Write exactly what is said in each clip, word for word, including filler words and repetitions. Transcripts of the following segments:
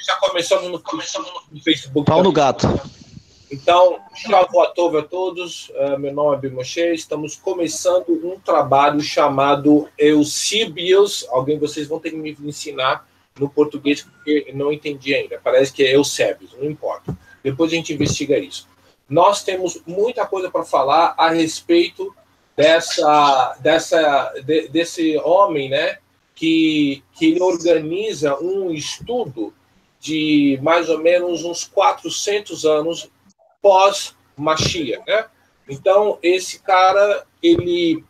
Já começamos no, no Facebook. Pau no gato. Então, boa tarde a todos. Uh, meu nome é Bimoche. Estamos começando um trabalho chamado Eusebius. Alguém de vocês vão ter que me ensinar no português, porque eu não entendi ainda. Parece que é Eusebius, não importa. Depois a gente investiga isso. Nós temos muita coisa para falar a respeito dessa, dessa, de, desse homem, né, que, que ele organiza um estudo de mais ou menos uns quatrocentos anos pós-Mashiach, né? Então, esse cara, ele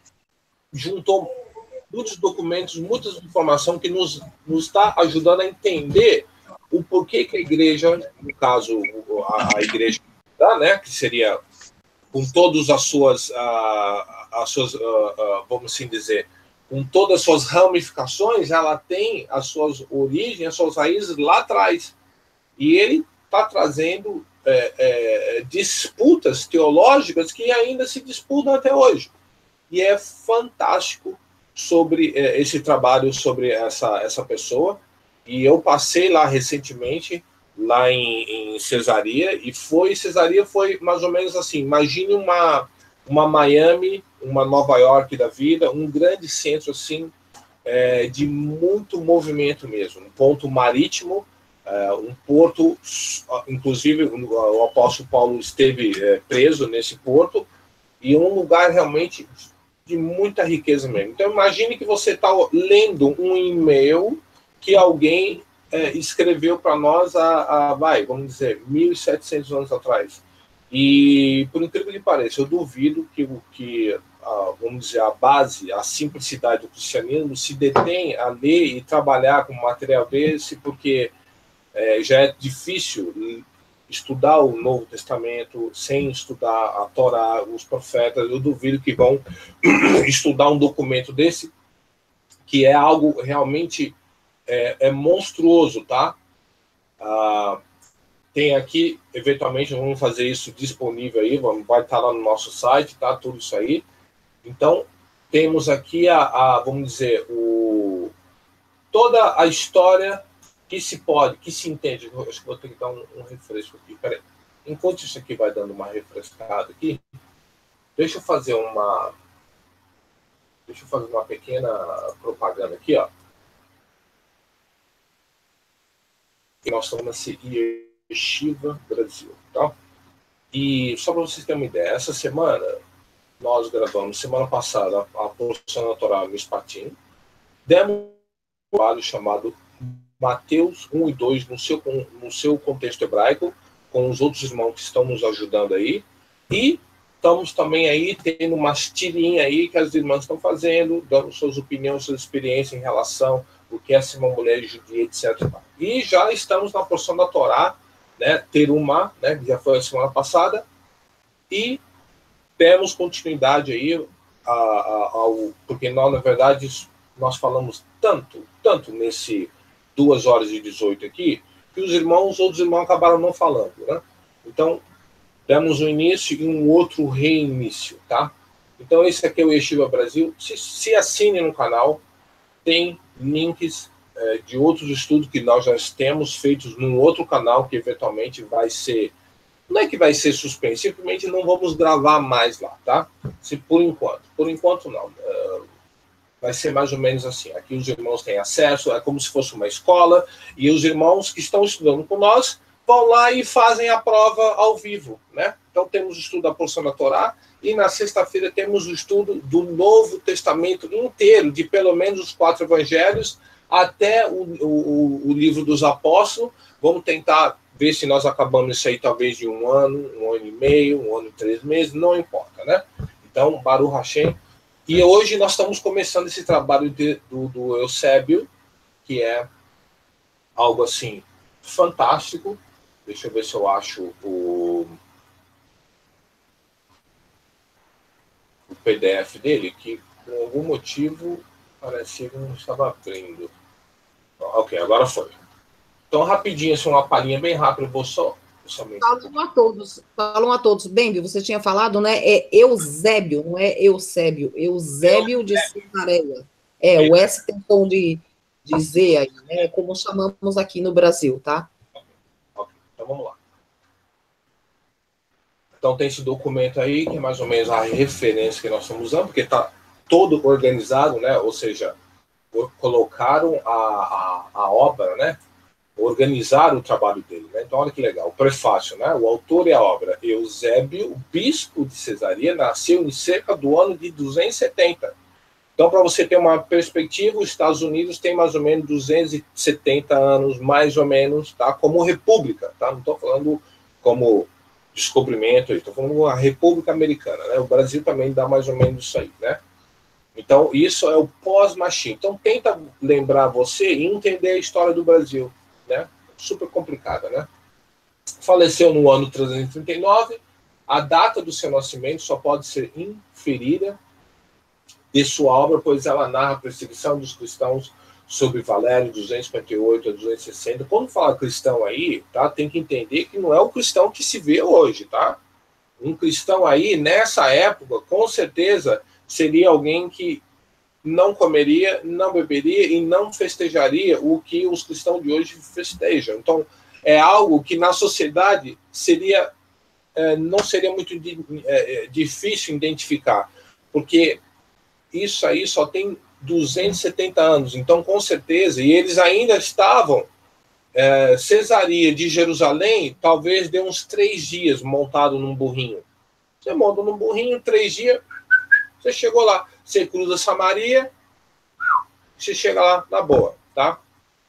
juntou muitos documentos, muita informação que nos, nos está ajudando a entender o porquê que a igreja, no caso, a, a igreja, né, que seria com todas as suas, uh, as suas uh, uh, vamos assim dizer, com todas as suas ramificações, ela tem as suas origens, as suas raízes lá atrás. E ele está trazendo é, é, disputas teológicas que ainda se disputam até hoje. E é fantástico sobre é, esse trabalho sobre essa, essa pessoa. E eu passei lá recentemente, lá em, em Cesaria, e foi, Cesaria foi mais ou menos assim, imagine uma, uma Miami, uma Nova York da vida, um grande centro assim, é, de muito movimento mesmo, um ponto marítimo, é, um porto, inclusive o apóstolo Paulo esteve é, preso nesse porto, e um lugar realmente de muita riqueza mesmo. Então imagine que você está lendo um e-mail que alguém é, escreveu para nós há, há, vai, vamos dizer, mil e setecentos anos atrás. E, por incrível que pareça, eu duvido que, que a, vamos dizer, a base, a simplicidade do cristianismo se detém a ler e trabalhar com material desse, porque é, já é difícil estudar o Novo Testamento sem estudar a Torá, os profetas. Eu duvido que vão estudar um documento desse, que é algo realmente é, é monstruoso, tá? Ah, tem aqui, eventualmente, vamos fazer isso disponível aí, vamos, vai estar lá no nosso site, tá? Tudo isso aí. Então, temos aqui a, a vamos dizer, o, toda a história que se pode, que se entende. Eu acho que vou ter que dar um, um refresco aqui. Peraí. Enquanto isso aqui vai dando uma refrescada aqui, deixa eu fazer uma, deixa eu fazer uma pequena propaganda aqui, ó. Nós estamos nesse Yeshiva Brasil, tá? E só para vocês terem uma ideia, essa semana nós gravamos, semana passada, a porção natural no Spatim, demos um trabalho chamado Mateus um e dois no seu, no seu contexto hebraico, com os outros irmãos que estão nos ajudando aí, e estamos também aí tendo umas tirinhas aí que as irmãs estão fazendo, dando suas opiniões, suas experiências em relação ao que é ser uma mulher judia, etcétera. E já estamos na porção da Torá, né, Terumá, né, que já foi a semana passada, e temos continuidade aí, a, a, ao, porque nós, na verdade, nós falamos tanto, tanto nesse duas horas e dezoito aqui, que os irmãos, os outros irmãos acabaram não falando, né? Então, demos um início e um outro reinício, tá? Então, esse aqui é o Yeshiva Brasil. Se, se assine no canal, tem links é, de outros estudos que nós já temos feitos num outro canal que eventualmente vai ser, não é que vai ser suspenso, simplesmente não vamos gravar mais lá, tá? Se, por enquanto. Por enquanto, não. Uh, vai ser mais ou menos assim. Aqui os irmãos têm acesso, é como se fosse uma escola, e os irmãos que estão estudando com nós vão lá e fazem a prova ao vivo, né? Então temos o estudo da porção da Torá, e na sexta-feira temos o estudo do Novo Testamento inteiro, de pelo menos os quatro evangelhos, até o, o, o livro dos apóstolos. Vamos tentar ver se nós acabamos isso aí talvez de um ano, um ano e meio, um ano e três meses, não importa, né? Então, Baruch Hashem. E hoje nós estamos começando esse trabalho de, do, do Eusébio, que é algo assim fantástico. Deixa eu ver se eu acho o, o P D F dele, que por algum motivo parecia que não estava abrindo. Ok, agora foi. Então, rapidinho, assim, uma palhinha bem rápida, eu vou só... Falam a todos, falam a todos. Bembi, você tinha falado, né? É Eusébio, não é Eusébio. Eusébio de Cesareia. É, o S tem tom de, dizer aí, né? Como chamamos aqui no Brasil, tá? Ok, então vamos lá. Então tem esse documento aí, que é mais ou menos a referência que nós estamos usando, porque está todo organizado, né? Ou seja, colocaram a, a, a obra, né? Organizaram o trabalho dele, né? Então olha que legal, o prefácio, né? O autor e a obra. Eusébio, bispo de Cesareia, nasceu em cerca do ano de duzentos e setenta. Então, para você ter uma perspectiva, os Estados Unidos tem mais ou menos duzentos e setenta anos, mais ou menos, tá? Como república, tá? Não estou falando como descobrimento, estou falando a República Americana, né? O Brasil também dá mais ou menos isso aí, né? Então, isso é o pós-Machim. Então, tenta lembrar você e entender a história do Brasil, né? Super complicada, né? Faleceu no ano trezentos e trinta e nove. A data do seu nascimento só pode ser inferida de sua obra, pois ela narra a perseguição dos cristãos sobre Valério, duzentos e cinquenta e oito a duzentos e sessenta. Quando fala cristão aí, tá? Tem que entender que não é o cristão que se vê hoje, tá? Um cristão aí, nessa época, com certeza, seria alguém que não comeria, não beberia e não festejaria o que os cristãos de hoje festejam. Então, é algo que na sociedade seria, é, não seria muito di, é, difícil identificar, porque isso aí só tem duzentos e setenta anos, então com certeza, e eles ainda estavam, é, Cesareia de Jerusalém, talvez dê uns três dias montado num burrinho. Você monta num burrinho, três dias, você chegou lá, você cruza Samaria, você chega lá na boa, tá?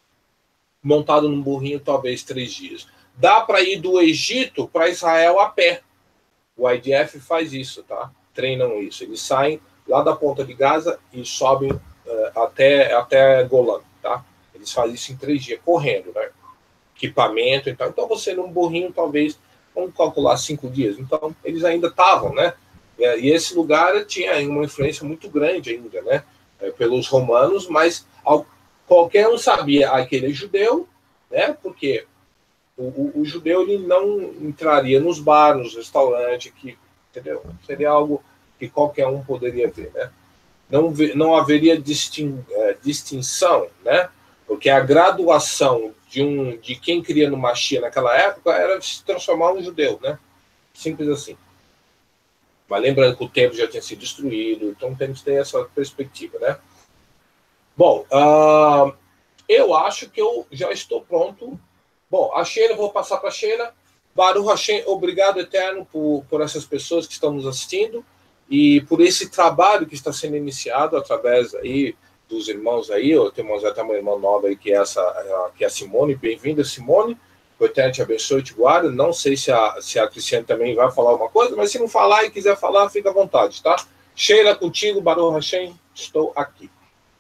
Montado num burrinho, talvez três dias. Dá para ir do Egito para Israel a pé. O I D F faz isso, tá? Treinam isso. Eles saem lá da ponta de Gaza e sobem uh, até, até Golã, tá? Eles fazem isso em três dias, correndo, né? Equipamento e tal. Então, você num burrinho, talvez, vamos calcular cinco dias. Então, eles ainda estavam, né? E esse lugar tinha uma influência muito grande ainda, né? Pelos romanos, mas qualquer um sabia, aquele é judeu, né? Porque o, o, o judeu ele não entraria nos bares, nos restaurantes, que, entendeu? Seria algo que qualquer um poderia ver, né? Não, não haveria distin, é, distinção, né? Porque a graduação de, um, de quem cria no Mashiach naquela época era se transformar num judeu, né? Simples assim. Mas lembrando que o templo já tinha sido destruído, então temos que ter essa perspectiva, né? Bom, uh, eu acho que eu já estou pronto. Bom, a Sheila, vou passar para a Sheila. Baruch Hashem, obrigado, Eterno, por, por essas pessoas que estão nos assistindo e por esse trabalho que está sendo iniciado através aí dos irmãos aí. Eu tenho até uma irmã nova aí, que é, essa, que é a Simone. Bem-vinda, Simone. O Eterno te abençoe e te guarde. Não sei se a, se a Cristiane também vai falar alguma coisa, mas se não falar e quiser falar, fica à vontade, tá? Sheila, contigo, Baruch Hashem, estou aqui.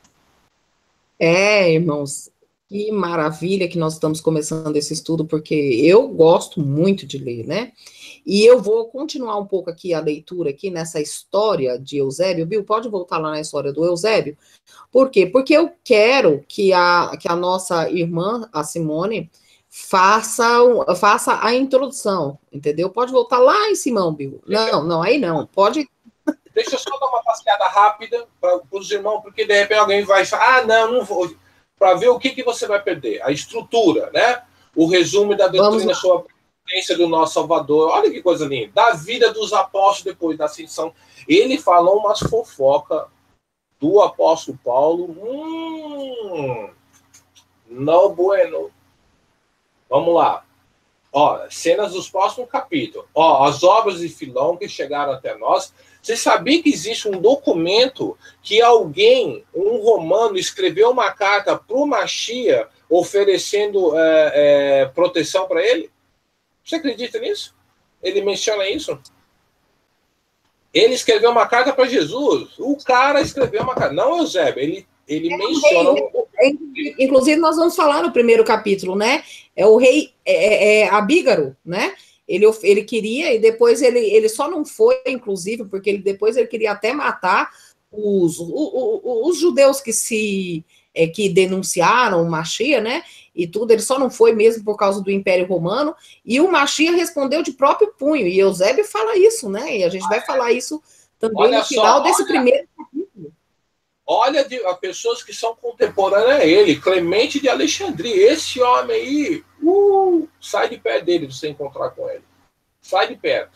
É, irmãos, que maravilha que nós estamos começando esse estudo, porque eu gosto muito de ler, né? E eu vou continuar um pouco aqui a leitura aqui nessa história de Eusébio. Bill, pode voltar lá na história do Eusébio? Por quê? Porque eu quero que a, que a nossa irmã, a Simone, faça, faça a introdução, entendeu? Pode voltar lá em Simão, Bill. Não, não, aí não. Pode... Deixa eu só dar uma passeada rápida para os irmãos, porque de repente alguém vai falar, ah, não, não vou, para ver o que, que você vai perder. A estrutura, né? O resumo da doutrina sobre a presença do nosso Salvador. Olha que coisa linda. Da vida dos apóstolos depois da ascensão. Ele falou umas fofocas do apóstolo Paulo. Hum, não bueno. Vamos lá. Ó, cenas dos próximos capítulos. Ó, as obras de Filão que chegaram até nós. Você sabia que existe um documento que alguém, um romano, escreveu uma carta para o Machia oferecendo é, é, proteção para ele? Você acredita nisso? Ele menciona isso? Ele escreveu uma carta para Jesus. O cara escreveu uma carta. Não, Eusébio, ele, ele é menciona... Rei, inclusive, nós vamos falar no primeiro capítulo, né? É o rei é, é Abígaro, né? Ele, ele queria, e depois ele, ele só não foi, inclusive, porque ele, depois ele queria até matar os, os, os, os judeus que se é, que denunciaram o Machia, né? E tudo, ele só não foi mesmo por causa do Império Romano, e o Machia respondeu de próprio punho, e Eusébio fala isso, né? E a gente vai falar isso também olha no final só, desse olha, primeiro capítulo. Olha de, a pessoas que são contemporâneas a ele, Clemente de Alexandria, esse homem aí, uh, sai de perto dele se você encontrar com ele. Sai de perto.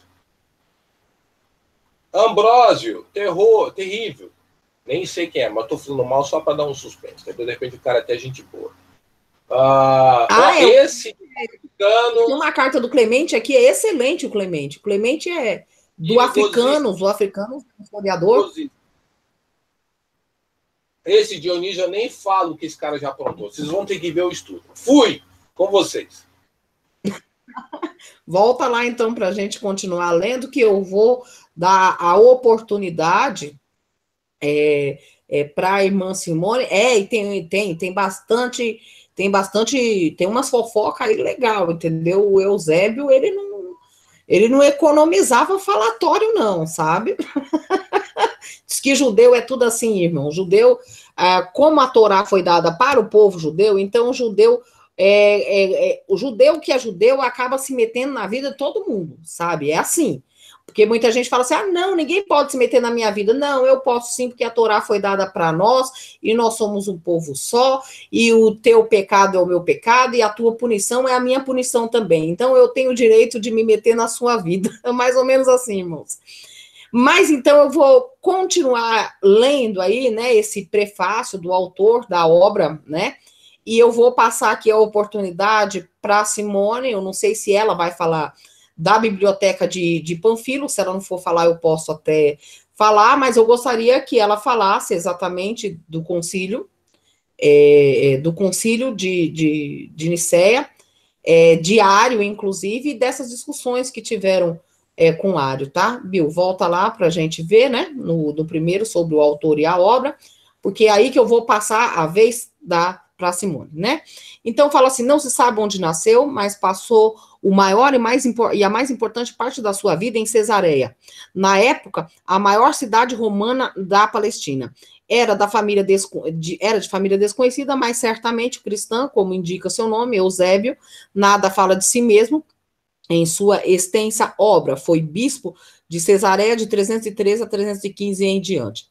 Ambrósio, terror, terrível. Nem sei quem é, mas estou falando mal só para dar um suspense. Entendeu? De repente o cara é até gente boa. Ah, ah, é, esse africano... Tem uma carta do Clemente aqui, é excelente o Clemente. O Clemente é do africano, o africano, historiador. Esse Dionísio eu nem falo que esse cara já aprontou. Vocês vão ter que ver o estudo. Fui com vocês. Volta lá então para a gente continuar lendo, que eu vou dar a oportunidade é, é, para a irmã Simone. É, e tem, tem, tem bastante... Tem bastante, tem umas fofocas aí legal, entendeu? O Eusébio, ele não, ele não economizava falatório, não, sabe? Diz que judeu é tudo assim, irmão. Judeu, ah, como a Torá foi dada para o povo judeu, então o judeu, é, é, é, o judeu que é judeu acaba se metendo na vida de todo mundo, sabe? É assim. Porque muita gente fala assim, ah, não, ninguém pode se meter na minha vida. Não, eu posso sim, porque a Torá foi dada para nós, e nós somos um povo só, e o teu pecado é o meu pecado, e a tua punição é a minha punição também. Então, eu tenho o direito de me meter na sua vida. É mais ou menos assim, irmãos. Mas, então, eu vou continuar lendo aí, né, esse prefácio do autor da obra, né, e eu vou passar aqui a oportunidade para a Simone, eu não sei se ela vai falar da biblioteca de, de Panfilo, se ela não for falar, eu posso até falar, mas eu gostaria que ela falasse exatamente do concílio, é, do concílio de, de, de Nicéia, é, diário, inclusive, e dessas discussões que tiveram é, com Ário, tá? Bill, volta lá para a gente ver, né, no, no primeiro, sobre o autor e a obra, porque é aí que eu vou passar a vez da para Simone, né? Então, fala assim, não se sabe onde nasceu, mas passou o maior e, mais, e a mais importante parte da sua vida em Cesareia. Na época, a maior cidade romana da Palestina. Era, da família desco, de, era de família desconhecida, mas certamente cristã, como indica seu nome, Eusébio, nada fala de si mesmo, em sua extensa obra. Foi bispo de Cesareia de trezentos e treze a trezentos e quinze e em diante.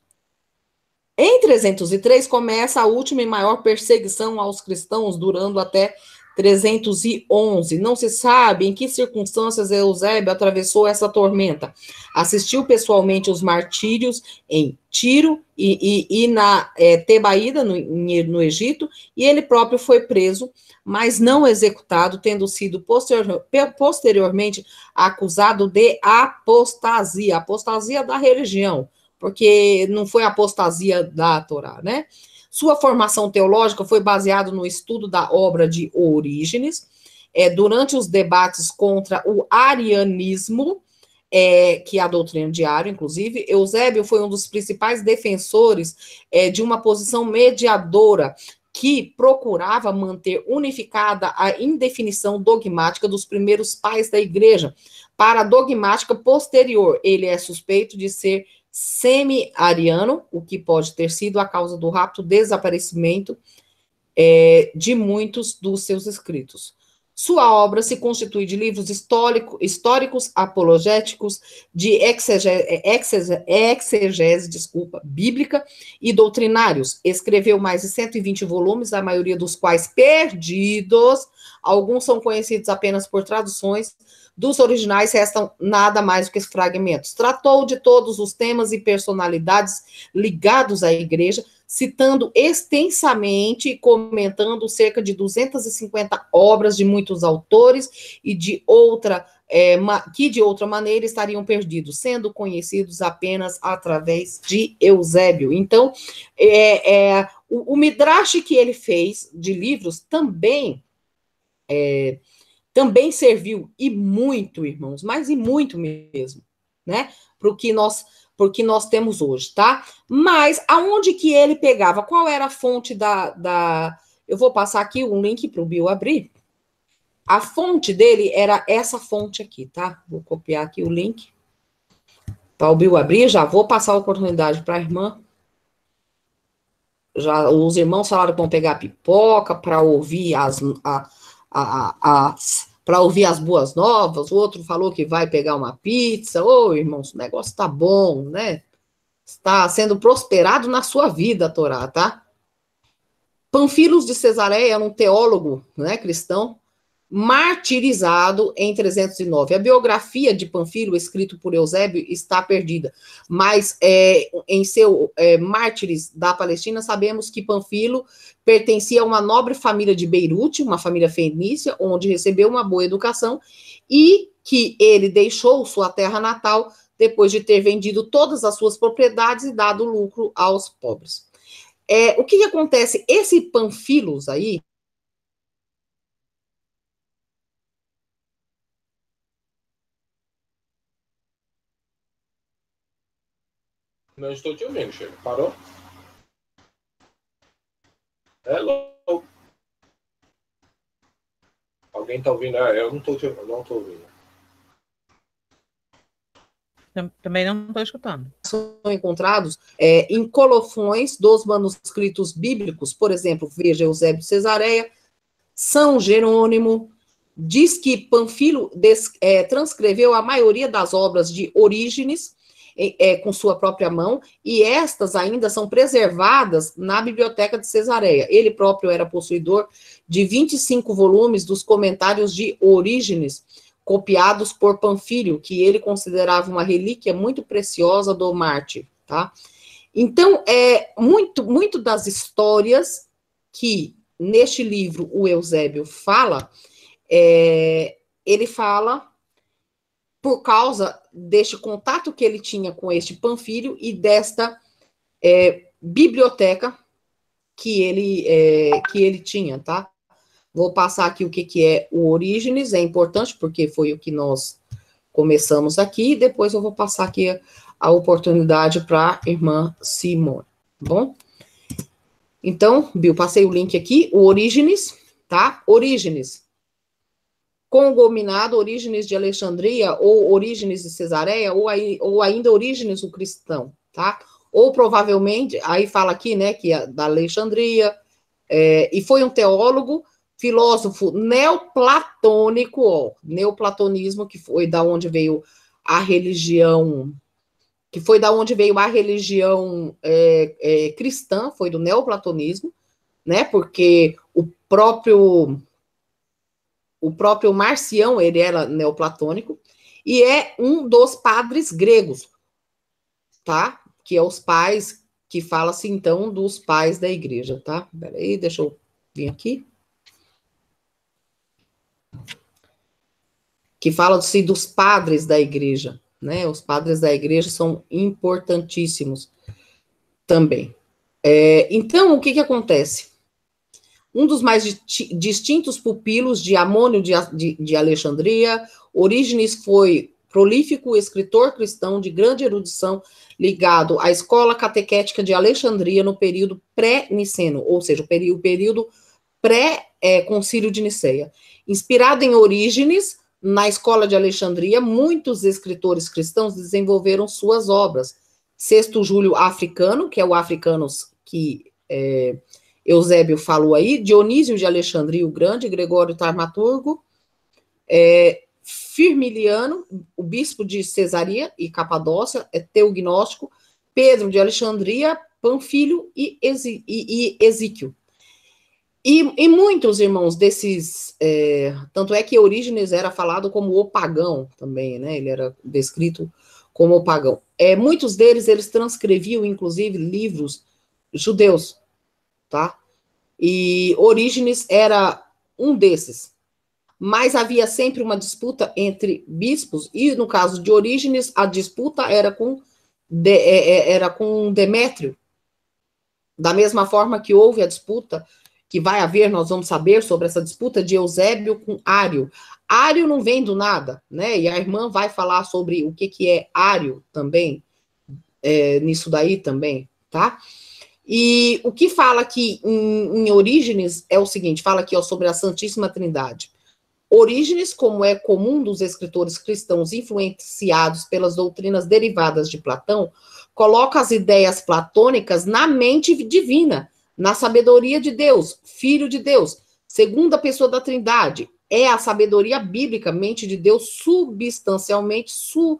Em trezentos e três começa a última e maior perseguição aos cristãos, durando até trezentos e onze. Não se sabe em que circunstâncias Eusébio atravessou essa tormenta. Assistiu pessoalmente os martírios em Tiro e, e, e na é, Tebaída, no, no Egito, e ele próprio foi preso, mas não executado, tendo sido posterior, posteriormente acusado de apostasia, apostasia da religião, porque não foi apostasia da Torá, né? Sua formação teológica foi baseada no estudo da obra de Orígenes, é, durante os debates contra o arianismo, é, que é a doutrina de Ário, inclusive. Eusébio foi um dos principais defensores é, de uma posição mediadora que procurava manter unificada a indefinição dogmática dos primeiros pais da igreja para a dogmática posterior. Ele é suspeito de ser semi-ariano, o que pode ter sido a causa do rápido desaparecimento é, de muitos dos seus escritos. Sua obra se constitui de livros histórico, históricos, apologéticos, de exegese, exegese, exegese, desculpa, bíblica e doutrinários. Escreveu mais de cento e vinte volumes, a maioria dos quais perdidos. Alguns são conhecidos apenas por traduções. Dos originais restam nada mais do que fragmentos. Tratou de todos os temas e personalidades ligados à igreja, citando extensamente e comentando cerca de duzentas e cinquenta obras de muitos autores e de outra, é, que de outra maneira estariam perdidos, sendo conhecidos apenas através de Eusébio. Então, é, é, o, o midrash que ele fez de livros também é, também serviu, e muito, irmãos, mas e muito mesmo, né, para o que nós, para o que nós temos hoje, tá? Mas aonde que ele pegava? Qual era a fonte da... da... Eu vou passar aqui um link para o Bill abrir. A fonte dele era essa fonte aqui, tá? Vou copiar aqui o link para o Bill abrir, já vou passar a oportunidade para a irmã. Já, os irmãos falaram que vão pegar pipoca para ouvir as... A, A, a, para ouvir as boas novas, o outro falou que vai pegar uma pizza. Ô, irmãos, o negócio tá bom, né? está sendo prosperado na sua vida, a Torá, tá? Panfilos de Cesareia era um teólogo, né, cristão, martirizado em trezentos e nove. A biografia de Panfilo, escrito por Eusébio, está perdida, mas é, em seu é, Mártires da Palestina, sabemos que Panfilo pertencia a uma nobre família de Beirute, uma família fenícia, onde recebeu uma boa educação, e que ele deixou sua terra natal depois de ter vendido todas as suas propriedades e dado lucro aos pobres. É, o que, que acontece? Esse Panfilos aí, Não estou te ouvindo, Chico. Parou? Hello? Alguém está ouvindo? Ah, eu não estou te não estou ouvindo. Também não estou escutando. São encontrados é, em colofões dos manuscritos bíblicos, por exemplo, veja Eusébio de Cesareia, São Jerônimo, diz que Panfilo des, é, transcreveu a maioria das obras de Orígenes é, é, com sua própria mão, e estas ainda são preservadas na biblioteca de Cesareia. Ele próprio era possuidor de vinte e cinco volumes dos comentários de Orígenes, copiados por Panfilo, que ele considerava uma relíquia muito preciosa do mártir, tá? Então, é muito, muito das histórias que neste livro o Eusébio fala, é, ele fala por causa deste contato que ele tinha com este Panfilo e desta é, biblioteca que ele, é, que ele tinha, tá? Vou passar aqui o que, que é o Orígenes, é importante porque foi o que nós começamos aqui, e depois eu vou passar aqui a, a oportunidade para a irmã Simone, tá bom? Então, Bill, passei o link aqui, o Orígenes, tá? Orígenes, congominado, Orígenes de Alexandria, ou Orígenes de Cesareia, ou, aí, ou ainda Orígenes o cristão, tá? Ou provavelmente, aí fala aqui, né, que é da Alexandria, é, e foi um teólogo, filósofo neoplatônico, ó, neoplatonismo, que foi da onde veio a religião, que foi da onde veio a religião é, é, cristã, foi do neoplatonismo, né, porque o próprio, o próprio Marcião, ele era neoplatônico, e é um dos padres gregos, tá, que é os pais, que fala-se, então, dos pais da igreja, tá, peraí, deixa eu vir aqui, que fala-se dos padres da igreja, né? Os padres da igreja são importantíssimos também. É, então, o que que acontece? Um dos mais distintos pupilos de Amônio de, de, de Alexandria, Orígenes foi prolífico escritor cristão de grande erudição, ligado à escola catequética de Alexandria no período pré-niceno, ou seja, o período, período pré-concílio de Niceia. Inspirado em Orígenes, na escola de Alexandria, muitos escritores cristãos desenvolveram suas obras. Sexto Júlio Africano, que é o Africanos que é, Eusébio falou aí, Dionísio de Alexandria o Grande, Gregório Tarmaturgo, é, Firmiliano, o bispo de Cesareia e Capadócia, é teognóstico, Pedro de Alexandria, Panfilo e, Ezi, e, e Ezequiel. E, e muitos, irmãos, desses... É, tanto é que Orígenes era falado como o pagão também, né? Ele era descrito como o pagão. É, muitos deles, eles transcreviam, inclusive, livros judeus, tá? E Orígenes era um desses. Mas havia sempre uma disputa entre bispos, e no caso de Orígenes, a disputa era com, de, era com Demétrio. Da mesma forma que houve a disputa... que vai haver, nós vamos saber sobre essa disputa de Eusébio com Ário. Ário não vem do nada, né? E a irmã vai falar sobre o que, que é Ário também, é, nisso daí também, tá? E o que fala aqui em, em Orígenes é o seguinte, fala aqui ó, sobre a Santíssima Trindade. Orígenes, como é comum dos escritores cristãos influenciados pelas doutrinas derivadas de Platão, coloca as ideias platônicas na mente divina, na sabedoria de Deus, Filho de Deus, segunda pessoa da Trindade, é a sabedoria bíblica, mente de Deus, substancialmente su,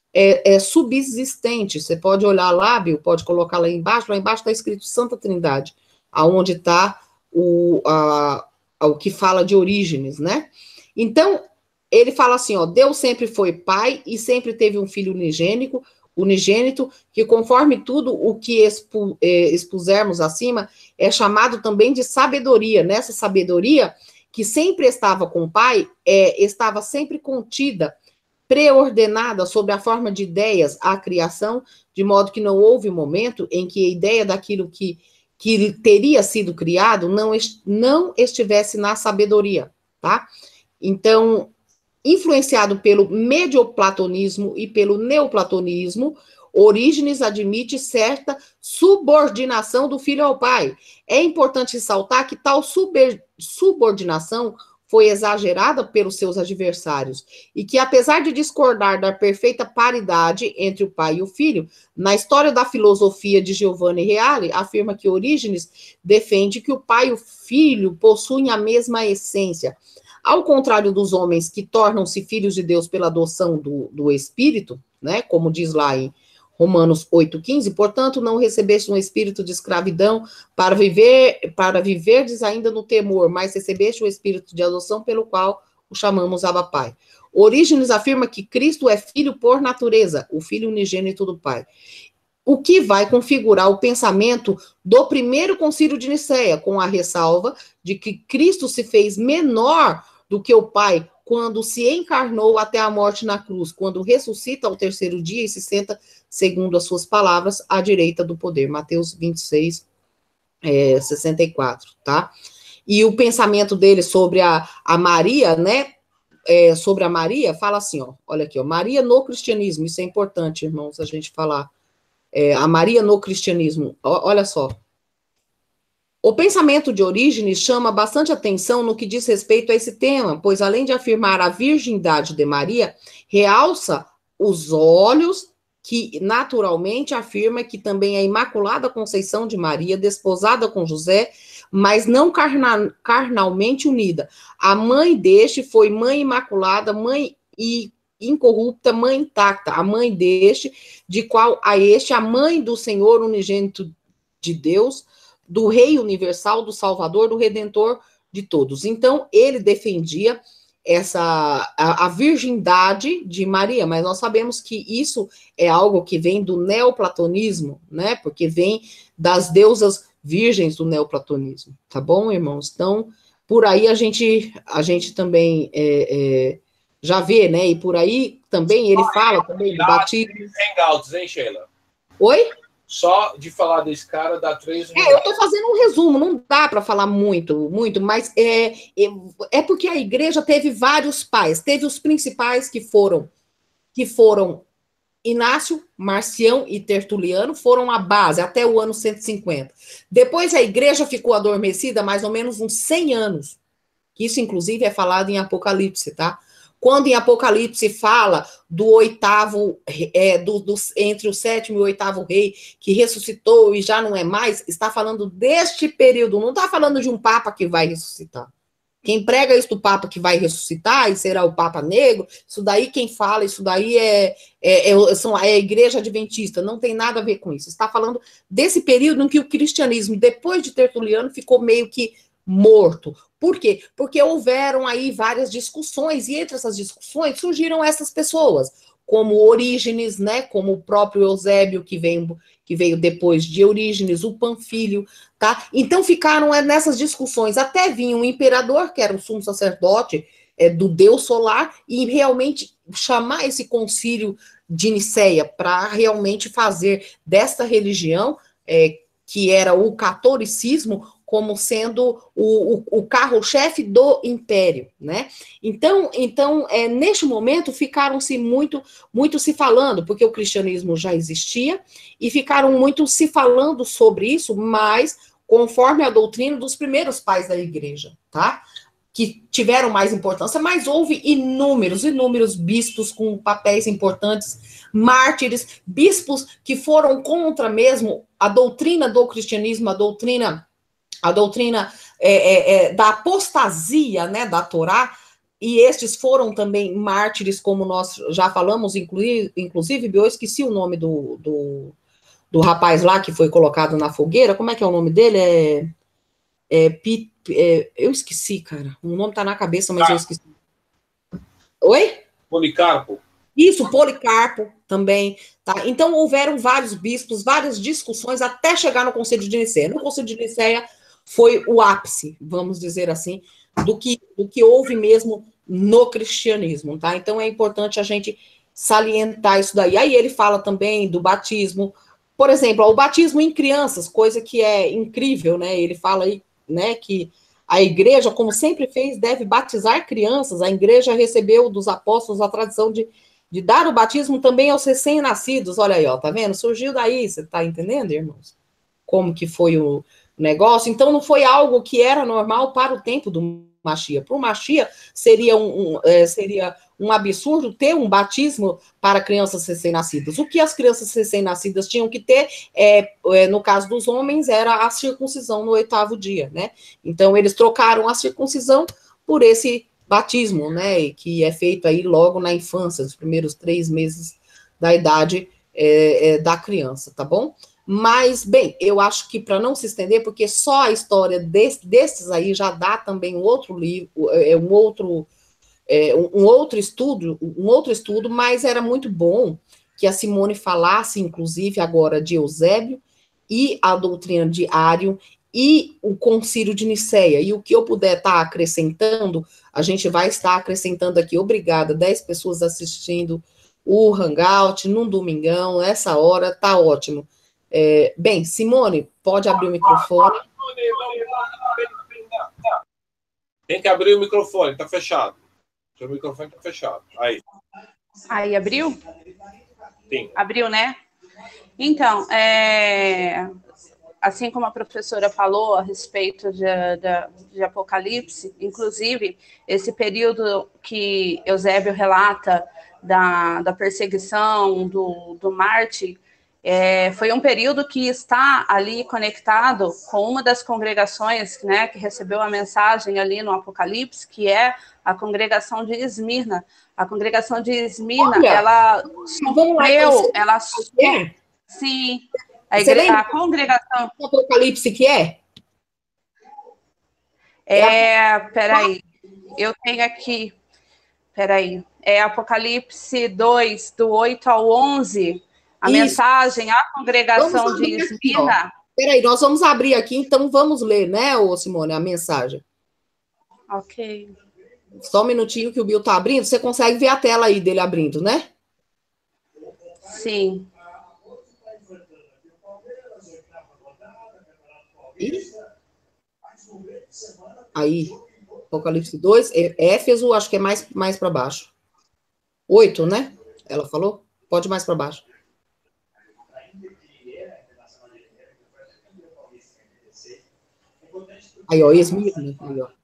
é, é subsistente. Você pode olhar lá, Bill, pode colocar lá embaixo, lá embaixo está escrito Santa Trindade, aonde está o, a, a, o que fala de Orígenes, né? Então, ele fala assim, ó, Deus sempre foi pai e sempre teve um filho unigênico, unigênito, que conforme tudo o que expu, eh, expusermos acima, é chamado também de sabedoria. Nessa sabedoria, que sempre estava com o pai, é, estava sempre contida, preordenada sobre a forma de ideias à criação, de modo que não houve momento em que a ideia daquilo que, que teria sido criado não, est não estivesse na sabedoria, tá? Então, influenciado pelo medioplatonismo e pelo neoplatonismo, Orígenes admite certa subordinação do filho ao pai. É importante ressaltar que tal subordinação foi exagerada pelos seus adversários e que, apesar de discordar da perfeita paridade entre o pai e o filho, na história da filosofia de Giovanni Reale, afirma que Orígenes defende que o pai e o filho possuem a mesma essência. Ao contrário dos homens que tornam-se filhos de Deus pela adoção do, do Espírito, né, como diz lá em Romanos oito, quinze, portanto, não recebeste um espírito de escravidão para viver, para viverdes ainda no temor, mas recebeste o espírito de adoção pelo qual o chamamos Abba Pai. Orígenes afirma que Cristo é filho por natureza, o filho unigênito do Pai, o que vai configurar o pensamento do primeiro concílio de Nicéia, com a ressalva de que Cristo se fez menor do que o Pai quando se encarnou até a morte na cruz, quando ressuscita ao terceiro dia e se senta, segundo as suas palavras, à direita do poder. Mateus vinte e seis, é, sessenta e quatro, tá? E o pensamento dele sobre a, a Maria, né? É, sobre a Maria, fala assim, ó, olha aqui, ó, Maria no cristianismo, isso é importante, irmãos, a gente falar. É, a Maria no cristianismo, ó, olha só. O pensamento de Orígenes chama bastante atenção no que diz respeito a esse tema, pois além de afirmar a virgindade de Maria, realça os olhos que naturalmente afirma que também a Imaculada Conceição de Maria, desposada com José, mas não carna, carnalmente unida. A mãe deste foi mãe imaculada, mãe e incorrupta, mãe intacta, a mãe deste, de qual a este, a mãe do Senhor unigênito de Deus, do Rei Universal, do Salvador, do Redentor de todos. Então, ele defendia essa a, a virgindade de Maria, mas nós sabemos que isso é algo que vem do neoplatonismo, né? Porque vem das deusas virgens do neoplatonismo, tá bom, irmãos? Então, por aí a gente a gente também é, é, já vê, né? E por aí também ele fala também do batismo. Hangouts, hein, Sheila? Oi? Só de falar desse cara dá três É, eu estou fazendo um resumo, não dá para falar muito, muito, mas é, é, é porque a igreja teve vários pais, teve os principais que foram, que foram Inácio, Marcião e Tertuliano, foram a base até o ano cento e cinquenta. Depois a igreja ficou adormecida mais ou menos uns cem anos, isso inclusive é falado em Apocalipse, tá? Quando em Apocalipse fala do oitavo, é, do, do, entre o sétimo e o oitavo rei, que ressuscitou e já não é mais, está falando deste período, não está falando de um papa que vai ressuscitar. Quem prega isso do papa que vai ressuscitar e será o papa negro, isso daí quem fala, isso daí é, é, é, são, é a igreja adventista, não tem nada a ver com isso. Está falando desse período em que o cristianismo, depois de Tertuliano, ficou meio que morto. Por quê? Porque houveram aí várias discussões, e entre essas discussões surgiram essas pessoas, como Orígenes, né, como o próprio Eusébio, que veio, que veio depois de Orígenes, o Panfilio, tá? Então ficaram nessas discussões, até vinha um imperador, que era o sumo sacerdote é, do Deus solar, e realmente chamar esse concílio de Nicéia para realmente fazer desta religião, é, que era o catolicismo, como sendo o, o, o carro-chefe do império, né? Então, então é, neste momento, ficaram-se muito, muito se falando, porque o cristianismo já existia, e ficaram muito se falando sobre isso, mas conforme a doutrina dos primeiros pais da igreja, tá? Que tiveram mais importância, mas houve inúmeros, inúmeros bispos com papéis importantes, mártires, bispos que foram contra mesmo a doutrina do cristianismo, a doutrina a doutrina é, é, é, da apostasia, né, da Torá, e estes foram também mártires, como nós já falamos, inclusive, inclusive eu esqueci o nome do, do, do rapaz lá que foi colocado na fogueira, como é que é o nome dele? É, é, Pi- é, eu esqueci, cara, o nome tá na cabeça, mas eu esqueci. Oi? Policarpo. Isso, Policarpo também, tá? Então, houveram vários bispos, várias discussões até chegar no Concílio de Nicéia. No Concílio de Nicéia foi o ápice, vamos dizer assim, do que, do que houve mesmo no cristianismo, tá? Então, é importante a gente salientar isso daí. Aí ele fala também do batismo, por exemplo, ó, o batismo em crianças, coisa que é incrível, né? Ele fala aí, né, que a igreja, como sempre fez, deve batizar crianças. A igreja recebeu dos apóstolos a tradição de de dar o batismo também aos recém-nascidos. Olha aí, ó, tá vendo? Surgiu daí, você tá entendendo, irmãos? Como que foi o negócio? Então, não foi algo que era normal para o tempo do Machia. Para o Machia, seria um, um, é, seria um absurdo ter um batismo para crianças recém-nascidas. O que as crianças recém-nascidas tinham que ter, é, é, no caso dos homens, era a circuncisão no oitavo dia, né? Então, eles trocaram a circuncisão por esse batismo, né, que é feito aí logo na infância, os primeiros três meses da idade é, é, da criança, tá bom? Mas, bem, eu acho que para não se estender, porque só a história desse, desses aí já dá também um outro livro, é, um outro, é, um outro estudo, um outro estudo, mas era muito bom que a Simone falasse, inclusive, agora de Eusébio e a doutrina de Ário e o Concílio de Nicéia. E o que eu puder estar acrescentando, a gente vai estar acrescentando aqui. Obrigada, dez pessoas assistindo o Hangout num domingão, essa hora, tá ótimo. É, bem, Simone, pode abrir o microfone. Tem que abrir o microfone, tá fechado. Seu microfone tá fechado. Aí. Aí, abriu? Sim. Abriu, né? Então, é... assim como a professora falou a respeito de, de, de Apocalipse, inclusive, esse período que Eusébio relata da, da perseguição do, do Marte, é, foi um período que está ali conectado com uma das congregações, né, que recebeu a mensagem ali no Apocalipse, que é a congregação de Esmirna. A congregação de Esmirna, Olha, ela sofreu, ela é? sim, a, Você igre... lembra a congregação do Apocalipse que é? é, peraí, eu tenho aqui, peraí, é Apocalipse dois, do oito ao onze, a Isso. mensagem à congregação de Esmirna. Peraí, nós vamos abrir aqui, então vamos ler, né, ô Simone, a mensagem. Ok. Só um minutinho que o Bill tá abrindo, você consegue ver a tela aí dele abrindo, né? Sim. E... aí, Apocalipse dois, Éfeso, acho que é mais, mais para baixo. oito, né? Ela falou? Pode mais para baixo. Aí, ó, Esmirna. Aí, ó.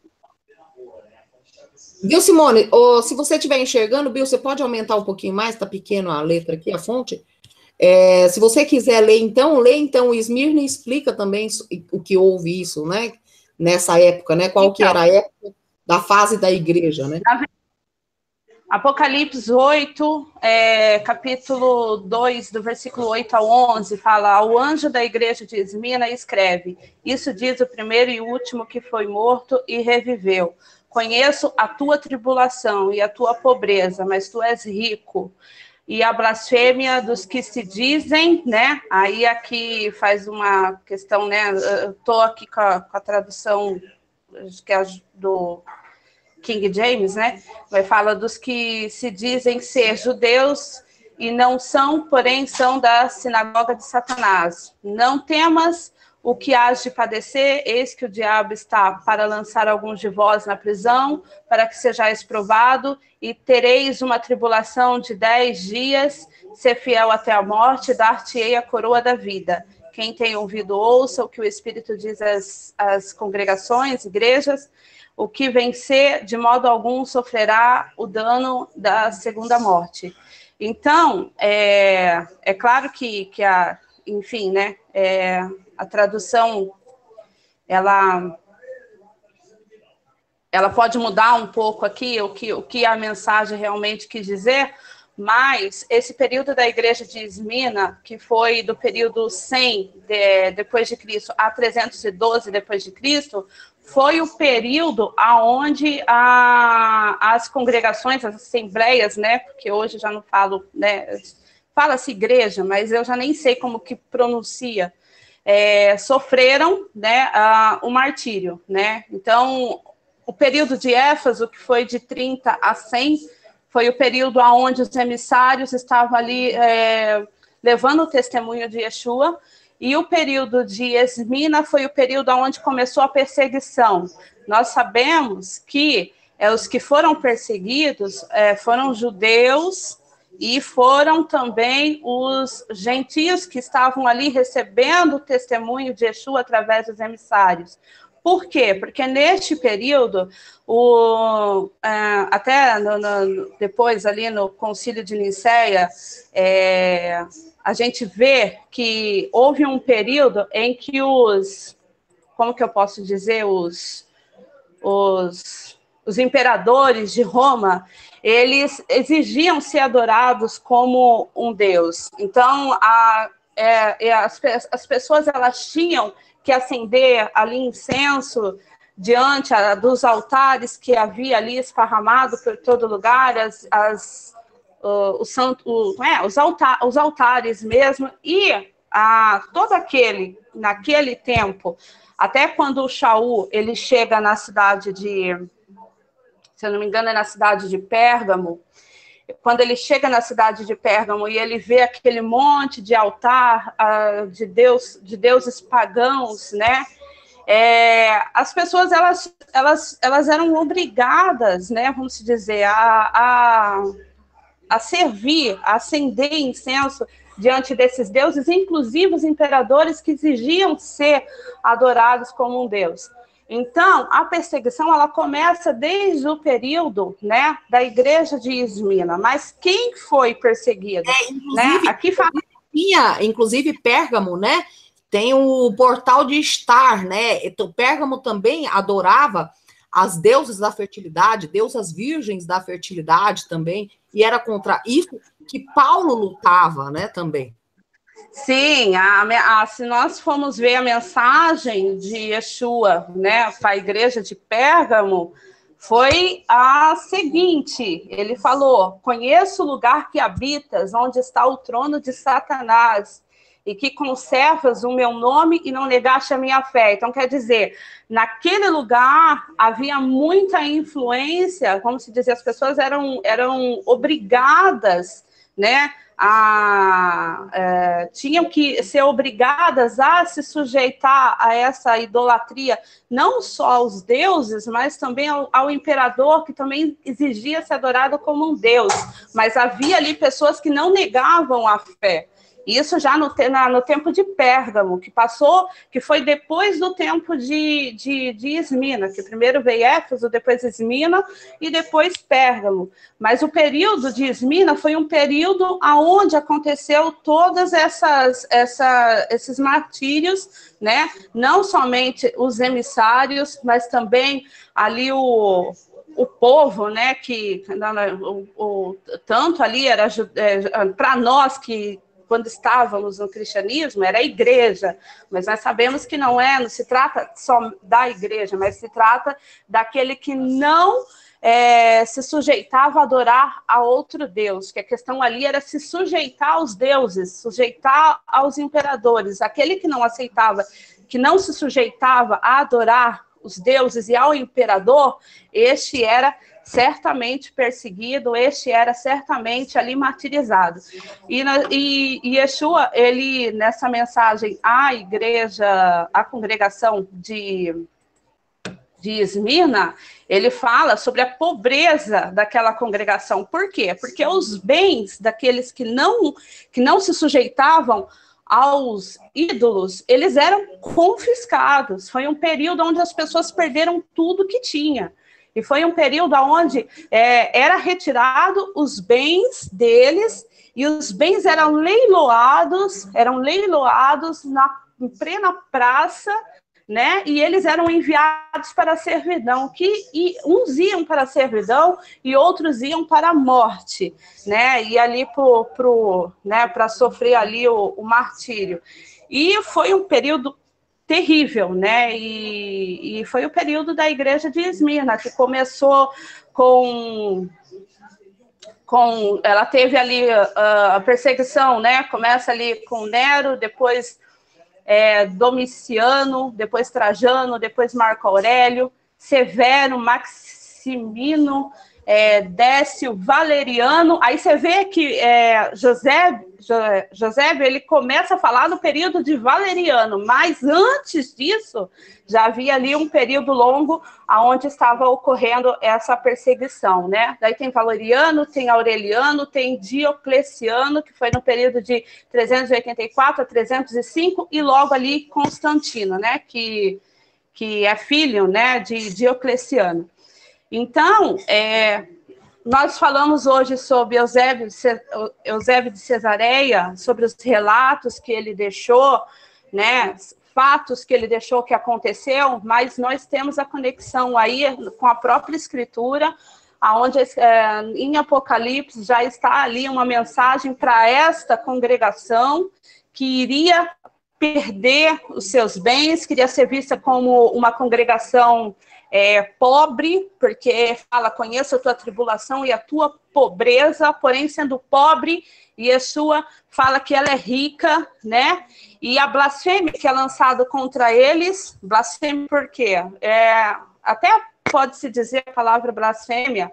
Viu, Simone? Ou, se você estiver enxergando, Bill, você pode aumentar um pouquinho mais? Tá pequeno a letra aqui, a fonte. É, se você quiser ler, então, lê então o Esmirna e explica também o que houve isso, né? Nessa época, né? Qual então, que era a época da fase da igreja, né? Apocalipse oito, é, capítulo dois, do versículo oito ao onze, fala: ao anjo da igreja de Esmirna escreve, isso diz o primeiro e último que foi morto e reviveu. Conheço a tua tribulação e a tua pobreza, mas tu és rico. E a blasfêmia dos que se dizem, né? Aí aqui faz uma questão, né? Eu estou aqui com a, com a tradução, acho que é do King James, né? Vai falar dos que se dizem ser judeus e não são, porém são da sinagoga de Satanás. Não temas o que hás de padecer, eis que o diabo está para lançar alguns de vós na prisão, para que sejais provado, e tereis uma tribulação de dez dias, ser fiel até a morte, dar-te-ei a coroa da vida. Quem tem ouvido, ouça o que o Espírito diz às, às congregações, igrejas. O que vencer, de modo algum, sofrerá o dano da segunda morte. Então, é, é claro que, que a, enfim, né, é, a tradução, ela, ela pode mudar um pouco aqui o que, o que a mensagem realmente quis dizer, mas esse período da igreja de Esmina, que foi do período cem de, depois de Cristo a trezentos e doze depois de Cristo, foi o período aonde a, as congregações, as assembleias, né, porque hoje eu já não falo, né, fala-se igreja, mas eu já nem sei como que pronuncia, é, sofreram, né, a, o martírio, né, então o período de Éfeso, que foi de trinta a cem, foi o período onde os emissários estavam ali é, levando o testemunho de Yeshua, e o período de Esmina foi o período onde começou a perseguição. Nós sabemos que é, os que foram perseguidos é, foram judeus e foram também os gentios que estavam ali recebendo o testemunho de Yeshua através dos emissários. Por quê? Porque neste período, o, é, até no, no, depois ali no Concílio de Nicéia, é, a gente vê que houve um período em que os, como que eu posso dizer, os, os, os imperadores de Roma, eles exigiam ser adorados como um deus. Então, a, é, as, as pessoas, elas tinham que acender ali incenso diante a, dos altares que havia ali esparramado por todo lugar, as, as, uh, o santo, o, é, os, alta, os altares mesmo, e a, todo aquele, naquele tempo, até quando o Shaul, ele chega na cidade de, se eu não me engano, é na cidade de Pérgamo, quando ele chega na cidade de Pérgamo e ele vê aquele monte de altar uh, de, Deus, de deuses pagãos, né? É, as pessoas elas, elas, elas eram obrigadas, né? Vamos dizer, a, a, a servir, a acender incenso diante desses deuses, inclusive os imperadores que exigiam ser adorados como um deus. Então, a perseguição, ela começa desde o período, né, da igreja de Esmina. Mas quem foi perseguido? É, inclusive, né? Aqui fala... tinha, inclusive, Pérgamo, né? Tem o portal de Estar, né? Então, Pérgamo também adorava as deusas da fertilidade, deusas virgens da fertilidade também, e era contra isso que Paulo lutava, né, também. Sim, a, a, se nós formos ver a mensagem de Yeshua, né, para a igreja de Pérgamo, foi a seguinte, ele falou, conheço o lugar que habitas, onde está o trono de Satanás, e que conservas o meu nome e não negaste a minha fé. Então, quer dizer, naquele lugar havia muita influência, como se dizia, as pessoas eram, eram obrigadas, né, A, é, tinham que ser obrigadas a se sujeitar a essa idolatria, não só aos deuses, mas também ao, ao imperador, que também exigia ser adorado como um deus. Mas havia ali pessoas que não negavam a fé. Isso já no, na, no tempo de Pérgamo, que passou, que foi depois do tempo de, de, de Esmina, que primeiro veio Éfeso, depois Esmina e depois Pérgamo. Mas o período de Esmina foi um período onde aconteceu todas essas, essa, esses martírios, né? Não somente os emissários, mas também ali o... o povo, né, que o, o, tanto ali era é, para nós que quando estávamos no cristianismo, era a igreja, mas nós sabemos que não é, não se trata só da igreja, mas se trata daquele que não é, se sujeitava a adorar a outro Deus, que a questão ali era se sujeitar aos deuses, sujeitar aos imperadores, aquele que não aceitava, que não se sujeitava a adorar os deuses e ao imperador, este era certamente perseguido, este era certamente ali martirizado. E, e, e Yeshua, ele, nessa mensagem à igreja, à congregação de, de Esmina, ele fala sobre a pobreza daquela congregação. Por quê? Porque os bens daqueles que não, que não se sujeitavam aos ídolos, eles eram confiscados. Foi um período onde as pessoas perderam tudo que tinha. E foi um período onde é, era retirado os bens deles, e os bens eram leiloados, eram leiloados na em plena praça, né? E eles eram enviados para a servidão, que e uns iam para a servidão e outros iam para a morte, né? E ali pro, pro, né, para sofrer ali o, o martírio. E foi um período terrível, né? E, e foi o período da igreja de Esmirna, que começou com... com ela teve ali a, a perseguição, né? Começa ali com Nero, depois... É, Domiciano, depois Trajano, depois Marco Aurélio, Severo, Maximino, é, Décio, Valeriano. Aí você vê que é, José, José, ele começa a falar no período de Valeriano, mas antes disso, já havia ali um período longo onde estava ocorrendo essa perseguição, né? Daí tem Valeriano, tem Aureliano, tem Diocleciano, que foi no período de trezentos e oitenta e quatro a trezentos e cinco, e logo ali Constantino, né? Que, que é filho, né, de Diocleciano. Então, é, nós falamos hoje sobre Eusébio, Eusébio de Cesareia, sobre os relatos que ele deixou, né, fatos que ele deixou que aconteceu, mas nós temos a conexão aí com a própria Escritura, onde é, em Apocalipse já está ali uma mensagem para esta congregação que iria perder os seus bens, queria ser vista como uma congregação É, pobre, porque fala, conheço a tua tribulação e a tua pobreza, porém sendo pobre, e Yeshua fala que ela é rica, né? E a blasfêmia que é lançada contra eles, blasfêmia por quê? É, até pode-se dizer a palavra blasfêmia,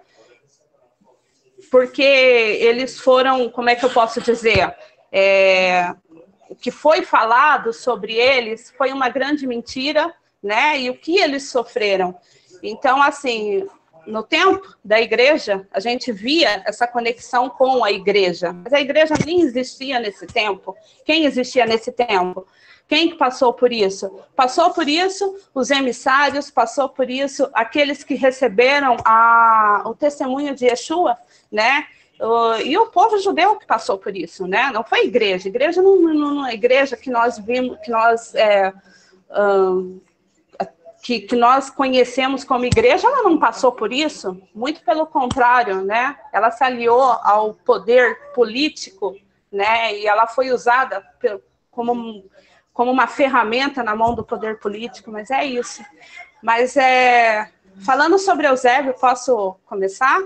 porque eles foram, como é que eu posso dizer? É, o que foi falado sobre eles foi uma grande mentira, né? E o que eles sofreram. Então, assim, no tempo da igreja, a gente via essa conexão com a igreja. Mas a igreja nem existia nesse tempo. Quem existia nesse tempo? Quem que passou por isso? Passou por isso os emissários, passou por isso aqueles que receberam a, o testemunho de Yeshua, né? Uh, e o povo judeu que passou por isso, né? Não foi igreja. Igreja não, não, não é igreja que nós vimos, que nós... É, um, Que, que nós conhecemos como igreja, ela não passou por isso, muito pelo contrário, né? Ela se aliou ao poder político, né? E ela foi usada como, como uma ferramenta na mão do poder político, mas é isso. Mas, é, falando sobre Eusébio, posso começar?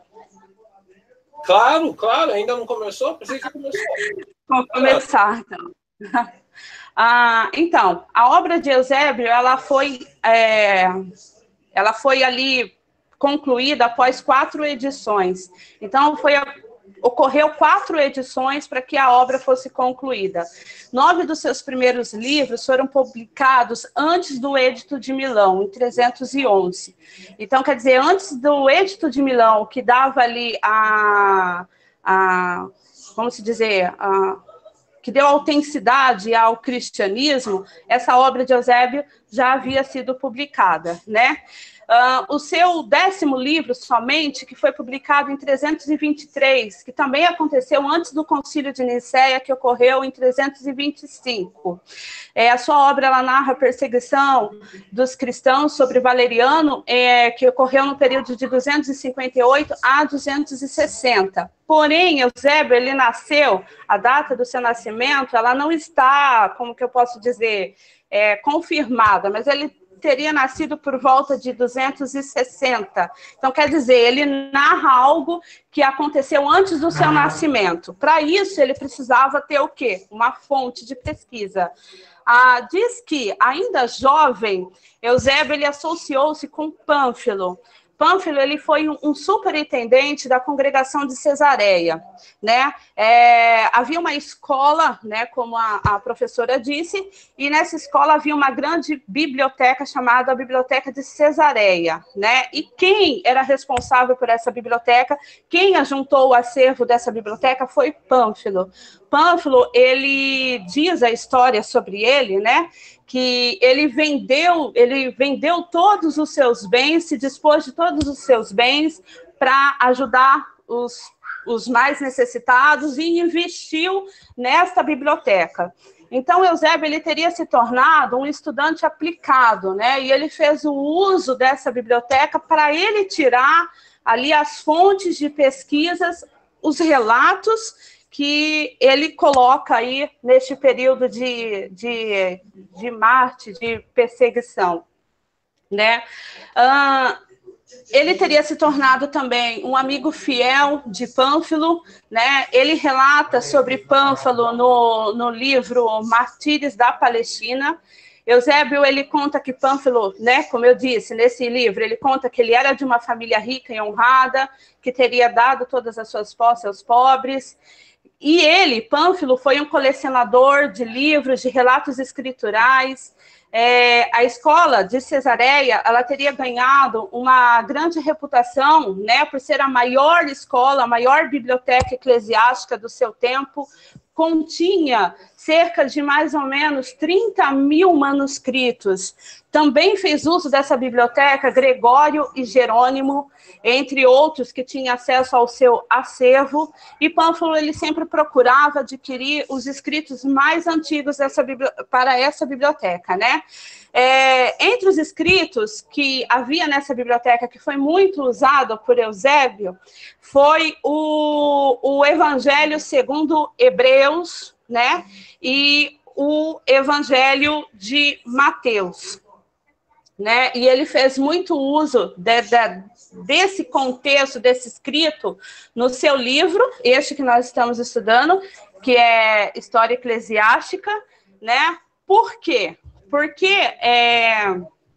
Claro, claro, ainda não começou? Pensei que começou. Vou começar, então. Ah, então, a obra de Eusébio, ela foi, é, ela foi ali concluída após quatro edições. Então, foi, ocorreu quatro edições para que a obra fosse concluída. Nove dos seus primeiros livros foram publicados antes do Edito de Milão, em trezentos e onze. Então, quer dizer, antes do Edito de Milão, que dava ali a, a como se dizer, a que deu autenticidade ao cristianismo, essa obra de Eusébio já havia sido publicada, né? Uh, o seu décimo livro, somente, que foi publicado em trezentos e vinte e três, que também aconteceu antes do Concílio de Nicéia, que ocorreu em trezentos e vinte e cinco. É, a sua obra, ela narra a perseguição dos cristãos sobre Valeriano, é, que ocorreu no período de duzentos e cinquenta e oito a duzentos e sessenta. Porém, Eusébio, ele nasceu, a data do seu nascimento, ela não está, como que eu posso dizer, é, confirmada, mas ele teria nascido por volta de duzentos e sessenta. Então, quer dizer, ele narra algo que aconteceu antes do seu nascimento. Para isso, ele precisava ter o quê? Uma fonte de pesquisa. Ah, diz que, ainda jovem, Eusébio ele associou-se com Pânfilo. Pânfilo, ele foi um, um superintendente da congregação de Cesareia, né? É, havia uma escola, né, como a, a professora disse, e nessa escola havia uma grande biblioteca chamada Biblioteca de Cesareia, né? E quem era responsável por essa biblioteca, quem ajuntou o acervo dessa biblioteca foi Pânfilo. Pânfilo, ele diz a história sobre ele, né? Que ele vendeu, ele vendeu todos os seus bens, se dispôs de todos os seus bens para ajudar os, os mais necessitados e investiu nesta biblioteca. Então, Eusébio, ele teria se tornado um estudante aplicado, né? E ele fez o uso dessa biblioteca para ele tirar ali as fontes de pesquisas, os relatos que ele coloca aí neste período de, de, de Marte, de perseguição, né? Ah, ele teria se tornado também um amigo fiel de Pânfilo, né? Ele relata sobre Pânfilo no, no livro Martírios da Palestina. Eusébio, ele conta que Pânfilo, né, como eu disse, nesse livro, ele conta que ele era de uma família rica e honrada, que teria dado todas as suas posses aos pobres. E ele, Pânfilo, foi um colecionador de livros, de relatos escriturais. É, a escola de Cesareia, ela teria ganhado uma grande reputação, né, por ser a maior escola, a maior biblioteca eclesiástica do seu tempo. Continha cerca de mais ou menos trinta mil manuscritos. Também fez uso dessa biblioteca Gregório e Jerônimo, entre outros que tinham acesso ao seu acervo, e Pânfilo ele sempre procurava adquirir os escritos mais antigos dessa para essa biblioteca, né? É, entre os escritos que havia nessa biblioteca, que foi muito usado por Eusébio, foi o, o Evangelho segundo Hebreus, né? E o Evangelho de Mateus, né? E ele fez muito uso de, de, desse contexto, desse escrito, no seu livro, este que nós estamos estudando, que é História Eclesiástica, né? Por quê? Porque é,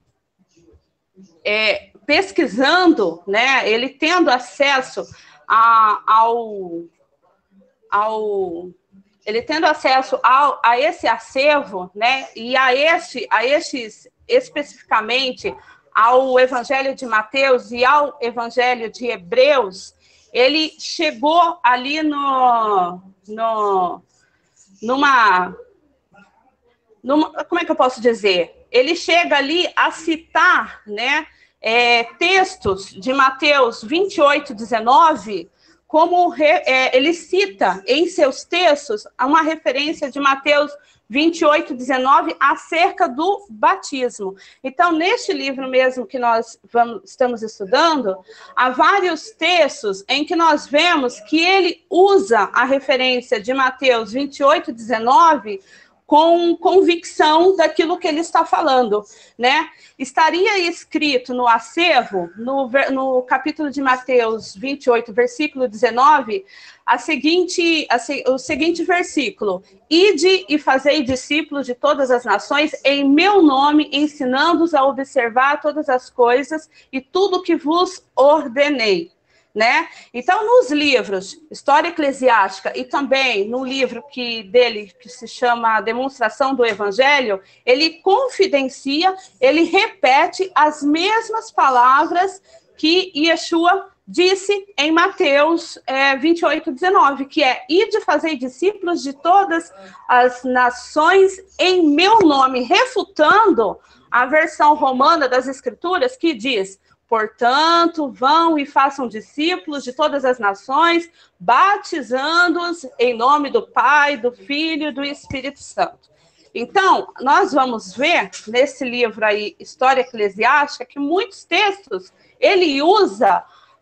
é, pesquisando, né, ele tendo acesso a, ao, ao, ele tendo acesso ao, a esse acervo, né, e a este, a estes especificamente ao Evangelho de Mateus e ao Evangelho de Hebreus, ele chegou ali no, no, numa Numa, como é que eu posso dizer? Ele chega ali a citar, né, é, textos de Mateus vinte e oito, dezenove, como re, é, ele cita em seus textos uma referência de Mateus vinte e oito, dezenove, acerca do batismo. Então, neste livro mesmo que nós vamos, estamos estudando, há vários textos em que nós vemos que ele usa a referência de Mateus vinte e oito, dezenove, com convicção daquilo que ele está falando, né? Estaria escrito no acervo, no, no capítulo de Mateus vinte e oito, versículo dezenove, a seguinte, a, o seguinte versículo: Ide e fazei discípulos de todas as nações em meu nome, ensinando-os a observar todas as coisas e tudo que vos ordenei. Né? Então, nos livros História Eclesiástica e também no livro que, dele, que se chama Demonstração do Evangelho, ele confidencia, ele repete as mesmas palavras que Yeshua disse em Mateus é, vinte e oito, dezenove, que é: ide fazer discípulos de todas as nações em meu nome, refutando a versão romana das Escrituras que diz: portanto, vão e façam discípulos de todas as nações, batizando-os em nome do Pai, do Filho e do Espírito Santo. Então, nós vamos ver nesse livro aí, História Eclesiástica, que muitos textos ele usa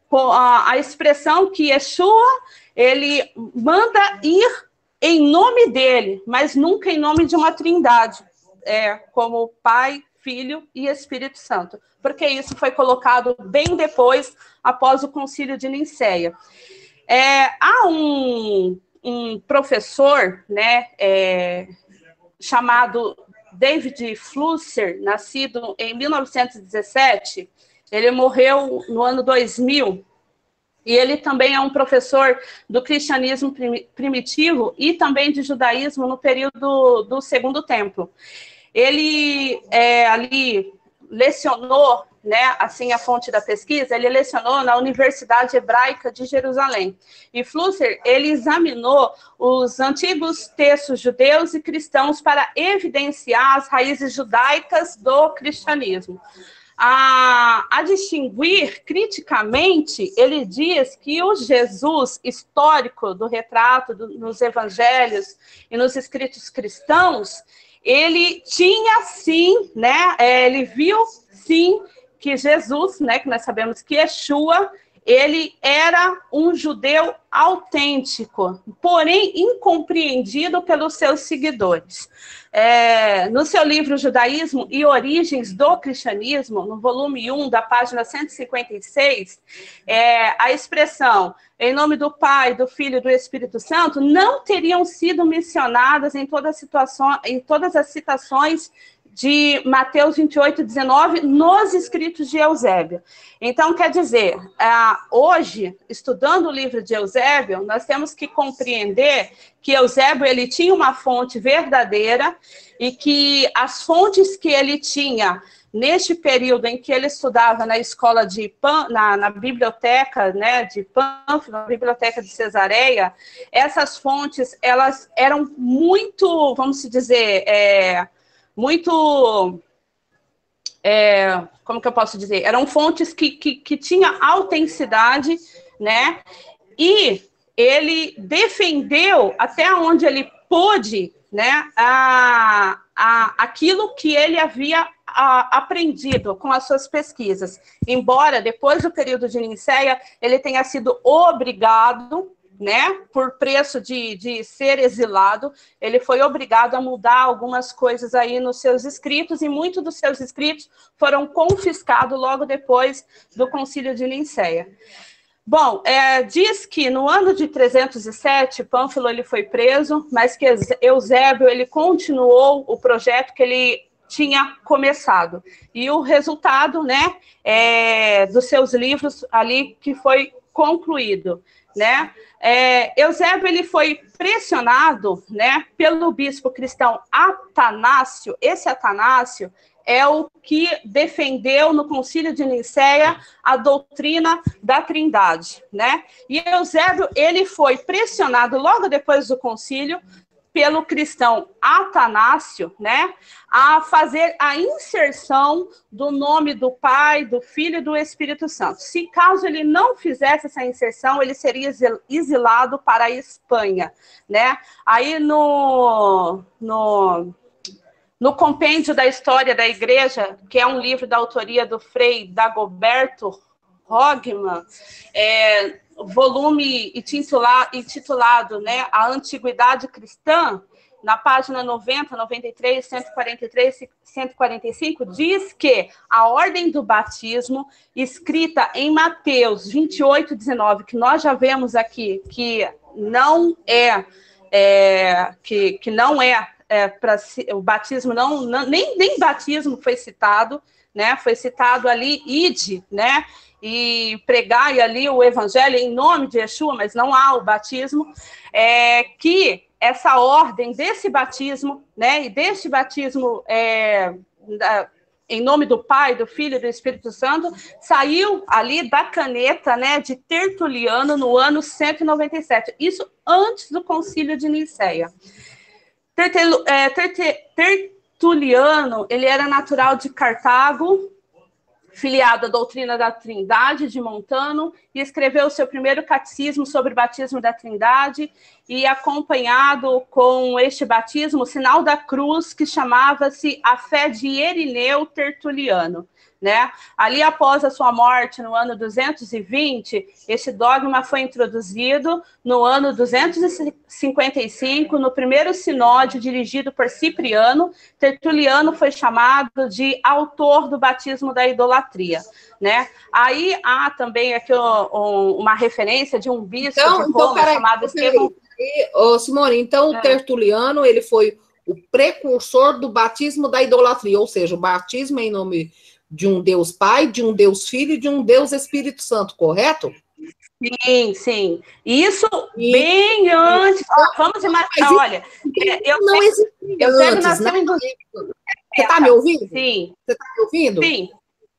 a, a expressão que Yeshua, ele manda ir em nome dele, mas nunca em nome de uma trindade, é, como Pai, Filho e Espírito Santo, porque isso foi colocado bem depois, após o Concílio de Nicéia. É, há um, um professor, né, é, chamado David Flusser, nascido em mil novecentos e dezessete, ele morreu no ano dois mil, e ele também é um professor do cristianismo primitivo e também de judaísmo no período do Segundo Templo. Ele é, ali lecionou, né, assim a fonte da pesquisa, ele lecionou na Universidade Hebraica de Jerusalém. E Flusser, ele examinou os antigos textos judeus e cristãos para evidenciar as raízes judaicas do cristianismo. a, a distinguir criticamente, ele diz que o Jesus histórico do retrato do, nos evangelhos e nos escritos cristãos, ele tinha sim, né, ele viu sim que Jesus, né, que nós sabemos que Yeshua, ele era um judeu autêntico, porém incompreendido pelos seus seguidores. É, no seu livro Judaísmo e Origens do Cristianismo, no volume um, da página cento e cinquenta e seis, é, a expressão em nome do Pai, do Filho e do Espírito Santo não teriam sido mencionadas em todas as situações, em todas as citações de Mateus vinte e oito, dezenove, nos escritos de Eusébio. Então, quer dizer, hoje, estudando o livro de Eusébio, nós temos que compreender que Eusébio ele tinha uma fonte verdadeira e que as fontes que ele tinha neste período em que ele estudava na escola de Pan, na, na biblioteca, né, de Pânfilo, na biblioteca de Cesareia, essas fontes, elas eram muito, vamos dizer, é, muito, é, como que eu posso dizer? Eram fontes que, que, que tinham autenticidade, né? E ele defendeu até onde ele pôde, né, a, a, aquilo que ele havia a, aprendido com as suas pesquisas. Embora, depois do período de Nicéia, ele tenha sido obrigado, né, por preço de, de ser exilado, ele foi obrigado a mudar algumas coisas aí nos seus escritos, e muitos dos seus escritos foram confiscados logo depois do concílio de Nicéia. Bom, é, diz que no ano de trezentos e sete, Pânfilo ele foi preso, mas que Eusébio ele continuou o projeto que ele tinha começado. E o resultado, né, é, dos seus livros ali que foi concluído, né? É, Eusébio ele foi pressionado, né, pelo bispo cristão Atanácio. Esse Atanácio é o que defendeu no concílio de Nicéia a doutrina da Trindade, né? E Eusébio ele foi pressionado logo depois do concílio pelo cristão Atanácio, né, a fazer a inserção do nome do Pai, do Filho e do Espírito Santo. Se caso ele não fizesse essa inserção, ele seria exilado para a Espanha, né? Aí no, no, no Compêndio da História da Igreja, que é um livro da autoria do Frei Dagoberto Hogmann, é, volume intitulado, né, A Antiguidade Cristã, na página noventa, noventa e três, cento e quarenta e três, cento e quarenta e cinco, diz que a ordem do batismo, escrita em Mateus vinte e oito, dezenove, que nós já vemos aqui, que não é, é que, que não é, é para o batismo, não, não, nem, nem batismo foi citado, né, foi citado ali, ide, né, e pregai ali o evangelho em nome de Yeshua, mas não há o batismo, é, que essa ordem desse batismo, né, e deste batismo é, da, em nome do Pai, do Filho e do Espírito Santo, saiu ali da caneta, né, de Tertuliano no ano cento e noventa e sete, isso antes do concílio de Nicéia. Tertel, é, Tertuliano, ele era natural de Cartago, filiado à doutrina da Trindade de Montano, e escreveu o seu primeiro catecismo sobre o batismo da Trindade, e acompanhado com este batismo, o sinal da cruz, que chamava-se a fé de Irineu Tertuliano, né? Ali, após a sua morte, no ano duzentos e vinte, esse dogma foi introduzido no ano duzentos e cinquenta e cinco, no primeiro sinódio dirigido por Cipriano. Tertuliano foi chamado de autor do batismo da idolatria, né? Aí há também aqui um, uma referência de um bispo então, de Roma então, chamado Estevão. Ô, Simone, então o é. Tertuliano ele foi o precursor do batismo da idolatria, ou seja, o batismo em nome de um Deus Pai, de um Deus Filho e de um Deus Espírito Santo, correto? Sim, sim. Isso e, bem antes. E, ó, vamos imaginar, olha. Eu não sei, existia eu antes, nascendo... Você está me ouvindo? Sim. Você está me ouvindo? Sim.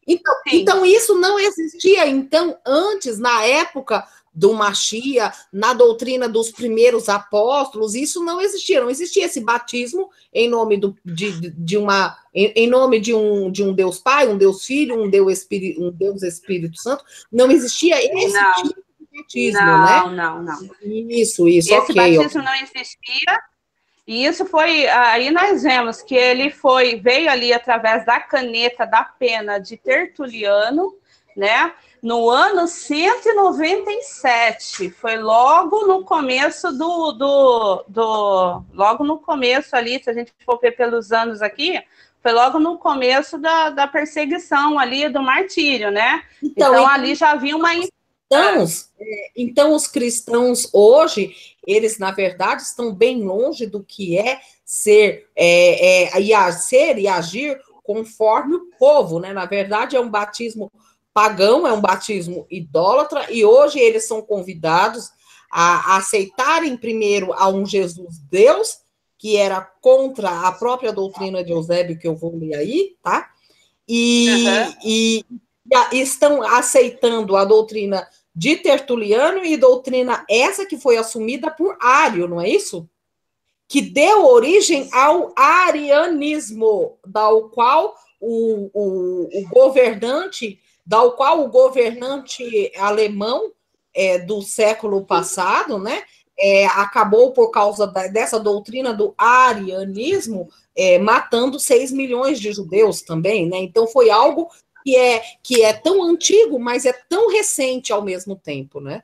Então, então, isso não existia, então, antes, na época do Machia, na doutrina dos primeiros apóstolos, isso não existia, não existia esse batismo em nome do, de, de uma, em, em nome de um, de um Deus Pai, um Deus Filho, um Deus Espírito, um Deus Espírito Santo, não existia esse não, tipo de batismo, não, né? Não, não, não. Isso, isso, esse ok. batismo ok. não existia. E isso foi, aí nós vemos que ele foi, veio ali através da caneta, da pena de Tertuliano, né? No ano cento e noventa e sete, foi logo no começo do, do, do, logo no começo ali, se a gente for ver pelos anos aqui, foi logo no começo da, da perseguição ali, do martírio, né? Então, então ali já havia uma... Então, então, os cristãos hoje, eles, na verdade, estão bem longe do que é ser, é, é, e a, ser e agir conforme o povo, né? Na verdade, é um batismo pagão, é um batismo idólatra, e hoje eles são convidados a, a aceitarem primeiro a um Jesus Deus, que era contra a própria doutrina de Eusébio, que eu vou ler aí, tá? E, uhum. e, e estão aceitando a doutrina de Tertuliano e doutrina essa que foi assumida por Ário, não é isso? Que deu origem ao arianismo, da qual o, o, o governante, da qual o governante alemão é, do século passado, né, é, acabou por causa da, dessa doutrina do arianismo, é, matando seis milhões de judeus também, né? Então foi algo que é, que é tão antigo, mas é tão recente ao mesmo tempo, né?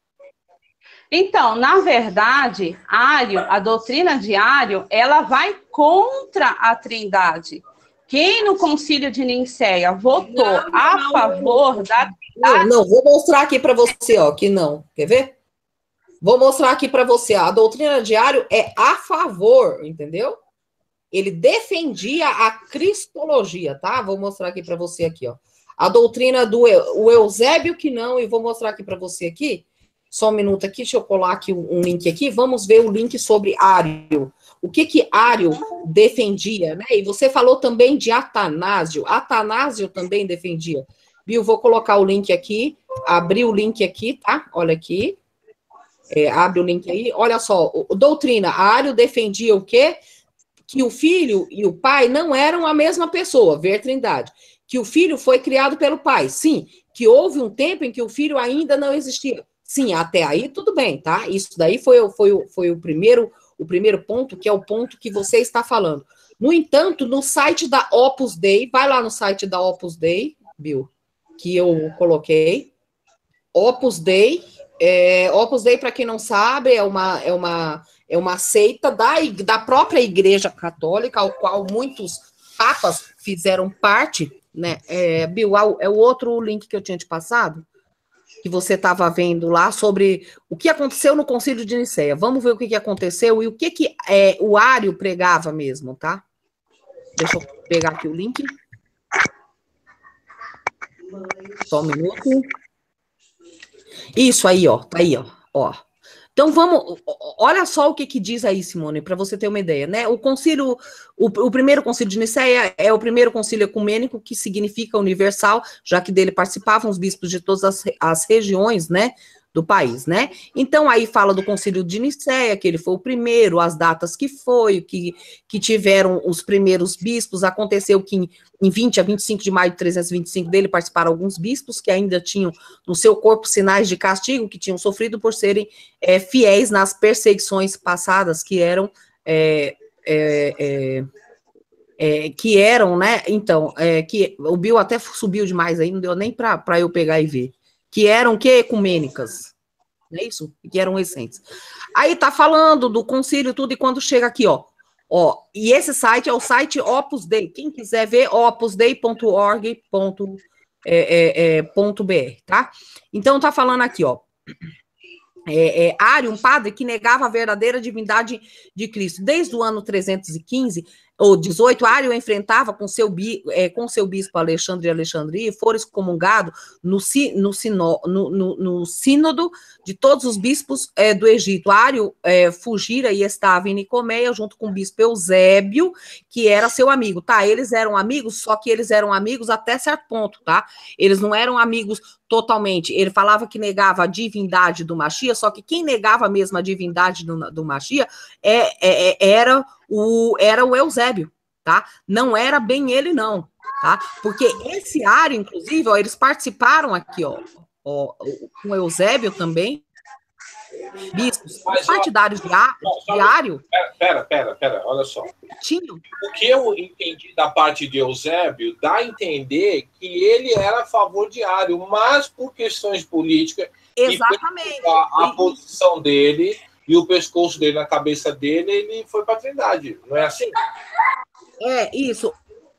Então, na verdade, Ário, a doutrina de Ário, ela vai contra a Trindade. Quem no Concílio de Nicéia votou não, a não, favor não, da Trindade... Não, vou mostrar aqui para você, ó, que não. Quer ver? Vou mostrar aqui para você. Ó, a doutrina de Ário é a favor, entendeu? Ele defendia a cristologia, tá? Vou mostrar aqui para você aqui, ó. A doutrina do o Eusébio que não, e vou mostrar aqui para você aqui. Só um minuto aqui, deixa eu colar aqui um link aqui. Vamos ver o link sobre Ário. O que que Ário defendia, né? E você falou também de Atanásio. Atanásio também defendia. Bill, vou colocar o link aqui. Abrir o link aqui, tá? Olha aqui. É, abre o link aí. Olha só, o, doutrina. Ário defendia o quê? Que o filho e o pai não eram a mesma pessoa, ver Trindade. Que o filho foi criado pelo pai, sim. Que houve um tempo em que o filho ainda não existia. Sim, até aí tudo bem, tá? Isso daí foi, foi, foi o, primeiro, o primeiro ponto, que é o ponto que você está falando. No entanto, no site da Opus Dei, vai lá no site da Opus Dei, Bill, que eu coloquei. Opus Dei, é, Opus Dei, para quem não sabe, é uma, é uma, é uma seita da, da própria Igreja Católica, ao qual muitos papas fizeram parte, né? É, Bill, é o outro link que eu tinha te passado, que você estava vendo lá sobre o que aconteceu no Concílio de Nicéia. Vamos ver o que, que aconteceu e o que, que é, o Ário pregava mesmo, tá? Deixa eu pegar aqui o link. Só um minuto. Isso aí, ó. Tá aí, ó. ó. Então vamos, olha só o que, que diz aí, Simone, para você ter uma ideia, né? O concílio, o, o primeiro concílio de Nicéia é o primeiro concílio ecumênico, que significa universal, já que dele participavam os bispos de todas as, as regiões, né, do país, né? Então aí fala do concílio de Nicéia, que ele foi o primeiro, as datas que foi, que, que tiveram os primeiros bispos. Aconteceu que em, em vinte a vinte e cinco de maio de trezentos e vinte e cinco dele participaram alguns bispos que ainda tinham no seu corpo sinais de castigo, que tinham sofrido por serem é, fiéis nas perseguições passadas, que eram é, é, é, é, que eram, né? Então, é, que o Bill até subiu demais aí, não deu nem para eu pegar e ver. Que eram que ecumênicas, não é isso? Que eram recentes. Aí tá falando do concílio tudo, e quando chega aqui, ó, ó, e esse site é o site Opus Dei, quem quiser ver, opus dei ponto org ponto b r, tá? Então tá falando aqui, ó, é, é, Ário, um padre que negava a verdadeira divindade de Cristo. Desde o ano trezentos e quinze, ou dezoito, Ário enfrentava com seu, bi, é, com seu bispo Alexandre de Alexandria e fora excomungado no, no, sino, no, no, no sínodo de todos os bispos é, do Egito. Ário é, fugira e estava em Nicomeia junto com o bispo Eusébio, que era seu amigo, tá? Eles eram amigos, só que eles eram amigos até certo ponto, tá? Eles não eram amigos totalmente. Ele falava que negava a divindade do Machia, só que quem negava mesmo a divindade do, do Machia é, é, era, o, era o Eusébio, tá? Não era bem ele, não, tá? Porque esse Ário, inclusive, ó, eles participaram aqui, ó, ó, com o Eusébio também, bispos, os partidários de, Á, de Ário. Pera, pera, pera, olha só. Tinham. O que eu entendi da parte de Eusébio dá a entender que ele era a favor de Ário, mas por questões políticas, exatamente, a, a posição dele e o pescoço dele na cabeça dele, ele foi para a Trindade, não é assim? É, isso.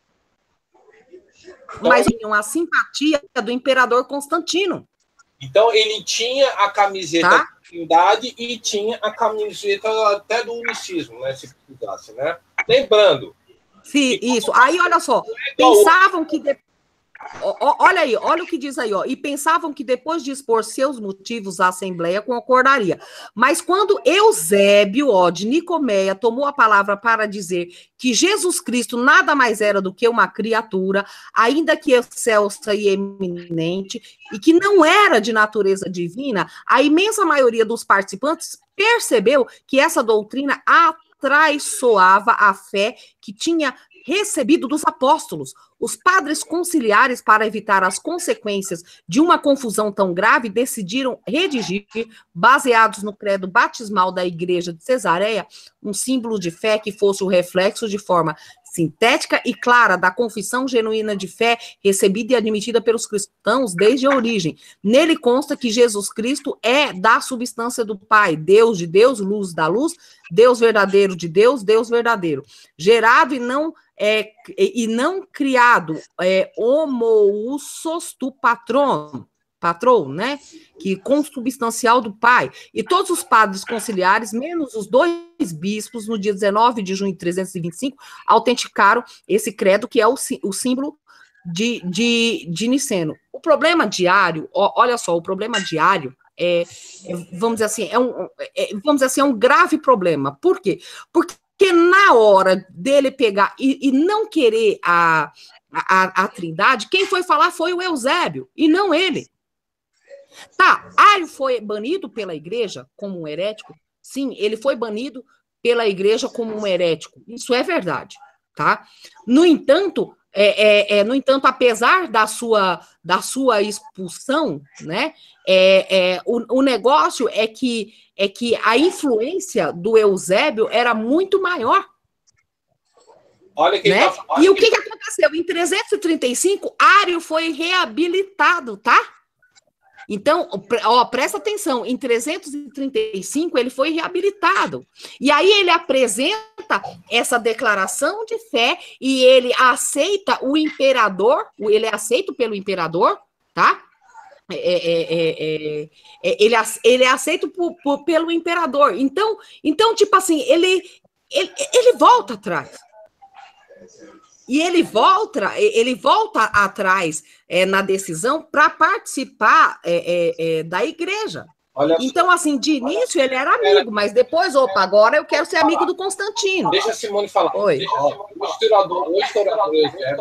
Então, mas tinham a simpatia do imperador Constantino. Então, ele tinha a camiseta tá? da Trindade e tinha a camiseta até do unicismo, né? Se precisasse, né? Lembrando. Sim, isso. Aí, olha só, pensavam que... De... Olha aí, olha o que diz aí, ó. E pensavam que depois de expor seus motivos, a Assembleia concordaria. Mas quando Eusébio, ó, de Nicomeia, tomou a palavra para dizer que Jesus Cristo nada mais era do que uma criatura, ainda que excelsa e eminente, e que não era de natureza divina, a imensa maioria dos participantes percebeu que essa doutrina atraiçoava a fé que tinha recebido dos apóstolos. Os padres conciliares, para evitar as consequências de uma confusão tão grave, decidiram redigir, baseados no credo batismal da Igreja de Cesareia, um símbolo de fé que fosse o reflexo de forma sintética e clara da confissão genuína de fé recebida e admitida pelos cristãos desde a origem. Nele consta que Jesus Cristo é da substância do Pai, Deus de Deus, luz da luz, Deus verdadeiro de Deus, Deus verdadeiro, gerado e não É, e não criado, é, homoussos tu patron, patrão, né? Que consubstancial do Pai. E todos os padres conciliares, menos os dois bispos, no dia dezenove de junho de trezentos e vinte e cinco, autenticaram esse credo, que é o, o símbolo de, de, de Niceno. O problema diário, ó, olha só, o problema diário é, é vamos dizer assim, é um, é, vamos dizer assim, é um grave problema. Por quê? Porque Porque na hora dele pegar e, e não querer a, a, a Trindade, quem foi falar foi o Eusébio, e não ele. Tá, Ário foi banido pela igreja como um herético? Sim, ele foi banido pela igreja como um herético. Isso é verdade, tá? No entanto, é, é, é, no entanto, apesar da sua, da sua expulsão, né, é, é, o, o negócio é que é que a influência do Eusébio era muito maior. Olha quem né? tá falando. E o que, que aconteceu? Em trezentos e trinta e cinco, Ário foi reabilitado, tá? Então, ó, presta atenção, em trezentos e trinta e cinco ele foi reabilitado. E aí ele apresenta essa declaração de fé e ele aceita o imperador, ele é aceito pelo imperador, tá? É, é, é, é, ele, ele é aceito por, por, pelo imperador. Então, então, tipo assim, ele, ele, ele volta atrás. E ele volta, ele volta atrás é, na decisão para participar é, é, é, da igreja. Olha então, só. Assim, de início ele era amigo, mas depois, opa, agora eu quero ser amigo do Constantino. Deixa a Simone falar. Oi. Deixa a Simone falar. O historiador, o historiador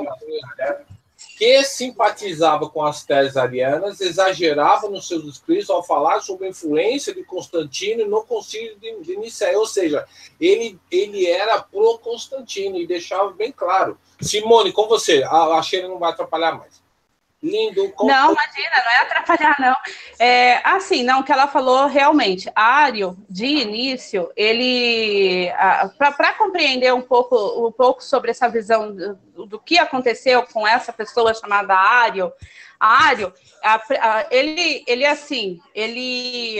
que simpatizava com as teses arianas, exagerava nos seus escritos ao falar sobre a influência de Constantino no concílio de, de Nicéia, ou seja, ele, ele era pro-Constantino e deixava bem claro. Simone, com você, a, a Sheila não vai atrapalhar mais. Lindo. Com... Não, imagina, não é atrapalhar, não. É, assim, não, o que ela falou, realmente, Ário, de início, ele, para compreender um pouco, um pouco sobre essa visão do, do que aconteceu com essa pessoa chamada Ário, Ário, a, a, ele, ele, assim, ele,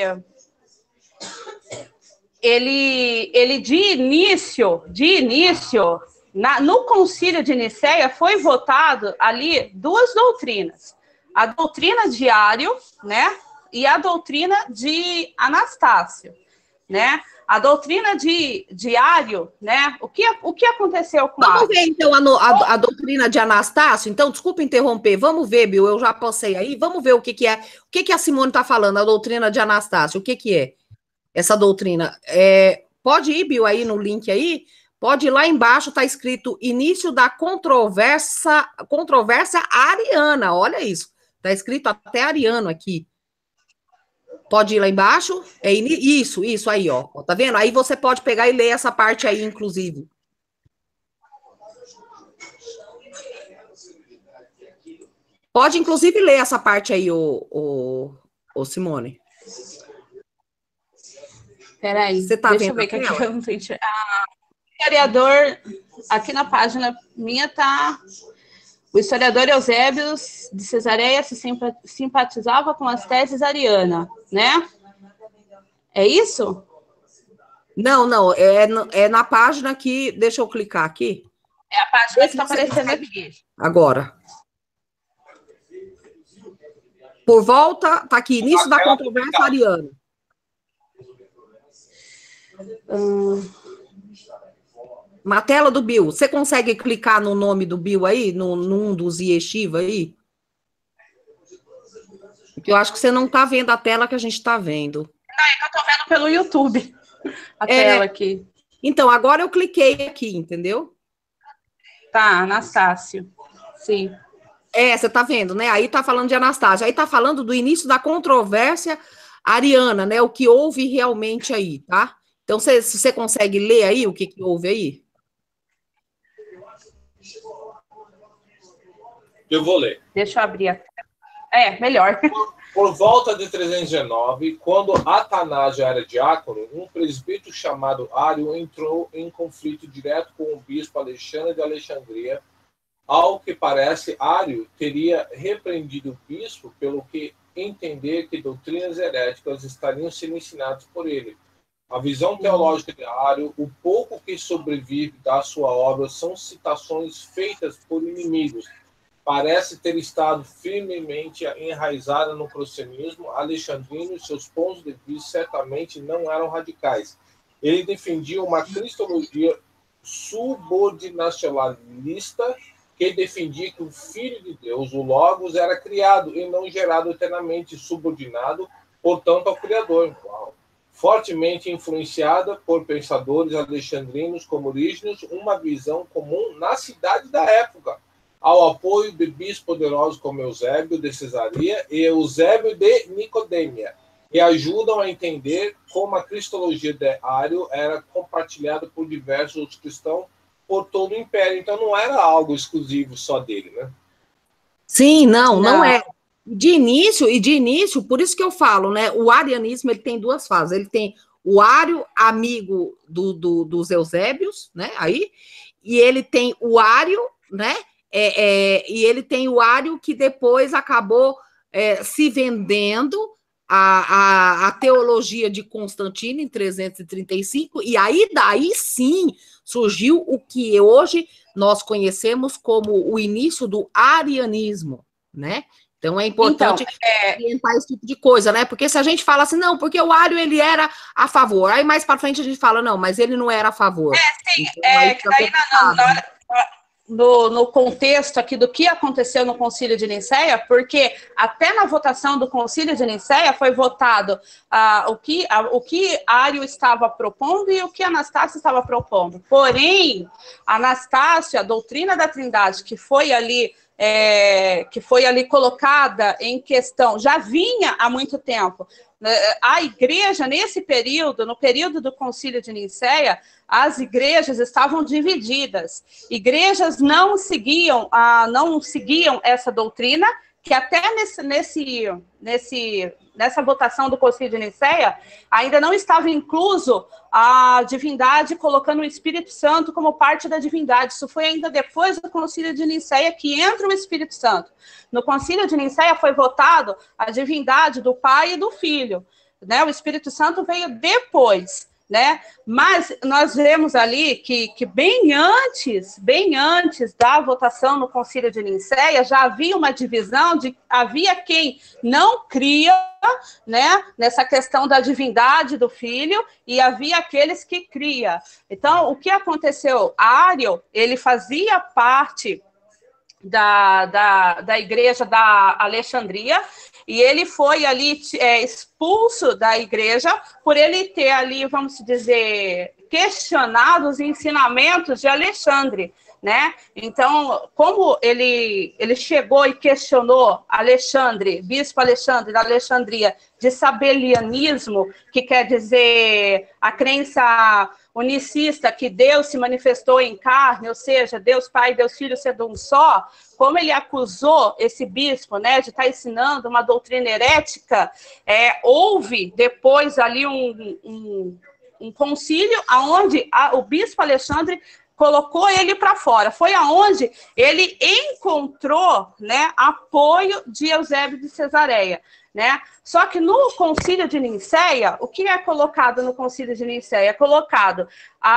ele, ele de início, de início... Na, no concílio de Nicéia foi votado ali duas doutrinas. A doutrina de Ário, né? E a doutrina de Anastácio, né? A doutrina de, de Ário, né? O que, o que aconteceu com Vamos Ário? ver, então, a, no- a- a doutrina de Anastácio? Então, desculpa interromper. Vamos ver, Bill, eu já passei aí. Vamos ver o que, que é. O que, que a Simone está falando, a doutrina de Anastácio. O que, que é essa doutrina? É, pode ir, Bill, aí no link aí. Pode ir lá embaixo, está escrito início da controvérsia, controvérsia ariana. Olha isso. Está escrito até ariano aqui. Pode ir lá embaixo. É ini- isso, isso aí, ó. Tá vendo? Aí você pode pegar e ler essa parte aí, inclusive. Pode, inclusive, ler essa parte aí, o, o, o Simone. Peraí, Você tá deixa vendo eu ver a que aqui tela? eu não entendi. Ah, o historiador, aqui na página minha tá... O historiador Eusébio de Cesareia se simpa- simpatizava com as teses arianas, né? É isso? Não, não, é, no- é na página que... Deixa eu clicar aqui. É a página que Esse está você aparecendo consegue- aqui. Agora. Por volta, tá aqui, início da controvérsia ariana. Hum, Na tela do Bill. Você consegue clicar no nome do Bill aí, no, num dos Yeshiva aí? Porque eu acho que você não tá vendo a tela que a gente tá vendo. é que eu tô vendo pelo YouTube a É. tela aqui. Então, agora eu cliquei aqui, entendeu? Tá, Anastácio. Sim. É, você tá vendo, né? Aí tá falando de Anastácio. Aí tá falando do início da controvérsia ariana, né? O que houve realmente aí, tá? Então, você, se você consegue ler aí o que, que houve aí? Eu vou ler. Deixa eu abrir a tela. É, melhor. Por volta de trezentos e dezenove, quando Atanás já era diácono, um presbítero chamado Ário entrou em conflito direto com o bispo Alexandre de Alexandria. Ao que parece, Ário teria repreendido o bispo pelo que entender que doutrinas heréticas estariam sendo ensinadas por ele. A visão teológica de Ário, o pouco que sobrevive da sua obra, são citações feitas por inimigos. Parece ter estado firmemente enraizada no cristianismo alexandrino e seus pontos de vista certamente não eram radicais. Ele defendia uma cristologia subordinacionalista que defendia que o Filho de Deus, o Logos, era criado e não gerado eternamente, subordinado, portanto, ao Criador. Uau. Fortemente influenciada por pensadores alexandrinos como Orígenes, uma visão comum na cidade da época, ao apoio de bispos poderosos como Eusébio de Cesareia e Eusébio de Nicodêmia, que ajudam a entender como a cristologia de Ário era compartilhada por diversos outros cristãos por todo o império. Então, não era algo exclusivo só dele, né? Sim, não, não, Não. é. De início, e de início, por isso que eu falo, né? O arianismo ele tem duas fases. Ele tem o Ário, amigo do, do, dos Eusébios, né? Aí, e ele tem o Ário, né? É, é, e ele tem o Ário que depois acabou é, se vendendo a, a, a teologia de Constantino em trezentos e trinta e cinco, e aí daí sim surgiu o que hoje nós conhecemos como o início do arianismo, né? Então é importante Então, é... orientar esse tipo de coisa, né? Porque se a gente fala assim, não, porque o Ário ele era a favor, aí mais para frente a gente fala, não, mas ele não era a favor. É, sim, então, é aí que fica daí na, na, complicado, na, no, no contexto aqui do que aconteceu no Concílio de Nicéia, porque até na votação do Concílio de Nicéia foi votado ah, o, que, ah, o que Ário estava propondo e o que Anastácio estava propondo. Porém, Anastácio, a doutrina da Trindade, que foi ali É, que foi ali colocada em questão, já vinha há muito tempo. A igreja, nesse período, no período do Concílio de Nicéia, as igrejas estavam divididas. Igrejas não seguiam, ah, não seguiam essa doutrina, que até nesse, nesse, nesse, nessa votação do Concílio de Nicéia, ainda não estava incluso a divindade colocando o Espírito Santo como parte da divindade. Isso foi ainda depois do Concílio de Nicéia que entra o Espírito Santo. No Concílio de Nicéia foi votado a divindade do Pai e do Filho, né? O Espírito Santo veio depois. né? Mas nós vemos ali que, que bem antes, bem antes da votação no Concílio de Nicéia, já havia uma divisão de havia quem não cria, né, nessa questão da divindade do Filho, e havia aqueles que cria. Então, o que aconteceu? Ário, ele fazia parte da, da, da igreja da Alexandria, e ele foi ali é, expulso da igreja por ele ter ali, vamos dizer, questionado os ensinamentos de Alexandre, né? Então, como ele, ele chegou e questionou Alexandre, bispo Alexandre da Alexandria, de sabelianismo, que quer dizer a crença unicista, que Deus se manifestou em carne, ou seja, Deus Pai e Deus Filho sendo um só, como ele acusou esse bispo, né, de estar ensinando uma doutrina herética, é, houve depois ali um, um, um concílio onde o bispo Alexandre colocou ele para fora. Foi aonde ele encontrou, né, apoio de Eusébio de Cesareia, né? Só que no Concílio de Nicéia, o que é colocado no Concílio de Nicéia? É colocado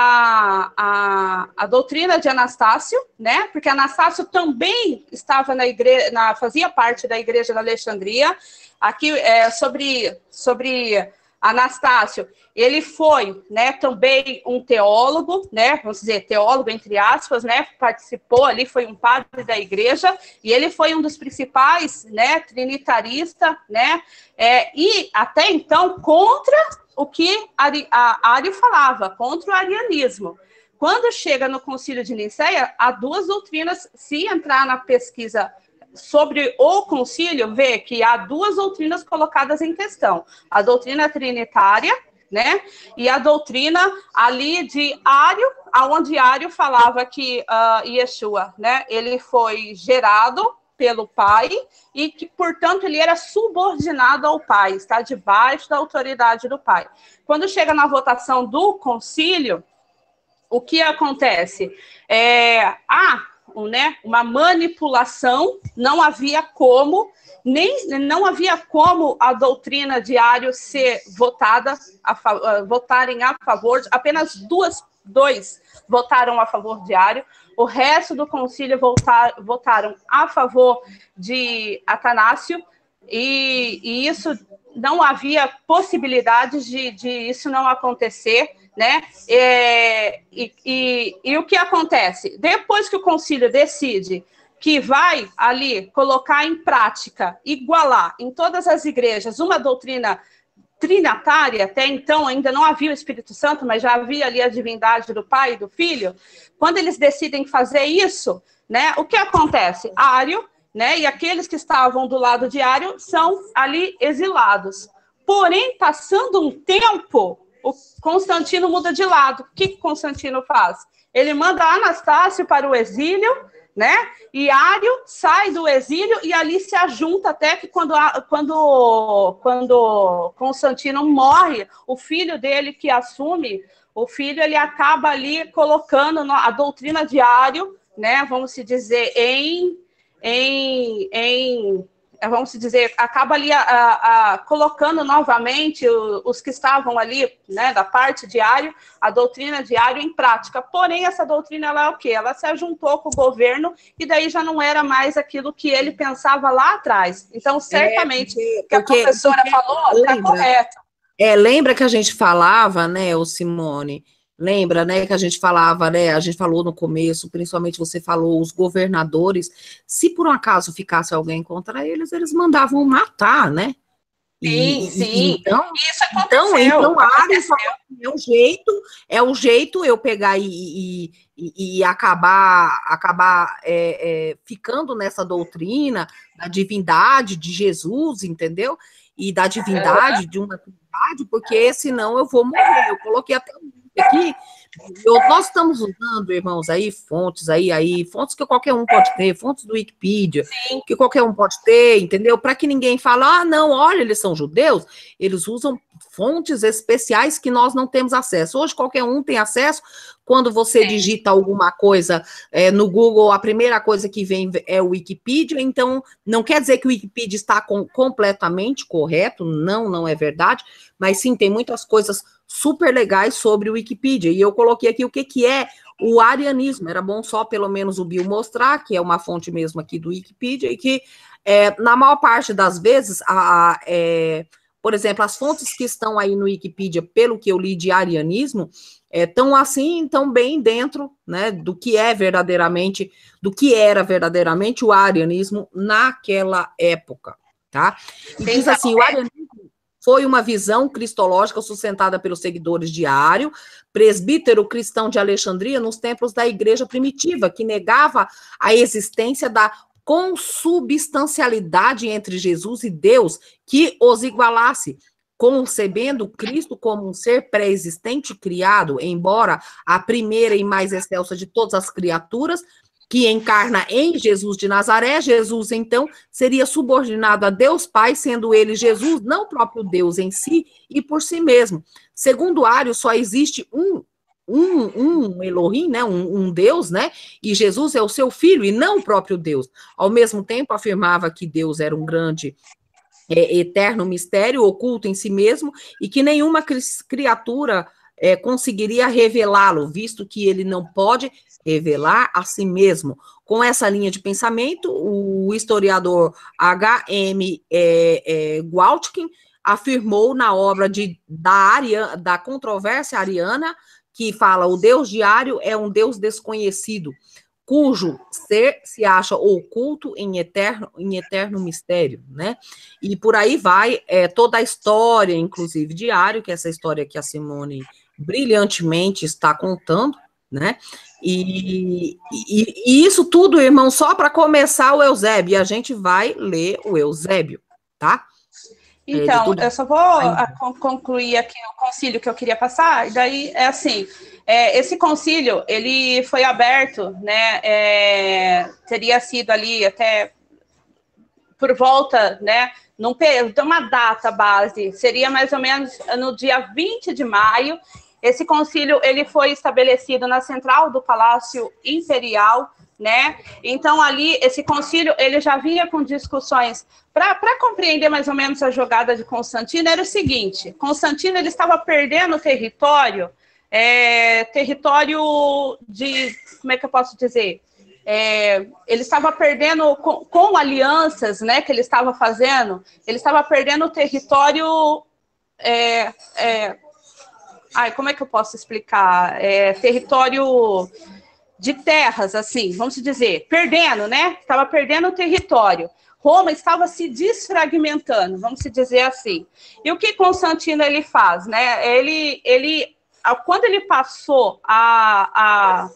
a, a, a doutrina de Anastácio, né? Porque Anastácio também estava na igreja, na, fazia parte da igreja da Alexandria. Aqui é sobre, sobre Anastácio, ele foi, né, também um teólogo, né, vamos dizer, teólogo entre aspas, né, participou ali, foi um padre da igreja, e ele foi um dos principais, né, trinitarista, né, é, e até então contra o que Ari, a Ário falava, contra o arianismo. Quando chega no Concílio de Nicéia, há duas doutrinas, se entrar na pesquisa sobre o concílio, vê que há duas doutrinas colocadas em questão. A doutrina trinitária, né, e a doutrina ali de Ário, aonde Ário falava que uh, Yeshua, né, ele foi gerado pelo Pai e que, portanto, ele era subordinado ao Pai, está debaixo da autoridade do Pai. Quando chega na votação do concílio, o que acontece? É, ah, né, uma manipulação, não havia como, nem não havia como a doutrina de Ário ser votada, a, votarem a favor, apenas duas, dois votaram a favor de Ário, o resto do concílio votar, votaram a favor de Atanácio, e, e isso não havia possibilidade de, de isso não acontecer, né? É, e, e, e o que acontece? Depois que o concílio decide que vai ali colocar em prática, igualar em todas as igrejas uma doutrina trinatária, até então ainda não havia o Espírito Santo, mas já havia ali a divindade do Pai e do Filho, quando eles decidem fazer isso, né, o que acontece? Ário, né, e aqueles que estavam do lado de Ário são ali exilados. Porém, passando um tempo, o Constantino muda de lado. O que que Constantino faz? Ele manda Anastácio para o exílio, né? E Ário sai do exílio e ali se ajunta até que quando, quando, quando Constantino morre, o filho dele que assume, o filho ele acaba ali colocando a doutrina de Ário, né? Vamos se dizer, em... em, em vamos dizer, acaba ali a, a, a, colocando novamente o, os que estavam ali, né, da parte de Ário, a doutrina de Ário em prática. Porém, essa doutrina, ela é o quê? Ela se ajuntou com o governo e daí já não era mais aquilo que ele pensava lá atrás. Então, certamente, o é, que a professora porque, falou está correto. É, lembra que a gente falava, né, ô Simone, lembra, né, que a gente falava, né, a gente falou no começo, principalmente você falou, os governadores, se por um acaso ficasse alguém contra eles, eles mandavam matar, né? Sim, e, sim. Então, isso então, então Ário é o jeito, é o jeito eu pegar e, e, e, e acabar, acabar é, é, ficando nessa doutrina da divindade de Jesus, entendeu? E da divindade, de uma divindade, porque senão eu vou morrer. Eu coloquei até aqui, eu, nós estamos usando, irmãos, aí, fontes aí, aí, fontes que qualquer um pode ter, fontes do Wikipedia, Sim. que qualquer um pode ter, entendeu? Para que ninguém fale, ah, não, olha, eles são judeus, eles usam fontes especiais que nós não temos acesso. Hoje qualquer um tem acesso, quando você Sim. digita alguma coisa é, no Google, a primeira coisa que vem é o Wikipedia, então não quer dizer que o Wikipedia está com, completamente correto, não, não é verdade, mas sim, tem muitas coisas super legais sobre o Wikipedia, e eu coloquei aqui o que, que é o arianismo, era bom só pelo menos o Bill mostrar, que é uma fonte mesmo aqui do Wikipedia, e que é, na maior parte das vezes, a, a, é, por exemplo, as fontes que estão aí no Wikipedia, pelo que eu li de arianismo, estão é, assim, tão bem dentro, né, do que é verdadeiramente, do que era verdadeiramente o arianismo naquela época, tá? E diz assim, o arianismo foi uma visão cristológica sustentada pelos seguidores de Ário, presbítero cristão de Alexandria, nos templos da igreja primitiva, que negava a existência da consubstancialidade entre Jesus e Deus, que os igualasse, concebendo Cristo como um ser pré-existente criado, embora a primeira e mais excelsa de todas as criaturas, que encarna em Jesus de Nazaré. Jesus, então, seria subordinado a Deus Pai, sendo ele, Jesus, não o próprio Deus em si e por si mesmo. Segundo Ário, só existe um, um, um Elohim, né, um, um Deus, né, e Jesus é o seu filho e não o próprio Deus. Ao mesmo tempo, afirmava que Deus era um grande, é, eterno mistério, oculto em si mesmo, e que nenhuma criatura é, conseguiria revelá-lo, visto que ele não pode revelar a si mesmo. Com essa linha de pensamento, o historiador H M É, é, Gwaltkin afirmou na obra de, da, Aria, da controvérsia ariana, que fala: o Deus diário é um Deus desconhecido, cujo ser se acha oculto em eterno, em eterno mistério, né? E por aí vai é, toda a história, inclusive, de Ário, que é essa história que a Simone brilhantemente está contando, né? E, e, e isso tudo, irmão, só para começar o Eusébio, e a gente vai ler o Eusébio, tá? Então, é, eu só vou a, concluir aqui o concílio que eu queria passar, e daí é assim, é, esse concílio, ele foi aberto, né, é, teria sido ali até por volta, né, num período, uma data base, seria mais ou menos no dia vinte de maio. Esse concílio, ele foi estabelecido na central do Palácio Imperial, né? Então, ali, esse concílio, ele já vinha com discussões. Para compreender mais ou menos a jogada de Constantino, era o seguinte: Constantino, ele estava perdendo território, é, território de, como é que eu posso dizer? É, ele estava perdendo, com, com alianças, né, que ele estava fazendo, ele estava perdendo o território... É, é, Ai, como é que eu posso explicar? É, território de terras, assim, vamos dizer, perdendo, né? Estava perdendo o território. Roma estava se desfragmentando, vamos dizer assim. E o que Constantino ele faz, né? Ele, ele, quando ele passou a, a,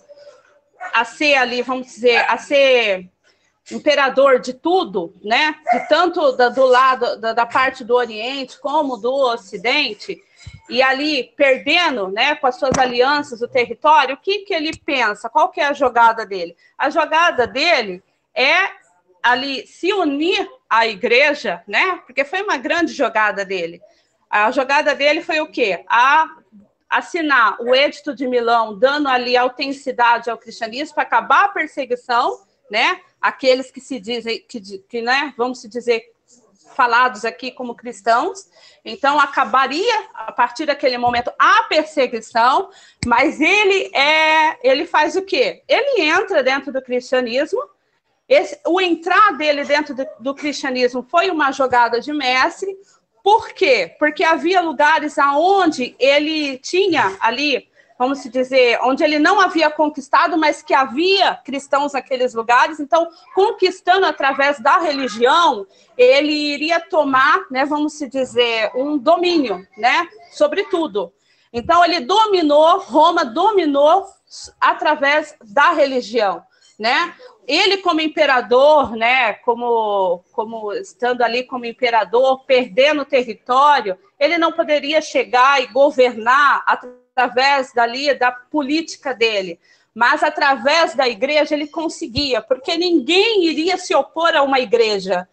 a ser ali, vamos dizer, a ser imperador de tudo, né? De tanto da, do lado da, da parte do Oriente como do Ocidente, e ali perdendo, né, com as suas alianças o território, o que, que ele pensa? Qual que é a jogada dele? A jogada dele é ali se unir à igreja, né? Porque foi uma grande jogada dele. A jogada dele foi o quê? A assinar o Edito de Milão, dando ali autenticidade ao cristianismo para acabar a perseguição, né? Aqueles que se dizem, que, que né, vamos se dizer, falados aqui como cristãos. Então, acabaria, a partir daquele momento, a perseguição, mas ele, é, ele faz o quê? Ele entra dentro do cristianismo. Esse, o entrar dele dentro do, do cristianismo foi uma jogada de mestre. Por quê? Porque havia lugares aonde ele tinha ali, vamos dizer, onde ele não havia conquistado, mas que havia cristãos naqueles lugares. Então, conquistando através da religião, ele iria tomar, né, vamos dizer, um domínio, né, sobre tudo. Então, ele dominou, Roma dominou através da religião, né? Ele como imperador, né, como, como estando ali como imperador, perdendo território, ele não poderia chegar e governar através dali da política dele, mas através da igreja ele conseguia, porque ninguém iria se opor a uma igreja,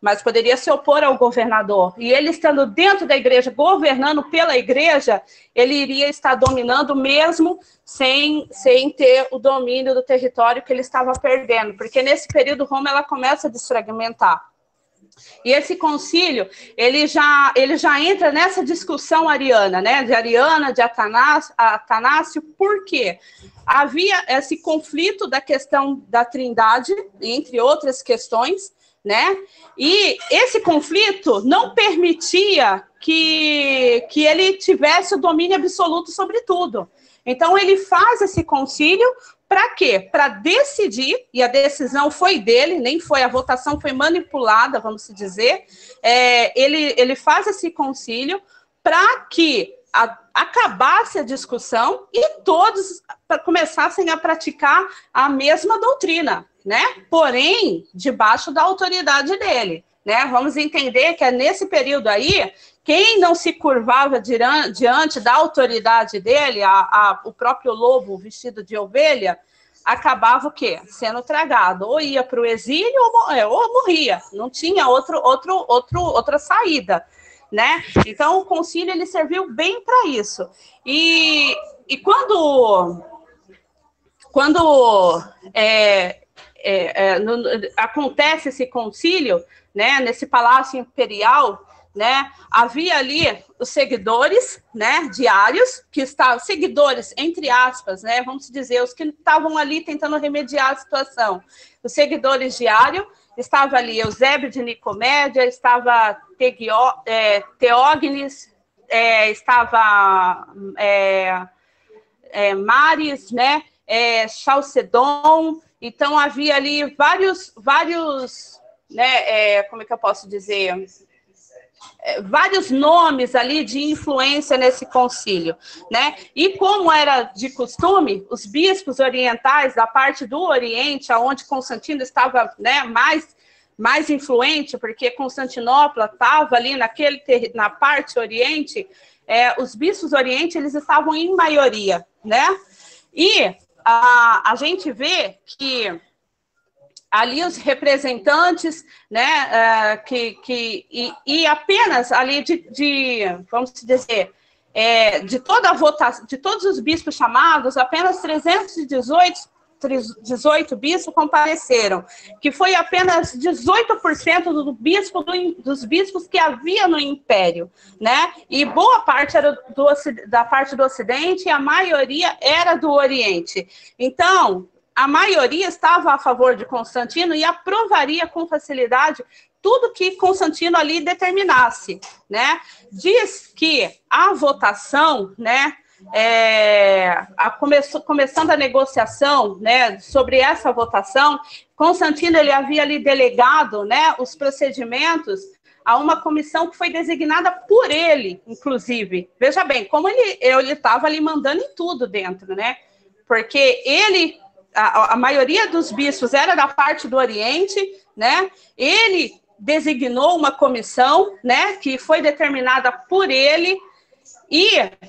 mas poderia se opor ao governador. E ele estando dentro da igreja, governando pela igreja, ele iria estar dominando mesmo sem, sem ter o domínio do território que ele estava perdendo, porque nesse período Roma ela começa a desfragmentar. E esse concílio, ele já, ele já entra nessa discussão ariana, né, de Ariana, de Atanásio, Atanácio, por quê? Havia esse conflito da questão da trindade, entre outras questões, né, e esse conflito não permitia que, que ele tivesse o domínio absoluto sobre tudo. Então, ele faz esse concílio para quê? Para decidir, e a decisão foi dele, nem foi, a votação foi manipulada, vamos se dizer, é, ele, ele faz esse concílio para que a, acabasse a discussão e todos começassem a praticar a mesma doutrina, né? Porém, debaixo da autoridade dele, né? Vamos entender que é nesse período aí, quem não se curvava diante da autoridade dele, a, a, o próprio lobo vestido de ovelha, acabava o quê? Sendo tragado. Ou ia para o exílio ou, ou morria. Não tinha outro, outro, outro, outra saída, né? Então, o concílio ele serviu bem para isso. E, e quando, quando é, é, é, no, acontece esse concílio, né, nesse palácio imperial, né, havia ali os seguidores, né, diários, que estavam, seguidores, entre aspas, né, vamos dizer, os que estavam ali tentando remediar a situação. Os seguidores diários, estava ali Eusébio de Nicomédia, estava Tegio, é, Teógenes, é, estava é, é, Maris, né, é, Chalcedon, então havia ali vários, vários, né, é, como é que eu posso dizer... vários nomes ali de influência nesse concílio, né? E como era de costume, os bispos orientais da parte do Oriente, aonde Constantino estava, né, mais, mais influente, porque Constantinopla estava ali naquele, na parte Oriente, é, os bispos Oriente, eles estavam em maioria, né? E a, a gente vê que ali os representantes, né, uh, que, que, e, e apenas ali de, de vamos dizer, é, de toda a votação, de todos os bispos chamados, apenas trezentos e dezoito bispos compareceram, que foi apenas dezoito por cento do bispo do, dos bispos que havia no Império, né, e boa parte era do, da parte do Ocidente e a maioria era do Oriente. Então, a maioria estava a favor de Constantino e aprovaria com facilidade tudo que Constantino ali determinasse, né? Diz que a votação, né, é, a começou, começando a negociação, né, sobre essa votação, Constantino ele havia ali delegado, né, os procedimentos a uma comissão que foi designada por ele, inclusive. Veja bem, como ele ele estava ali mandando em tudo dentro, né? Porque ele A, a maioria dos bispos era da parte do Oriente, né? Ele designou uma comissão, né, que foi determinada por ele, e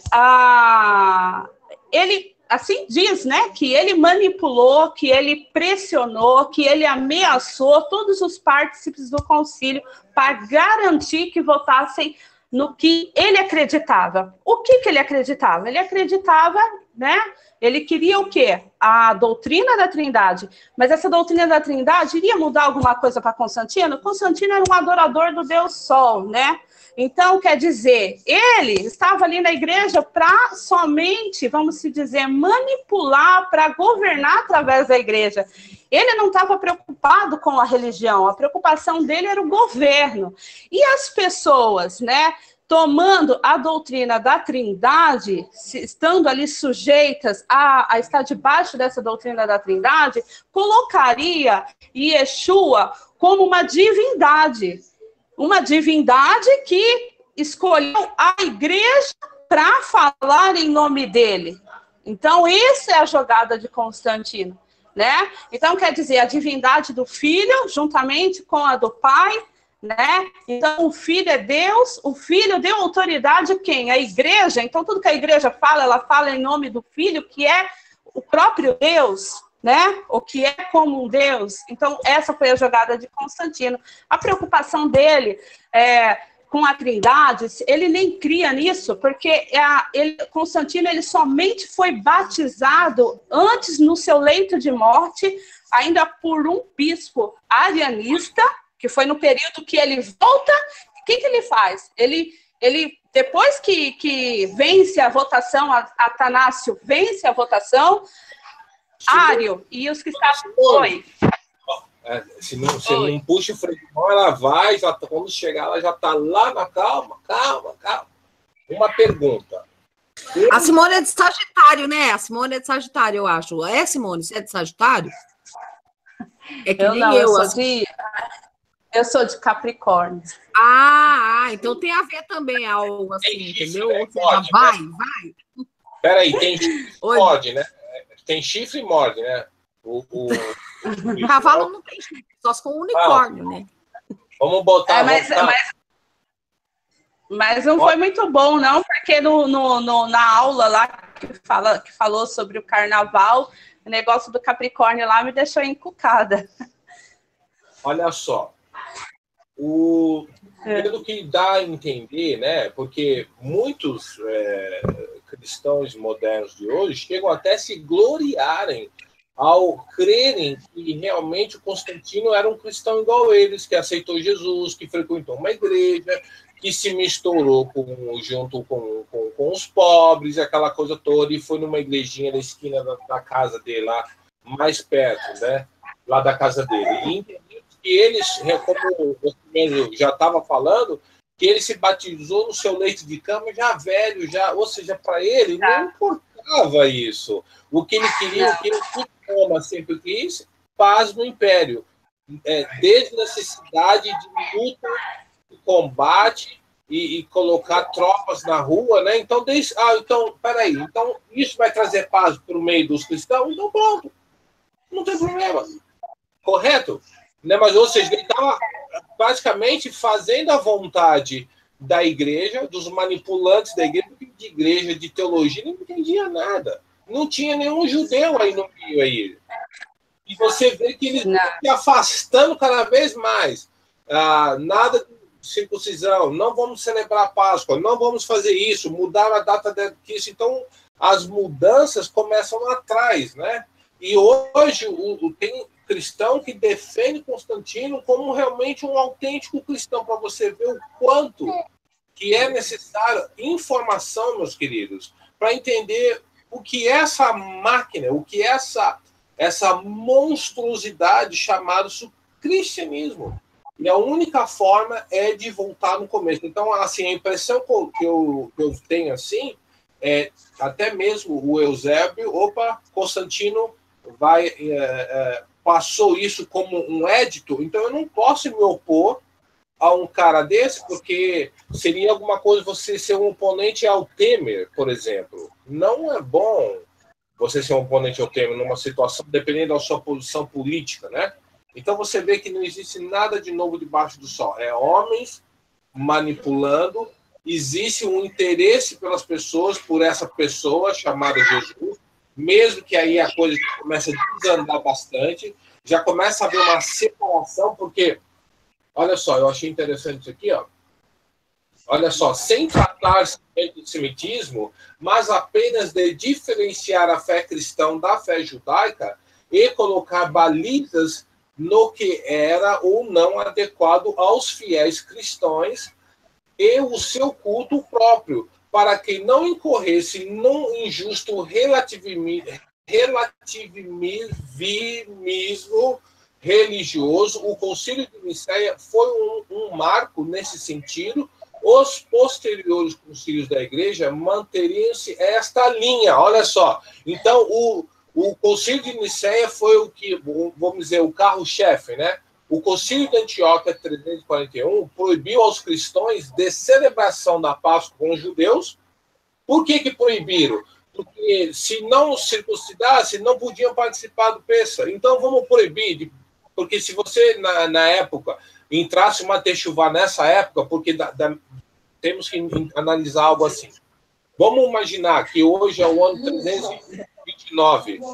a, ele, assim diz, né, que ele manipulou, que ele pressionou, que ele ameaçou todos os partícipes do concílio para garantir que votassem no que ele acreditava. O que, que ele acreditava? Ele acreditava, né? Ele queria o quê? A doutrina da Trindade. Mas essa doutrina da Trindade iria mudar alguma coisa para Constantino? Constantino era um adorador do Deus Sol, né? Então, quer dizer, ele estava ali na igreja para somente, vamos se dizer, manipular, para governar através da igreja. Ele não estava preocupado com a religião, a preocupação dele era o governo. E as pessoas, né, tomando a doutrina da Trindade, estando ali sujeitas a, a estar debaixo dessa doutrina da Trindade, colocaria Yeshua como uma divindade. Uma divindade que escolheu a igreja para falar em nome dele. Então, essa é a jogada de Constantino, né? Então, quer dizer, a divindade do Filho, juntamente com a do Pai, né? Então, o Filho é Deus, o Filho deu autoridade a quem? A igreja. Então, tudo que a igreja fala, ela fala em nome do Filho, que é o próprio Deus, né? O que é como um Deus. Então, essa foi a jogada de Constantino. A preocupação dele é, com a Trindade, ele nem cria nisso, porque é a, ele, Constantino ele somente foi batizado antes, no seu leito de morte, ainda por um bispo arianista, que foi no período que ele volta. O que, que ele faz? Ele, ele depois que, que vence a votação, Atanácio vence a votação, Ário e os que estavam... Oi. É, se não, se não puxa o freio de mão, ela vai, já, quando chegar, ela já está lá na calma, calma, calma. Uma pergunta. Eu... A Simone é de Sagitário, né? A Simone é de Sagitário, eu acho. É, Simone? Você é de Sagitário? É que eu nem não, eu. eu sou, assim. de, eu sou de Capricórnio. Ah, ah, então tem a ver também algo assim, tem chifre, entendeu? Né? Ou seja, pode, vai, né? vai. Peraí, tem chifre e morde, né? Tem chifre e morde, né? O, o, o cavalo não tem chifre, só com unicórnio, ah, né? Vamos botar... É, mas, mas, mas não foi muito bom, não, porque no, no, no, na aula lá que, fala, que falou sobre o carnaval, o negócio do Capricórnio lá me deixou encucada. Olha só, o, pelo que dá a entender, né? Porque muitos é, cristãos modernos de hoje chegam até a se gloriarem ao crerem que realmente o Constantino era um cristão igual a eles, que aceitou Jesus, que frequentou uma igreja, que se misturou com, junto com, com, com os pobres, aquela coisa toda, e foi numa igrejinha na esquina da, da casa dele, lá mais perto, né? Lá da casa dele. E entendemos que eles, como o já estava falando, que ele se batizou no seu leito de cama já velho, já, ou seja, para ele não importava isso. O que ele queria, o que ele Roma sempre quis, paz no Império. É, desde necessidade de luta, de combate e, e colocar tropas na rua, né? Então, desde, ah, então, peraí, então isso vai trazer paz para o meio dos cristãos? Então, pronto, não tem problema. Correto? Né? Mas, ou seja, ele estava basicamente fazendo a vontade da igreja, dos manipulantes da igreja, de igreja, de teologia, não entendia nada. Não tinha nenhum judeu aí no meio aí. E você vê que eles estão se afastando cada vez mais. Ah, nada de circuncisão, não vamos celebrar a Páscoa, não vamos fazer isso, mudar a data disso. Então, as mudanças começam lá atrás, né? E hoje o, o, tem cristão que defende Constantino como realmente um autêntico cristão, para você ver o quanto que é necessário informação, meus queridos, para entender o que é essa máquina, o que é essa, essa monstruosidade chamada cristianismo. E a única forma é de voltar no começo. Então, assim, a impressão que eu, que eu tenho, assim, é até mesmo o Eusébio, opa, Constantino vai, é, é, passou isso como um édito, então eu não posso me opor a um cara desse, porque seria alguma coisa você ser um oponente ao Temer, por exemplo. Não é bom você ser um oponente ao Temer numa situação, dependendo da sua posição política, né? Então você vê que não existe nada de novo debaixo do sol. É homens manipulando, existe um interesse pelas pessoas, por essa pessoa chamada Jesus, mesmo que aí a coisa comece a desandar bastante, já começa a haver uma separação, porque olha só, eu achei interessante isso aqui, ó. Olha só, sem tratar-se do antissemitismo, mas apenas de diferenciar a fé cristã da fé judaica e colocar balizas no que era ou não adequado aos fiéis cristãos e o seu culto próprio, para que não incorresse num injusto relativismo, relativismo religioso. O Concílio de Nicéia foi um, um marco nesse sentido. Os posteriores concílios da Igreja manteriam-se esta linha. Olha só. Então, o, o Concílio de Nicéia foi o que, vamos dizer, o carro-chefe, né? O Concílio de Antioquia trezentos e quarenta e um proibiu aos cristãos de celebração da Páscoa com os judeus. Por que que proibiram? Porque se não circuncidasse, não podiam participar do Pêssar. Então, vamos proibir de... Porque se você, na, na época, entrasse uma techuvá nessa época, porque da, da, temos que analisar algo assim. Vamos imaginar que hoje é o ano trezentos e vinte e nove.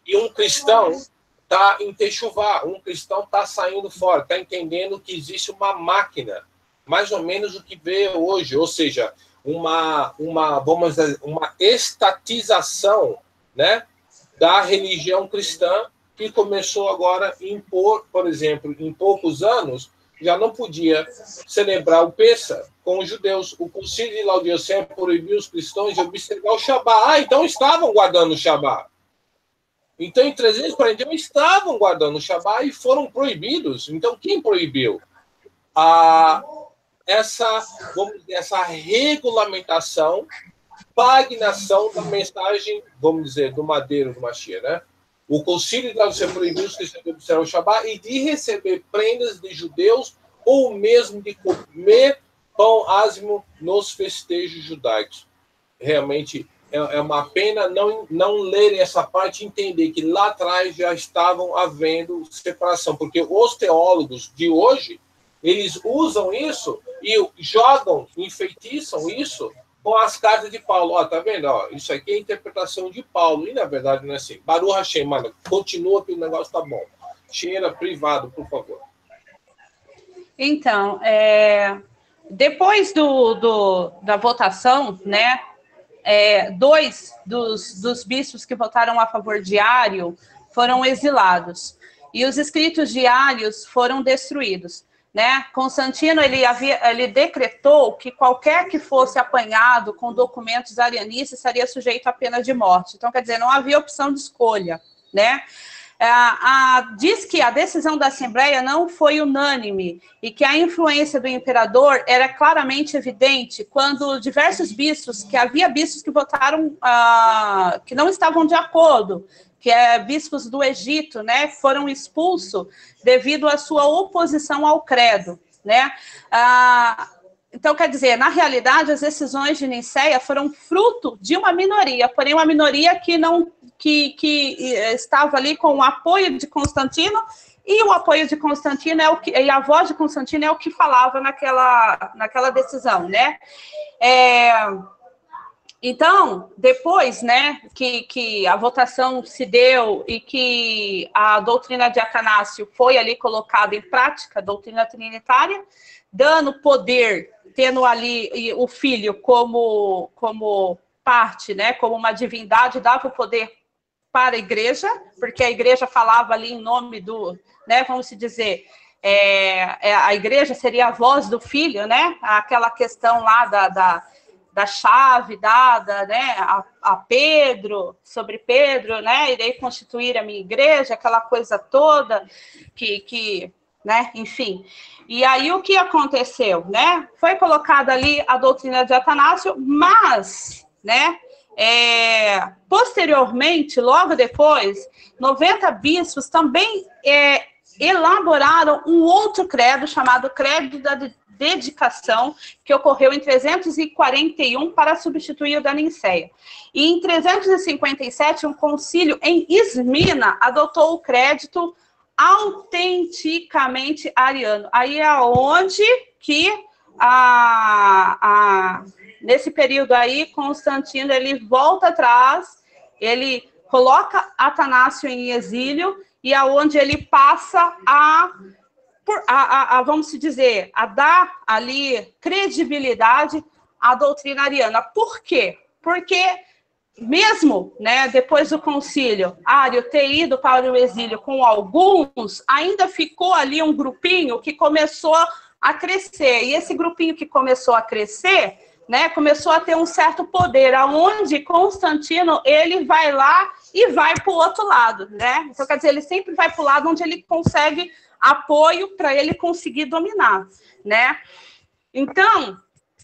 E um cristão está em Techuvá, um cristão está saindo fora, está entendendo que existe uma máquina, mais ou menos o que vê hoje, ou seja, uma, uma, vamos dizer, uma estatização, né, da religião cristã, que começou agora a impor, por exemplo, em poucos anos, já não podia celebrar o Pêssar com os judeus. O Concílio de Laodiceia proibiu os cristãos de observar o Shabá. Ah, então estavam guardando o Shabá. Então, em trezentos e quarenta e um, estavam guardando o Shabá e foram proibidos. Então, quem proibiu? Ah, essa, vamos dizer, essa regulamentação, paginação da mensagem, vamos dizer, do madeiro do Mashiach, né? O Concílio de Laodiceia proibiu os cristãos de observar o Shabá e de receber prendas de judeus ou mesmo de comer pão ázimo nos festejos judaicos. Realmente é uma pena não, não lerem essa parte e entender que lá atrás já estavam havendo separação, porque os teólogos de hoje, eles usam isso e jogam, enfeitiçam isso com as cartas de Paulo. Ó, tá vendo? Ó, isso aqui é a interpretação de Paulo, e na verdade não é assim. Baruch Hashem, mano, continua que o negócio tá bom. Cheira privado, por favor. Então, é, depois do, do, da votação, né, é, dois dos, dos bispos que votaram a favor de Ário foram exilados, e os escritos de Ários foram destruídos. Né? Constantino ele, havia, ele decretou que qualquer que fosse apanhado com documentos arianistas estaria sujeito à pena de morte. Então, quer dizer, não havia opção de escolha. Né? A, a, diz que a decisão da Assembleia não foi unânime e que a influência do imperador era claramente evidente quando diversos bispos, que havia bispos que votaram, ah, que não estavam de acordo, que é bispos do Egito, né, foram expulsos devido à sua oposição ao credo, né? Ah, então, quer dizer, na realidade, as decisões de Nicéia foram fruto de uma minoria, porém uma minoria que não que, que estava ali com o apoio de Constantino, e o apoio de Constantino é o que, e a voz de Constantino é o que falava naquela, naquela decisão, né? É, Então, depois, né, que, que a votação se deu e que a doutrina de Atanásio foi ali colocada em prática, a doutrina trinitária, dando poder, tendo ali o filho como, como parte, né, como uma divindade, dava o poder para a igreja, porque a igreja falava ali em nome do, né, vamos se dizer, é, é, a igreja seria a voz do filho, né, aquela questão lá da... da da chave dada, né, a, a Pedro, sobre Pedro, né, irei constituir a minha igreja, aquela coisa toda, que, que, né, enfim. E aí o que aconteceu, né, foi colocada ali a doutrina de Atanásio, mas, né, é, posteriormente, logo depois, noventa bispos também é, elaboraram um outro credo, chamado Credo da Dedicação, que ocorreu em trezentos e quarenta e um para substituir o da Nicéia. E em trezentos e cinquenta e sete, um concílio em Esmina adotou o crédito autenticamente ariano. Aí é onde que, a, a, nesse período aí, Constantino ele volta atrás, ele coloca Atanásio em exílio, e aonde ele passa a... Por, a, a, a, vamos dizer, a dar ali credibilidade à doutrina ariana. Por quê? Porque mesmo, né, depois do concílio, Ário ter ido para o exílio com alguns, ainda ficou ali um grupinho que começou a crescer. E esse grupinho que começou a crescer, né, começou a ter um certo poder, aonde Constantino, ele vai lá e vai para o outro lado, né? Então, quer dizer, ele sempre vai para o lado onde ele consegue apoio para ele conseguir dominar, né? Então,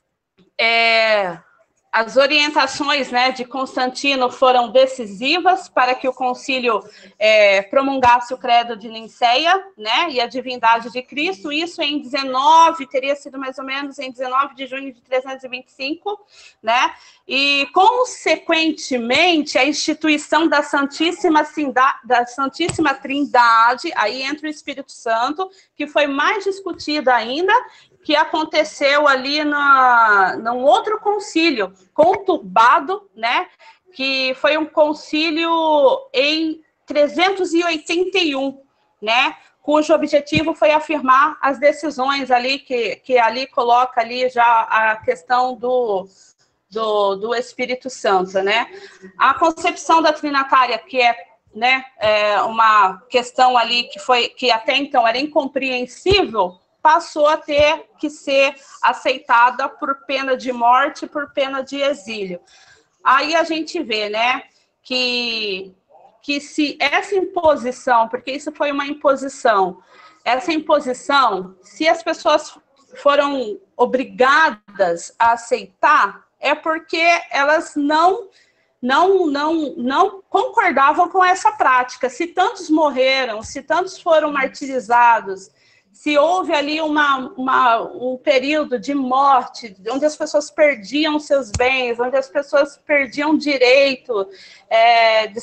é, as orientações, né, de Constantino foram decisivas para que o concílio é, promulgasse o credo de Nicéia, né, e a divindade de Cristo. Isso em dezenove, teria sido mais ou menos em dezenove de junho de trezentos e vinte e cinco, né, e consequentemente a instituição da Santíssima, da Santíssima Trindade, aí entra o Espírito Santo, que foi mais discutida ainda, que aconteceu ali na, num outro concílio, conturbado, né, que foi um concílio em trezentos e oitenta e um, né? Cujo objetivo foi afirmar as decisões ali, que, que ali coloca ali já a questão do, do, do Espírito Santo, né? A concepção da trinatária, que é, né, é uma questão ali que, foi, que até então era incompreensível, passou a ter que ser aceitada por pena de morte, por pena de exílio. Aí a gente vê, né, que... que se essa imposição, porque isso foi uma imposição, essa imposição, se as pessoas foram obrigadas a aceitar, é porque elas não, não, não, não concordavam com essa prática. Se tantos morreram, se tantos foram martirizados, se houve ali uma, uma, um período de morte, onde as pessoas perdiam seus bens, onde as pessoas perdiam direito é, de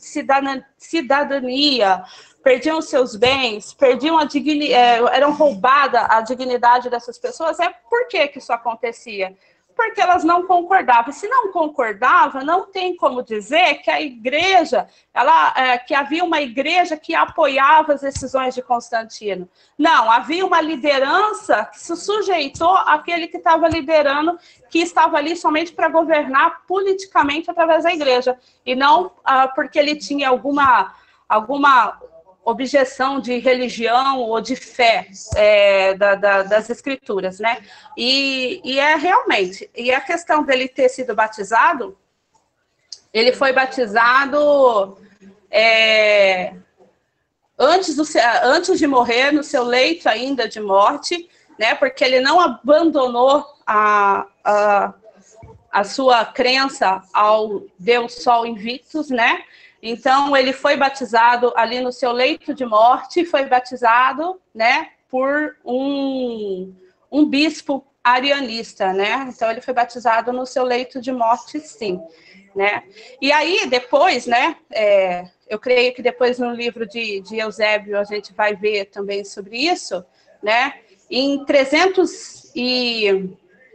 cidadania, perdiam seus bens, perdiam a dignidade, é, eram roubada a dignidade dessas pessoas, é por que que isso acontecia? Porque elas não concordavam. Se não concordava, não tem como dizer que a igreja, ela, é, que havia uma igreja que apoiava as decisões de Constantino. Não, havia uma liderança que se sujeitou àquele que estava liderando, que estava ali somente para governar politicamente através da igreja, e não ah, porque ele tinha alguma, alguma objeção de religião ou de fé é, da, da, das escrituras, né? E, e é realmente, e a questão dele ter sido batizado, ele foi batizado é, antes, do, antes de morrer, no seu leito ainda de morte, né? Porque ele não abandonou a, a, a sua crença ao Deus Sol Invictus, né? Então, ele foi batizado ali no seu leito de morte, foi batizado, né, por um, um bispo arianista, né? Então, ele foi batizado no seu leito de morte, sim, né? E aí, depois, né, é, eu creio que depois no livro de, de Eusébio a gente vai ver também sobre isso, né? Em trezentos e...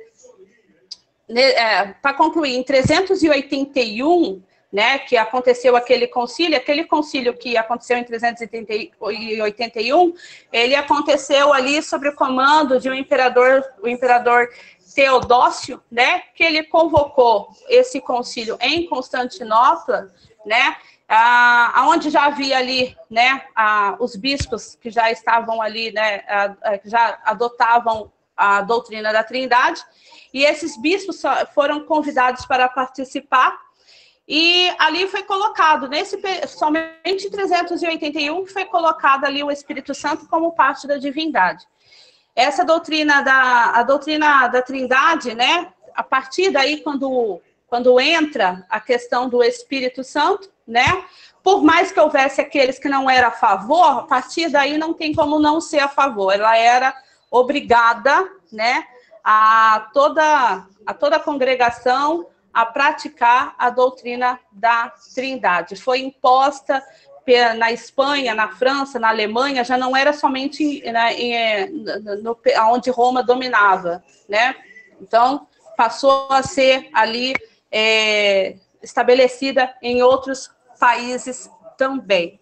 É, para concluir, em trezentos e oitenta e um... né, que aconteceu aquele concílio, aquele concílio que aconteceu em trezentos e oitenta e um, ele aconteceu ali sob o comando de um imperador, o imperador Teodócio, né, que ele convocou esse concílio em Constantinopla, né, aonde já havia ali, né, a, os bispos que já estavam ali, né, a, a, já adotavam a doutrina da Trindade, e esses bispos foram convidados para participar. E ali foi colocado, nesse, somente em trezentos e oitenta e um, foi colocado ali o Espírito Santo como parte da divindade. Essa doutrina da, a doutrina da Trindade, né, a partir daí, quando, quando entra a questão do Espírito Santo, né, por mais que houvesse aqueles que não eram a favor, a partir daí não tem como não ser a favor. Ela era obrigada, né, a toda a, toda a congregação a praticar a doutrina da Trindade. Foi imposta na Espanha, na França, na Alemanha, já não era somente né, em, no, onde Roma dominava, né? Então, passou a ser ali é, estabelecida em outros países também.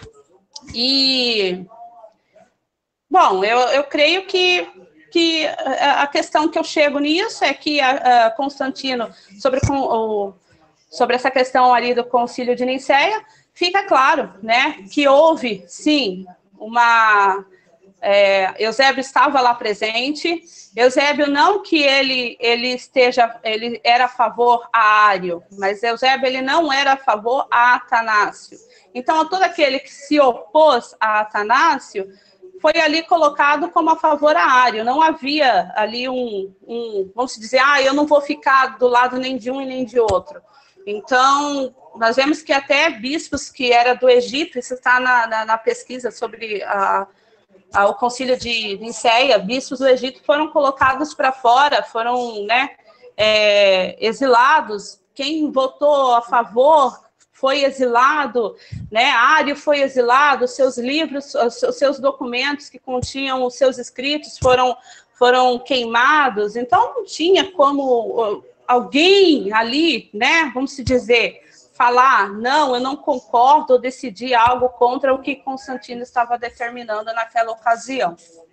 E, bom, eu, eu creio que que a questão que eu chego nisso é que a, a Constantino, sobre, o, sobre essa questão ali do concílio de Nicéia, fica claro, né, que houve, sim, uma... É, Eusébio estava lá presente. Eusébio, não que ele, ele esteja, ele era a favor a Ário, mas Eusébio, ele não era a favor a Atanácio. Então, todo aquele que se opôs a Atanácio foi ali colocado como a favor a Ário. Não havia ali um, um, vamos dizer, ah, eu não vou ficar do lado nem de um e nem de outro. Então, nós vemos que até bispos que era do Egito, isso está na, na, na pesquisa sobre a, a, o concílio de Nicéia, bispos do Egito foram colocados para fora, foram né, é, exilados. Quem votou a favor foi exilado, né? Ário foi exilado, seus livros, os seus documentos que continham os seus escritos foram, foram queimados, então não tinha como alguém ali, né, vamos se dizer, falar, não, eu não concordo, ou decidir algo contra o que Constantino estava determinando naquela ocasião.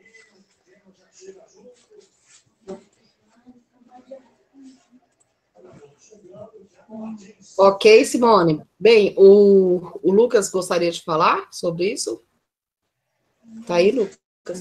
Ok, Simone. Bem, o, o Lucas gostaria de falar sobre isso? Tá aí, Lucas?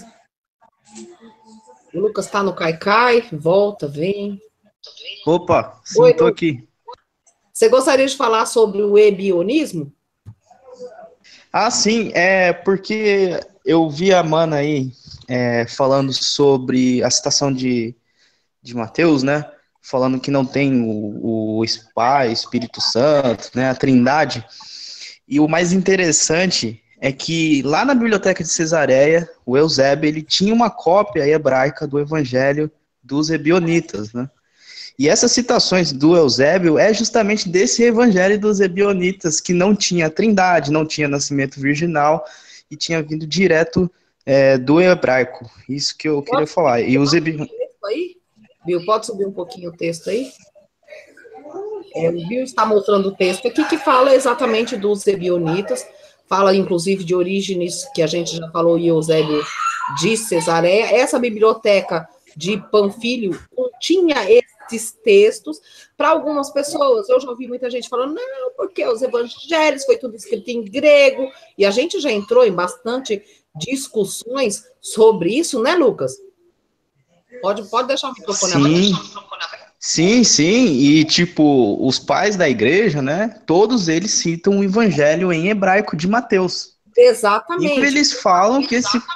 O Lucas tá no Caicai, volta, vem. Opa, sim, Oi, tô Lucas. aqui. Você gostaria de falar sobre o ebionismo? Ah, sim, é porque eu vi a Mana aí é, falando sobre a citação de, de Mateus, né? Falando que não tem o, o Pai, Espírito Santo, né? A Trindade. E o mais interessante é que lá na biblioteca de Cesareia, o Eusébio, ele tinha uma cópia hebraica do Evangelho dos Ebionitas, né? E essas citações do Eusébio é justamente desse Evangelho dos Ebionitas, que não tinha trindade, não tinha nascimento virginal, e tinha vindo direto é, do hebraico. Isso que eu queria falar. E os Ebi... aí? Bill, pode subir um pouquinho o texto aí? É, o Bill está mostrando o texto aqui que fala exatamente dos ebionitas, fala inclusive de Orígenes, que a gente já falou, e Eusébio de Cesareia. Essa biblioteca de Panfilio continha esses textos. Para algumas pessoas, eu já ouvi muita gente falando, não, porque os evangelhos foi tudo escrito em grego, e a gente já entrou em bastante discussões sobre isso, né, Lucas? Pode, pode deixar o microfone aberto. Sim, sim, e tipo, os pais da igreja, né, todos eles citam o evangelho em hebraico de Mateus. Exatamente. E eles falam que esse...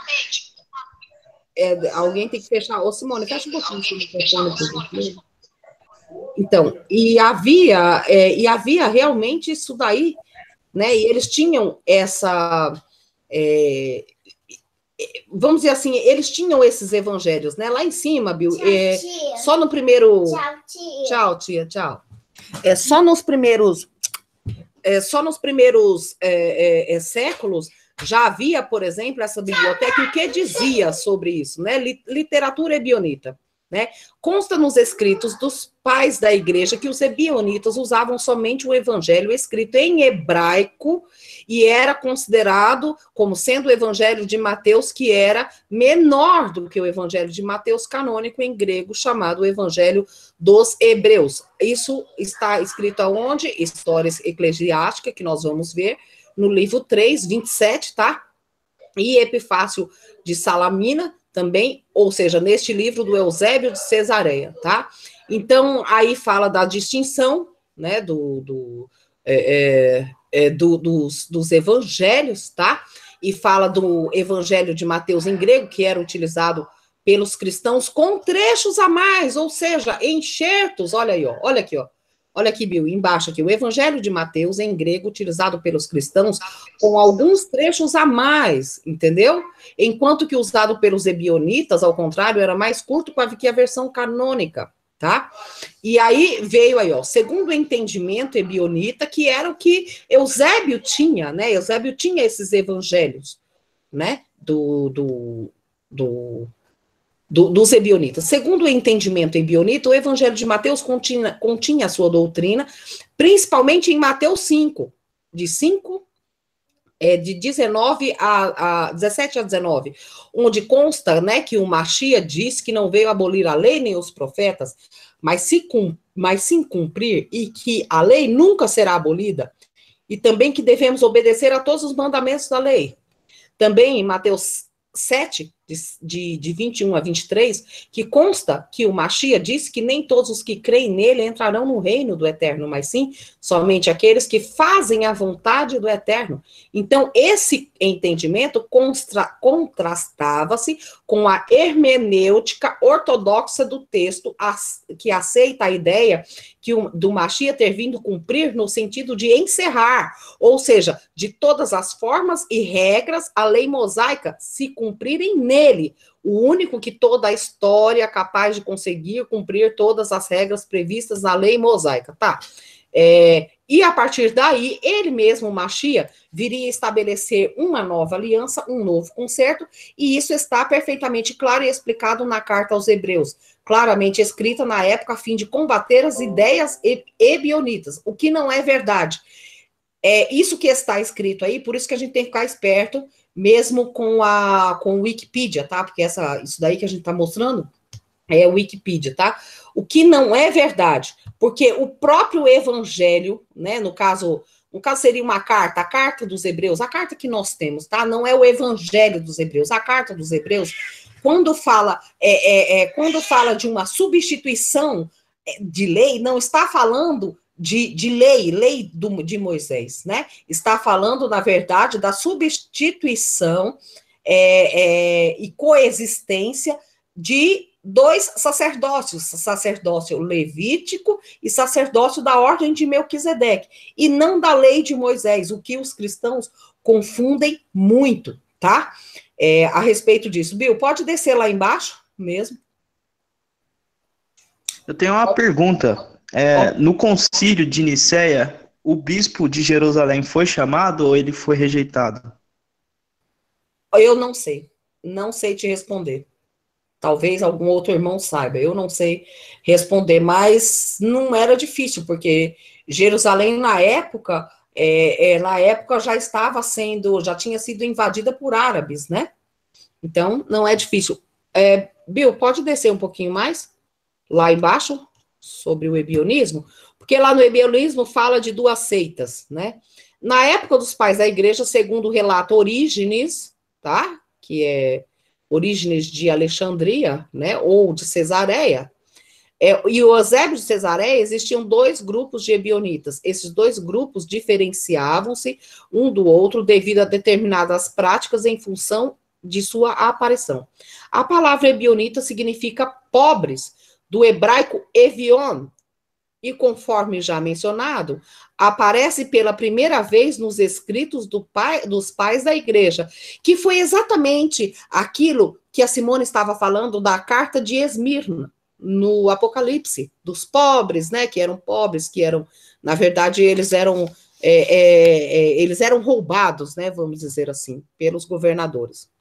É, alguém tem que fechar. Ô, Simone, fecha um pouquinho o microfone, por favor. Então, e havia, é, e havia realmente isso daí, né? E eles tinham essa. É, vamos dizer assim, eles tinham esses evangelhos, né? Lá em cima, Bill, tchau, é, só no primeiro. Tchau, tia. Tchau, tia, tchau. É, só nos primeiros. É, só nos primeiros é, é, é, séculos já havia, por exemplo, essa biblioteca, e o que dizia sobre isso, né? Literatura ebionita. Né? Consta nos escritos dos pais da igreja que os ebionitas usavam somente o evangelho escrito em hebraico e era considerado como sendo o evangelho de Mateus, que era menor do que o evangelho de Mateus canônico em grego, chamado evangelho dos hebreus. Isso está escrito aonde? História Eclesiástica, que nós vamos ver no livro três, vinte e sete, tá? E Epifácio de Salamina, também, ou seja, neste livro do Eusébio de Cesareia, tá? Então, aí fala da distinção, né, do, do, é, é, do, dos, dos evangelhos, tá? E fala do evangelho de Mateus em grego, que era utilizado pelos cristãos com trechos a mais, ou seja, enxertos, olha aí, ó, olha aqui, ó. Olha aqui, Bill, embaixo aqui, o Evangelho de Mateus em grego, utilizado pelos cristãos, com alguns trechos a mais, entendeu? Enquanto que usado pelos ebionitas, ao contrário, era mais curto que a versão canônica, tá? E aí veio aí, ó, segundo o entendimento ebionita, que era o que Eusébio tinha, né? Eusébio tinha esses evangelhos, né? Do... do, do Do, dos ebionitas. Segundo o entendimento ebionita, o Evangelho de Mateus continha, continha a sua doutrina, principalmente em Mateus cinco, de cinco, é, de dezenove a, a dezessete a dezenove, onde consta, né, que o Machia diz que não veio abolir a lei nem os profetas, mas, se, mas sim cumprir, e que a lei nunca será abolida, e também que devemos obedecer a todos os mandamentos da lei. Também em Mateus sete, de, de, de vinte e um a vinte e três, que consta que o Machia disse que nem todos os que creem nele entrarão no reino do Eterno, mas sim somente aqueles que fazem a vontade do Eterno. Então, esse entendimento contrastava-se com a hermenêutica ortodoxa do texto, que aceita a ideia que o, do Machia ter vindo cumprir no sentido de encerrar, ou seja, de todas as formas e regras, a lei mosaica se cumprirem nele, o único que toda a história é capaz de conseguir cumprir todas as regras previstas na lei mosaica, tá? É, E a partir daí, ele mesmo, Machia, viria estabelecer uma nova aliança, um novo concerto, e isso está perfeitamente claro e explicado na carta aos Hebreus, claramente escrita na época a fim de combater as ideias ebionitas, o que não é verdade. É isso que está escrito aí, por isso que a gente tem que ficar esperto, mesmo com a com o Wikipedia, tá? Porque essa, isso daí que a gente está mostrando é o Wikipedia, tá? O que não é verdade, porque o próprio Evangelho, né, no caso, no caso seria uma carta, a carta dos Hebreus, a carta que nós temos, tá? Não é o Evangelho dos Hebreus, a carta dos Hebreus, quando fala, é, é, é, quando fala de uma substituição de lei, não está falando de, de lei, lei do, de Moisés, né? Está falando, na verdade, da substituição é, é, e coexistência de dois sacerdócios, sacerdócio levítico e sacerdócio da ordem de Melquisedeque, e não da lei de Moisés, o que os cristãos confundem muito, tá? É, a respeito disso. Bill, pode descer lá embaixo mesmo? Eu tenho uma pergunta. É, no concílio de Nicéia, o bispo de Jerusalém foi chamado ou ele foi rejeitado? Eu não sei. Não sei te responder. Talvez algum outro irmão saiba, eu não sei responder, mas não era difícil, porque Jerusalém, na época, é, é, na época já estava sendo, já tinha sido invadida por árabes, né? Então, não é difícil. É, Bill, pode descer um pouquinho mais, lá embaixo, sobre o ebionismo, porque lá no ebionismo fala de duas seitas, né? Na época dos pais da igreja, segundo o relato Orígenes, tá? Que é Orígenes de Alexandria, né, ou de Cesareia, é, e o Eusébio de Cesareia, existiam dois grupos de ebionitas. Esses dois grupos diferenciavam-se um do outro devido a determinadas práticas em função de sua aparição. A palavra ebionita significa pobres, do hebraico evion, e conforme já mencionado, aparece pela primeira vez nos escritos do pai, dos pais da igreja, que foi exatamente aquilo que a Simone estava falando da carta de Esmirna, no Apocalipse, dos pobres, né, que eram pobres, que eram, na verdade, eles eram, é, é, é, eles eram roubados, né, vamos dizer assim, pelos governadores.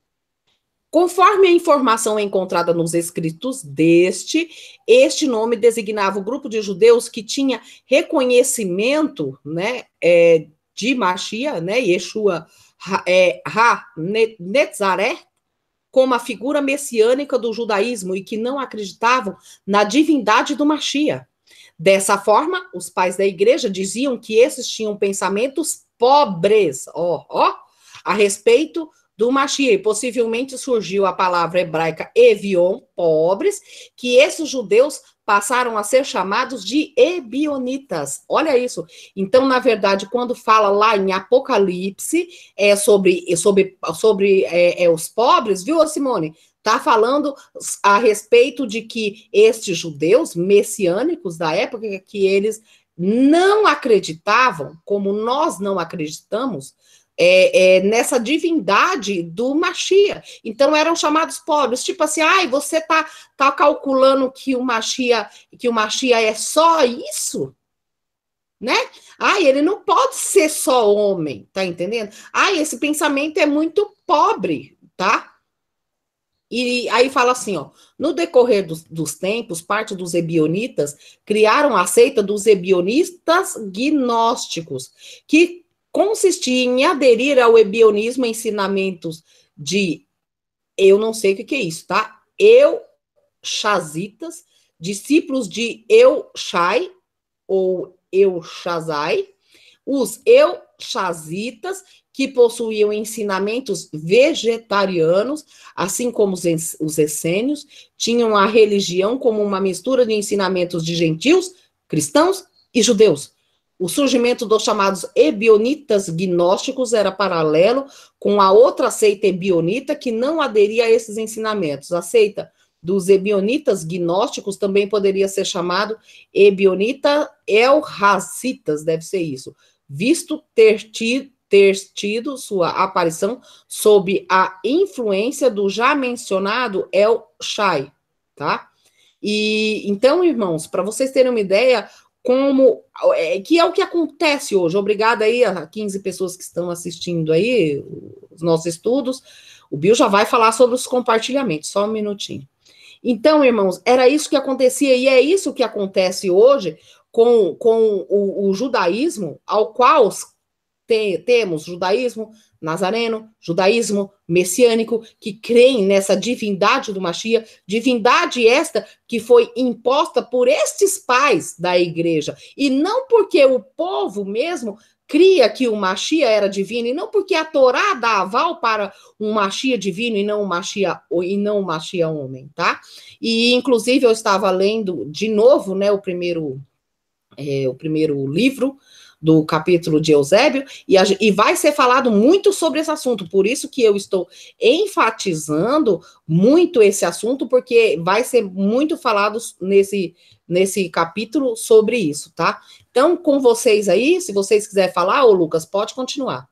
Conforme a informação encontrada nos escritos deste, este nome designava o grupo de judeus que tinha reconhecimento, né, é, de Machia, né, Yeshua é, Ha-Netzaré, como a figura messiânica do judaísmo e que não acreditavam na divindade do Machia. Dessa forma, os pais da igreja diziam que esses tinham pensamentos pobres, ó, ó, a respeito do Machia, e possivelmente surgiu a palavra hebraica evion, pobres, que esses judeus passaram a ser chamados de ebionitas. Olha isso. Então, na verdade, quando fala lá em Apocalipse é sobre, sobre, sobre é, é, os pobres, viu, Simone? Está falando a respeito de que estes judeus messiânicos da época, que eles não acreditavam, como nós não acreditamos, É, é, nessa divindade do Machia. Então eram chamados pobres, tipo assim, ai, você tá, tá calculando que o Machia, que o Machia é só isso? Né? Ai, ele não pode ser só homem, tá entendendo? Ai, esse pensamento é muito pobre, tá? E aí fala assim, ó, no decorrer dos, dos tempos, parte dos ebionitas criaram a seita dos ebionistas gnósticos, que consistia em aderir ao ebionismo, ensinamentos de, eu não sei o que, que é isso, tá? Euchazitas, discípulos de Euchai, ou Euchazai, os Euchazitas, que possuíam ensinamentos vegetarianos, assim como os, os essênios, tinham a religião como uma mistura de ensinamentos de gentios, cristãos e judeus. O surgimento dos chamados ebionitas gnósticos era paralelo com a outra seita ebionita que não aderia a esses ensinamentos. A seita dos ebionitas gnósticos também poderia ser chamado ebionita elracitas, deve ser isso, visto ter tido, ter tido sua aparição sob a influência do já mencionado El Shai, tá? E então, irmãos, para vocês terem uma ideia, como, é, que é o que acontece hoje. Obrigada aí a quinze pessoas que estão assistindo aí, os nossos estudos. O Bill já vai falar sobre os compartilhamentos, só um minutinho. Então, irmãos, era isso que acontecia, e é isso que acontece hoje com, com o, o judaísmo, ao qual te, temos judaísmo nazareno, judaísmo messiânico, que creem nessa divindade do Mashiach, divindade esta que foi imposta por estes pais da igreja, e não porque o povo mesmo cria que o Mashiach era divino, e não porque a Torá dá aval para um Mashiach divino e não um Mashiach, e não um Mashiach homem, tá? E, inclusive, eu estava lendo de novo, né, o primeiro, é, o primeiro livro do capítulo de Eusébio, e, a, e vai ser falado muito sobre esse assunto, por isso que eu estou enfatizando muito esse assunto, porque vai ser muito falado nesse, nesse capítulo sobre isso, tá? Então, com vocês aí, se vocês quiserem falar, ô Lucas, pode continuar.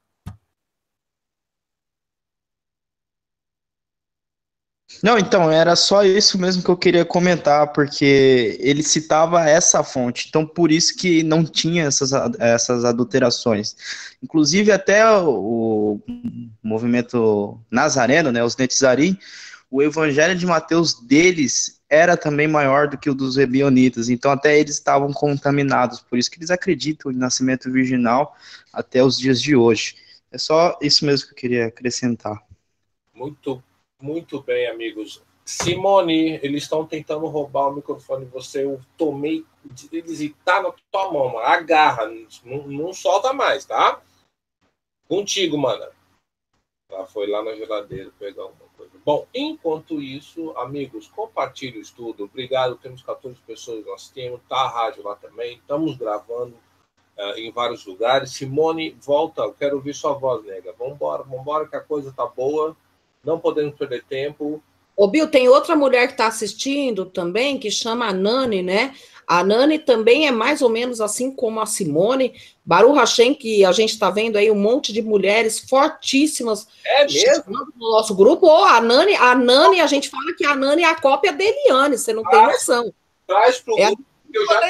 Não, então, era só isso mesmo que eu queria comentar, porque ele citava essa fonte, então por isso que não tinha essas, essas adulterações. Inclusive, até o movimento nazareno, né, os Netzarim, o evangelho de Mateus deles era também maior do que o dos ebionitas, então até eles estavam contaminados, por isso que eles acreditam em nascimento virginal até os dias de hoje. É só isso mesmo que eu queria acrescentar. Muito Muito bem, amigos. Simone, eles estão tentando roubar o microfone de você. Eu tomei deles e tá na tua mão, mano. Agarra, não, não solta mais, tá? Contigo, mana. Ela foi lá na geladeira pegar alguma coisa. Bom, enquanto isso, amigos, compartilhe o estudo. Obrigado, temos quatorze pessoas nós temos. Tá a rádio lá também. Estamos gravando uh, em vários lugares. Simone, volta. Eu quero ouvir sua voz, nega. Vambora, vambora que a coisa tá boa. Não podemos perder tempo. Ô, Bill, tem outra mulher que está assistindo também, que chama a Nani, né? A Nani também é mais ou menos assim como a Simone. Baruch Hashem, que a gente está vendo aí um monte de mulheres fortíssimas. É mesmo? No nosso grupo. Ô, a Nani, a Nani, a gente fala que a Nani é a cópia da Eliane, você não traz, tem noção. Traz pro é grupo. Eu já,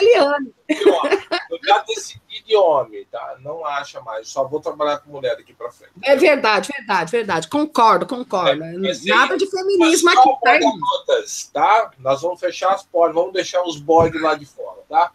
eu já decidi de homem, tá? Não acha mais. Só vou trabalhar com mulher daqui para frente. É verdade, verdade, verdade. Concordo, concordo. É, Nada de feminismo aqui, tá, tá? Nós vamos fechar as portas, vamos deixar os bodes lá de fora, tá?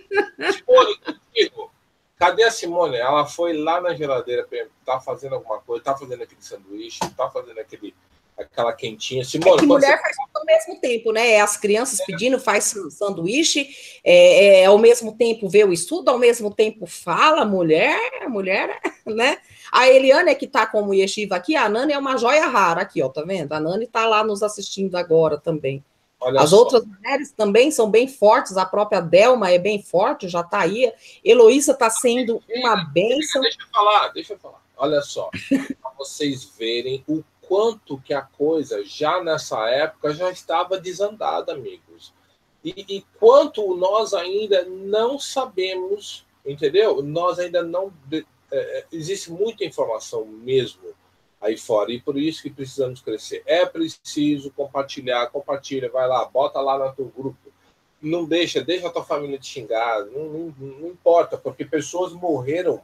Simone, contigo. Cadê a Simone? Ela foi lá na geladeira, tá fazendo alguma coisa, tá fazendo aquele sanduíche, tá fazendo aquele... aquela quentinha. Simone, é que mulher você... faz tudo ao mesmo tempo, né? As crianças é. pedindo, faz sanduíche, é, é, ao mesmo tempo vê o estudo, ao mesmo tempo fala, mulher, mulher, né? A Eliane é que tá como yeshiva aqui, a Nani é uma joia rara aqui, ó, tá vendo? A Nani tá lá nos assistindo agora também. Olha As só. outras mulheres também são bem fortes, a própria Delma é bem forte, já tá aí. Heloísa tá sendo uma bênção. Deixa eu falar, deixa eu falar. Olha só, para vocês verem o quanto que a coisa, já nessa época, já estava desandada, amigos. E, e quanto nós ainda não sabemos, entendeu? Nós ainda não... É, existe muita informação mesmo aí fora, e por isso que precisamos crescer. É preciso compartilhar, compartilha, vai lá, bota lá no teu grupo. Não deixa, deixa a tua família te xingar, não, não, não importa, porque pessoas morreram,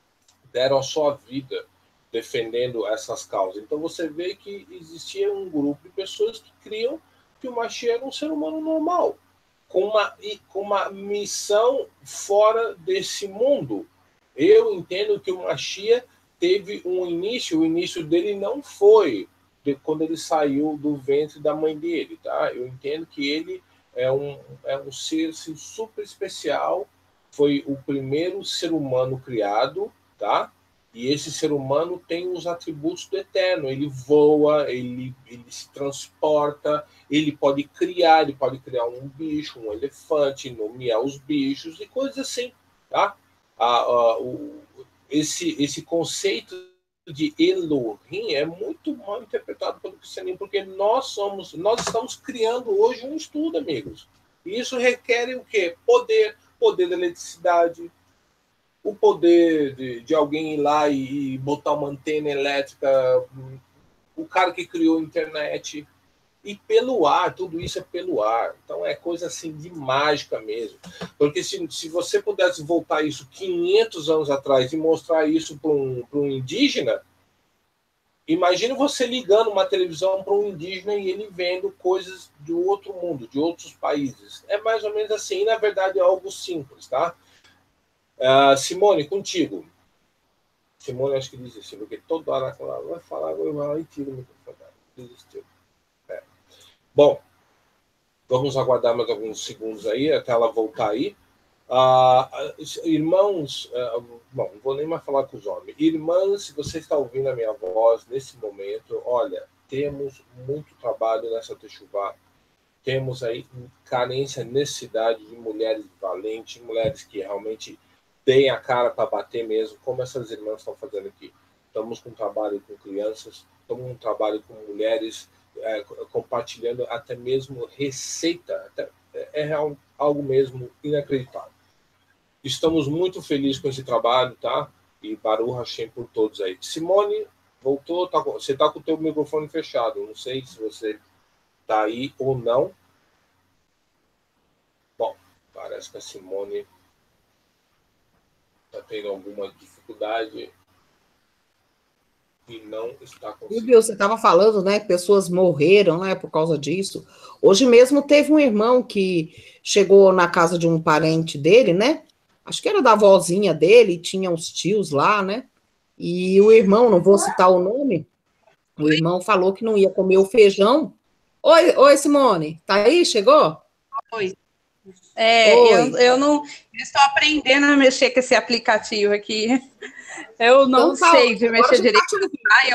deram a sua vida defendendo essas causas. Então você vê que existia um grupo de pessoas que criam que o Mashiach era um ser humano normal, com uma, com uma missão fora desse mundo. Eu entendo que o Mashiach teve um início, o início dele não foi de quando ele saiu do ventre da mãe dele, tá? Eu entendo que ele é um, é um ser assim, super especial, foi o primeiro ser humano criado, tá? E esse ser humano tem os atributos do eterno. Ele voa, ele, ele se transporta, ele pode criar, ele pode criar um bicho, um elefante, nomear os bichos e coisas assim, tá? Ah, ah, o, esse, esse conceito de Elohim é muito mal interpretado pelo cristianismo, porque nós somos, nós estamos criando hoje um estudo, amigos. E isso requer o quê? Poder, poder da eletricidade, o poder de, de alguém ir lá e, e botar uma antena elétrica, o cara que criou a internet, e pelo ar, tudo isso é pelo ar. Então é coisa assim de mágica mesmo. Porque se, se você pudesse voltar isso quinhentos anos atrás e mostrar isso para um, para um indígena, imagine você ligando uma televisão para um indígena e ele vendo coisas de outro mundo, de outros países. É mais ou menos assim, e na verdade é algo simples, tá? Uh, Simone, contigo. Simone, acho que desistiu, porque toda hora ela vai falar, agora vai lá e tira o microfone. Desistiu. É. Bom, vamos aguardar mais alguns segundos aí, até ela voltar aí. Uh, irmãos, uh, bom, não vou nem mais falar com os homens. Irmãs, se você está ouvindo a minha voz nesse momento, olha, temos muito trabalho nessa Techuvá. Temos aí carência, necessidade de mulheres valentes, mulheres que realmente deem a cara para bater mesmo, como essas irmãs estão fazendo aqui. Estamos com trabalho com crianças, estamos com trabalho com mulheres, é, compartilhando até mesmo receita, até, é, é algo mesmo inacreditável. Estamos muito felizes com esse trabalho, tá? E Baruch Hashem por todos aí. Simone, voltou, tá, você está com o teu microfone fechado, não sei se você está aí ou não. Bom, parece que a Simone está tendo alguma dificuldade e não está conseguindo. Bill, você estava falando, né, pessoas morreram, né, por causa disso. Hoje mesmo teve um irmão que chegou na casa de um parente dele, né, acho que era da avózinha dele, tinha uns tios lá, né, e o irmão, não vou citar o nome, o irmão falou que não ia comer o feijão. Oi, oi Simone, tá aí? Chegou? Oi. É, oi. Eu, eu não eu estou aprendendo a mexer com esse aplicativo aqui. Eu não então, sei de mexer direito. Tá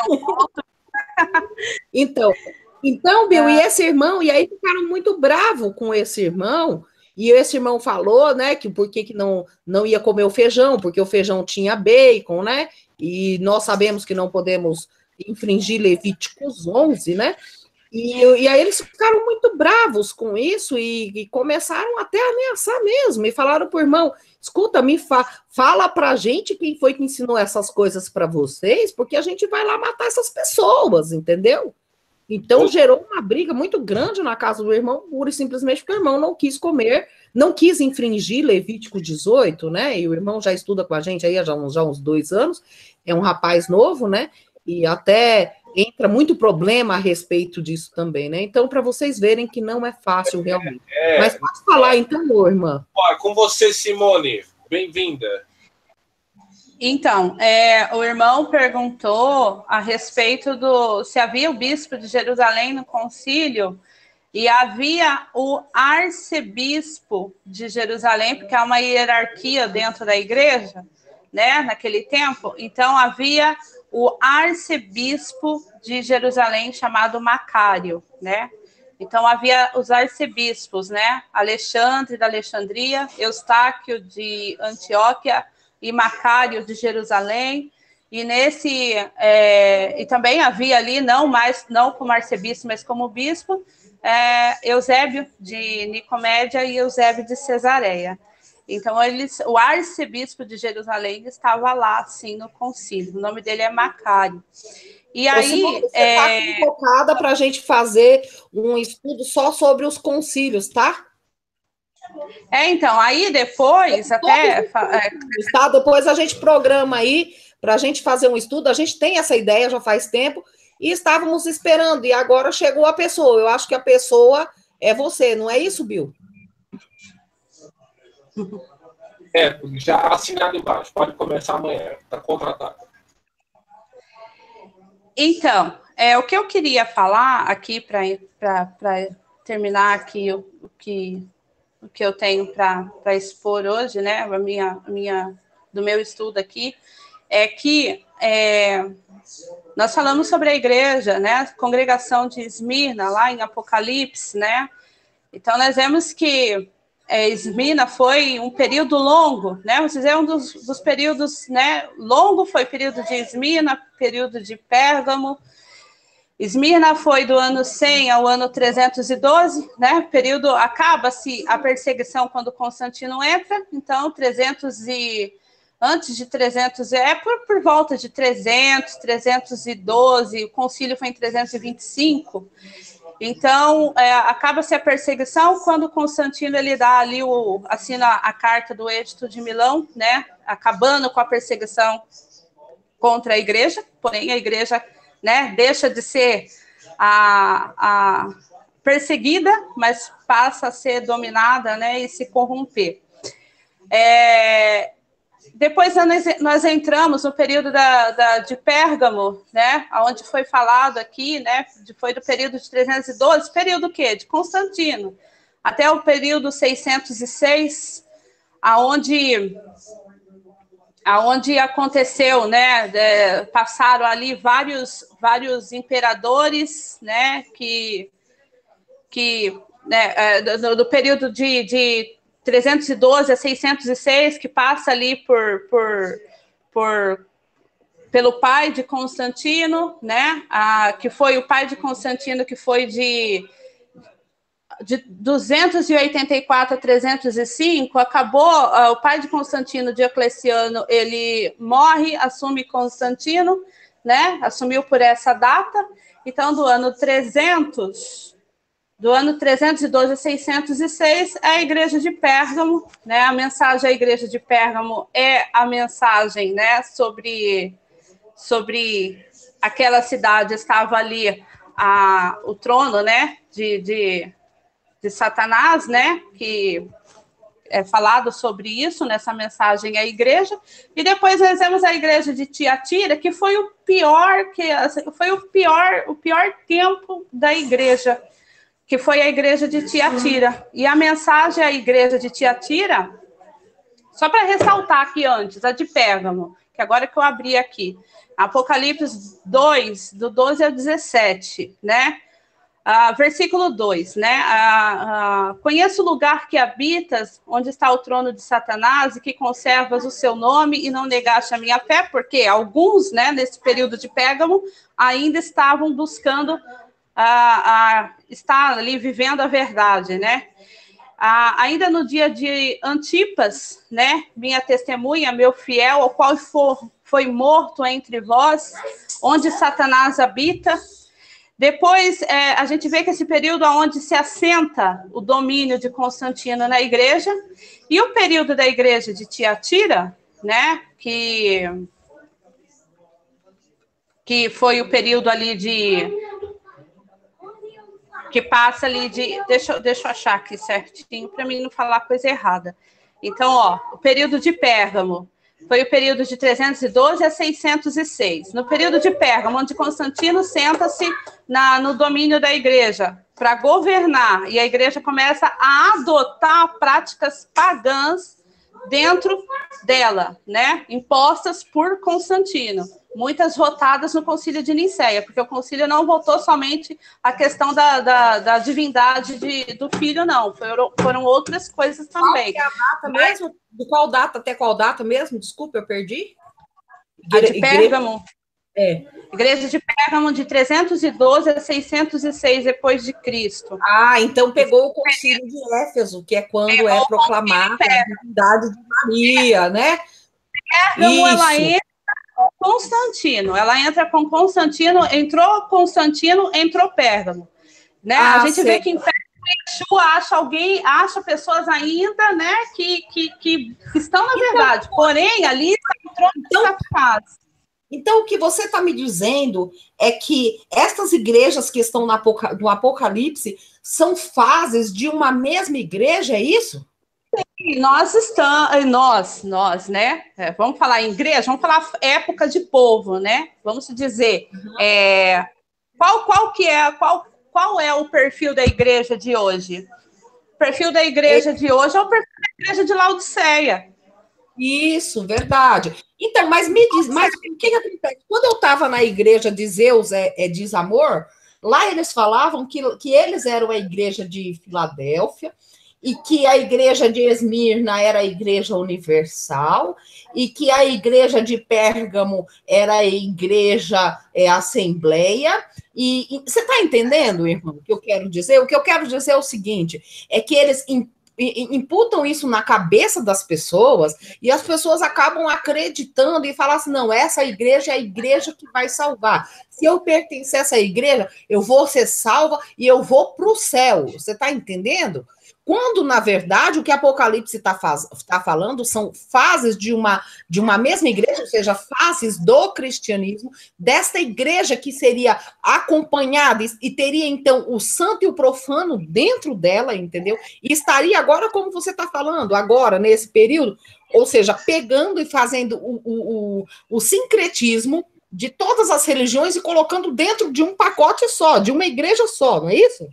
então, então, Bill, ah. e esse irmão, e aí ficaram muito bravos com esse irmão, e esse irmão falou, né, que por que, que não, não ia comer o feijão, porque o feijão tinha bacon, né, e nós sabemos que não podemos infringir Levíticos onze, né, e, e aí eles ficaram muito bravos com isso e, e começaram até a ameaçar mesmo, e falaram pro irmão, escuta, me fa fala pra gente quem foi que ensinou essas coisas para vocês, porque a gente vai lá matar essas pessoas, entendeu? Então gerou uma briga muito grande na casa do irmão, pura e simplesmente porque o irmão não quis comer, não quis infringir Levítico dezoito, né? E o irmão já estuda com a gente aí há já uns, já uns dois anos, é um rapaz novo, né? E até entra muito problema a respeito disso também, né? Então, para vocês verem que não é fácil realmente. É, é, Mas pode falar, é, então, irmã. Com você, Simone. Bem-vinda. Então, é, o irmão perguntou a respeito do se havia o bispo de Jerusalém no concílio e havia o arcebispo de Jerusalém, porque há uma hierarquia dentro da igreja, né, naquele tempo. Então, havia o arcebispo de Jerusalém chamado Macário, né? Então, havia os arcebispos, né? Alexandre da Alexandria, Eustáquio de Antioquia e Macário de Jerusalém. E nesse é, e também havia ali, não mais não como arcebispo, mas como bispo, é, Eusébio de Nicomédia e Eusébio de Cesareia. Então, eles, o arcebispo de Jerusalém estava lá, assim, no concílio. O nome dele é Macário. E aí, você está é... convocada para a gente fazer um estudo só sobre os concílios, tá? É, então, aí depois, é, até... Tá? Depois a gente programa aí para a gente fazer um estudo. A gente tem essa ideia já faz tempo e estávamos esperando, e agora chegou a pessoa. Eu acho que a pessoa é você, não é isso, Bill? É, já assinado embaixo, pode começar amanhã, está contratado. Então, é, o que eu queria falar aqui, para terminar aqui o, o, que, o que eu tenho para expor hoje, né, a minha, a minha, do meu estudo aqui, é que é, nós falamos sobre a igreja, né, a congregação de Esmirna, lá em Apocalipse, né, então nós vemos que É, Esmirna foi um período longo, né? Vocês é um dos, dos períodos, né? Longo foi o período de Esmirna, período de Pérgamo. Esmirna foi do ano cem ao ano trezentos e doze, né? Período acaba-se a perseguição quando Constantino entra, então trezentos e antes de trezentos é por, por volta de trezentos, trezentos e doze, o concílio foi em trezentos e vinte e cinco. Então, é, acaba-se a perseguição quando Constantino ele dá ali o assina a carta do Edito de Milão, né, acabando com a perseguição contra a igreja, porém a igreja, né, deixa de ser a, a perseguida, mas passa a ser dominada, né, e se corromper. É, depois nós, nós entramos no período da, da, de Pérgamo, né, onde foi falado aqui, né, foi do período de trezentos e doze, período o quê? De Constantino, até o período seiscentos e seis, aonde, aonde aconteceu, né, de, passaram ali vários, vários imperadores, né, que, que né, do, do período de, de trezentos e doze a seiscentos e seis, que passa ali por, por, por, pelo pai de Constantino, né? Ah, que foi o pai de Constantino, que foi de, de duzentos e oitenta e quatro a trezentos e cinco, acabou, ah, o pai de Constantino, Diocleciano, ele morre, assume Constantino, né? Assumiu por essa data. Então, do ano trezentos... Do ano trezentos e doze a seiscentos e seis, é a igreja de Pérgamo, né? A mensagem à igreja de Pérgamo é a mensagem, né, sobre, sobre aquela cidade, estava ali a, o trono, né, de, de, de Satanás, né, que é falado sobre isso nessa mensagem à igreja. E depois nós vemos a igreja de Tiatira, que foi o pior, que foi o pior, o pior tempo da igreja, que foi a igreja de Tiatira. E a mensagem à igreja de Tiatira, só para ressaltar aqui antes, a de Pérgamo, que agora que eu abri aqui, Apocalipse dois, do doze ao dezessete, né? Ah, versículo dois, né? Ah, ah, conheço o lugar que habitas, onde está o trono de Satanás, e que conservas o seu nome e não negaste a minha fé, porque alguns, né, nesse período de Pérgamo, ainda estavam buscando a, a estar ali vivendo a verdade, né? Ah, ainda no dia de Antipas, né, minha testemunha, meu fiel, ao qual for, foi morto entre vós, onde Satanás habita. Depois, é, a gente vê que esse período onde se assenta o domínio de Constantino na igreja, e o período da igreja de Tiatira, né, que, que foi o período ali de... que passa ali de... Deixa, deixa eu achar aqui certinho, para mim não falar coisa errada. Então, ó, o período de Pérgamo foi o período de trezentos e doze a seiscentos e seis. No período de Pérgamo, onde Constantino senta-se na, no domínio da igreja para governar, e a igreja começa a adotar práticas pagãs dentro dela, né? Impostas por Constantino. Muitas votadas no concílio de Nicéia, porque o concílio não votou somente a questão da, da, da divindade de, do filho, não. Foram, foram outras coisas também. Qual que é a data mesmo? De qual data até qual data mesmo? Desculpa, eu perdi. A de Pérgamo. É. Igreja de Pérgamo, de trezentos e doze a seiscentos e seis depois de Cristo. Ah, então pegou o concílio de Éfeso, que é quando pegou é proclamada a divindade de Maria, né? Pérgamo, ela entra com Constantino. Ela entra com Constantino, entrou Constantino, entrou Pérgamo. Né? Ah, a gente sei. Vê que em Pérgamo, Yeshua acha alguém, acha pessoas ainda, né, que, que, que estão na verdade. Então, porém, ali entrou então, então, o que você está me dizendo é que estas igrejas que estão no Apocalipse são fases de uma mesma igreja, é isso? Sim, nós estamos, nós, nós, né? É, vamos falar em igreja, vamos falar época de povo, né? Vamos dizer, uhum. é, qual, qual que é, qual, qual é o perfil da igreja de hoje? O perfil da igreja de hoje é o perfil da igreja de Laodiceia. Isso, verdade. Então, mas me diz, mas o que, que acontece? Quando eu estava na igreja de Zeus é, é Desamor, lá eles falavam que, que eles eram a igreja de Filadélfia, e que a igreja de Esmirna era a igreja universal, e que a igreja de Pérgamo era a igreja é, assembleia. E, e você está entendendo, irmão, o que eu quero dizer? O que eu quero dizer é o seguinte, é que eles imputam isso na cabeça das pessoas e as pessoas acabam acreditando e falam assim, não, essa igreja é a igreja que vai salvar. Se eu pertencer a essa igreja, eu vou ser salva e eu vou para o céu. Você está entendendo? Quando, na verdade, o que Apocalipse está tá falando são fases de uma, de uma mesma igreja, ou seja, fases do cristianismo, desta igreja que seria acompanhada e, e teria, então, o santo e o profano dentro dela, entendeu? E estaria agora, como você está falando, agora, nesse período, ou seja, pegando e fazendo o, o, o, o sincretismo de todas as religiões e colocando dentro de um pacote só, de uma igreja só, não é isso?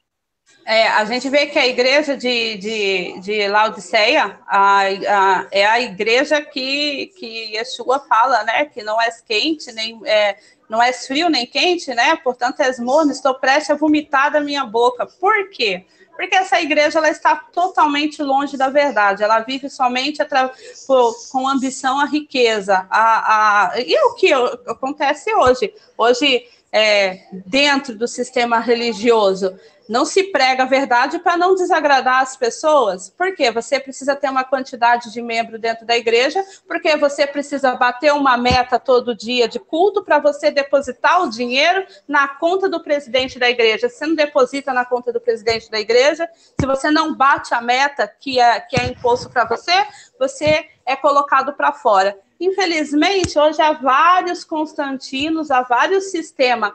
É, a gente vê que a igreja de, de, de Laodiceia a, a, é a igreja que, que Yeshua fala, né? Que não é quente, nem, é, não é frio nem quente, né? Portanto, és morno, estou prestes a vomitar da minha boca. Por quê? Porque essa igreja ela está totalmente longe da verdade. Ela vive somente atra... por, com ambição à riqueza. A, a... E o que acontece hoje? Hoje, é, dentro do sistema religioso, não se prega a verdade para não desagradar as pessoas. Por quê? Você precisa ter uma quantidade de membro dentro da igreja, porque você precisa bater uma meta todo dia de culto para você depositar o dinheiro na conta do presidente da igreja. Você não deposita na conta do presidente da igreja, se você não bate a meta que é, que é imposto para você, você é colocado para fora. Infelizmente, hoje há vários Constantinos, há vários sistemas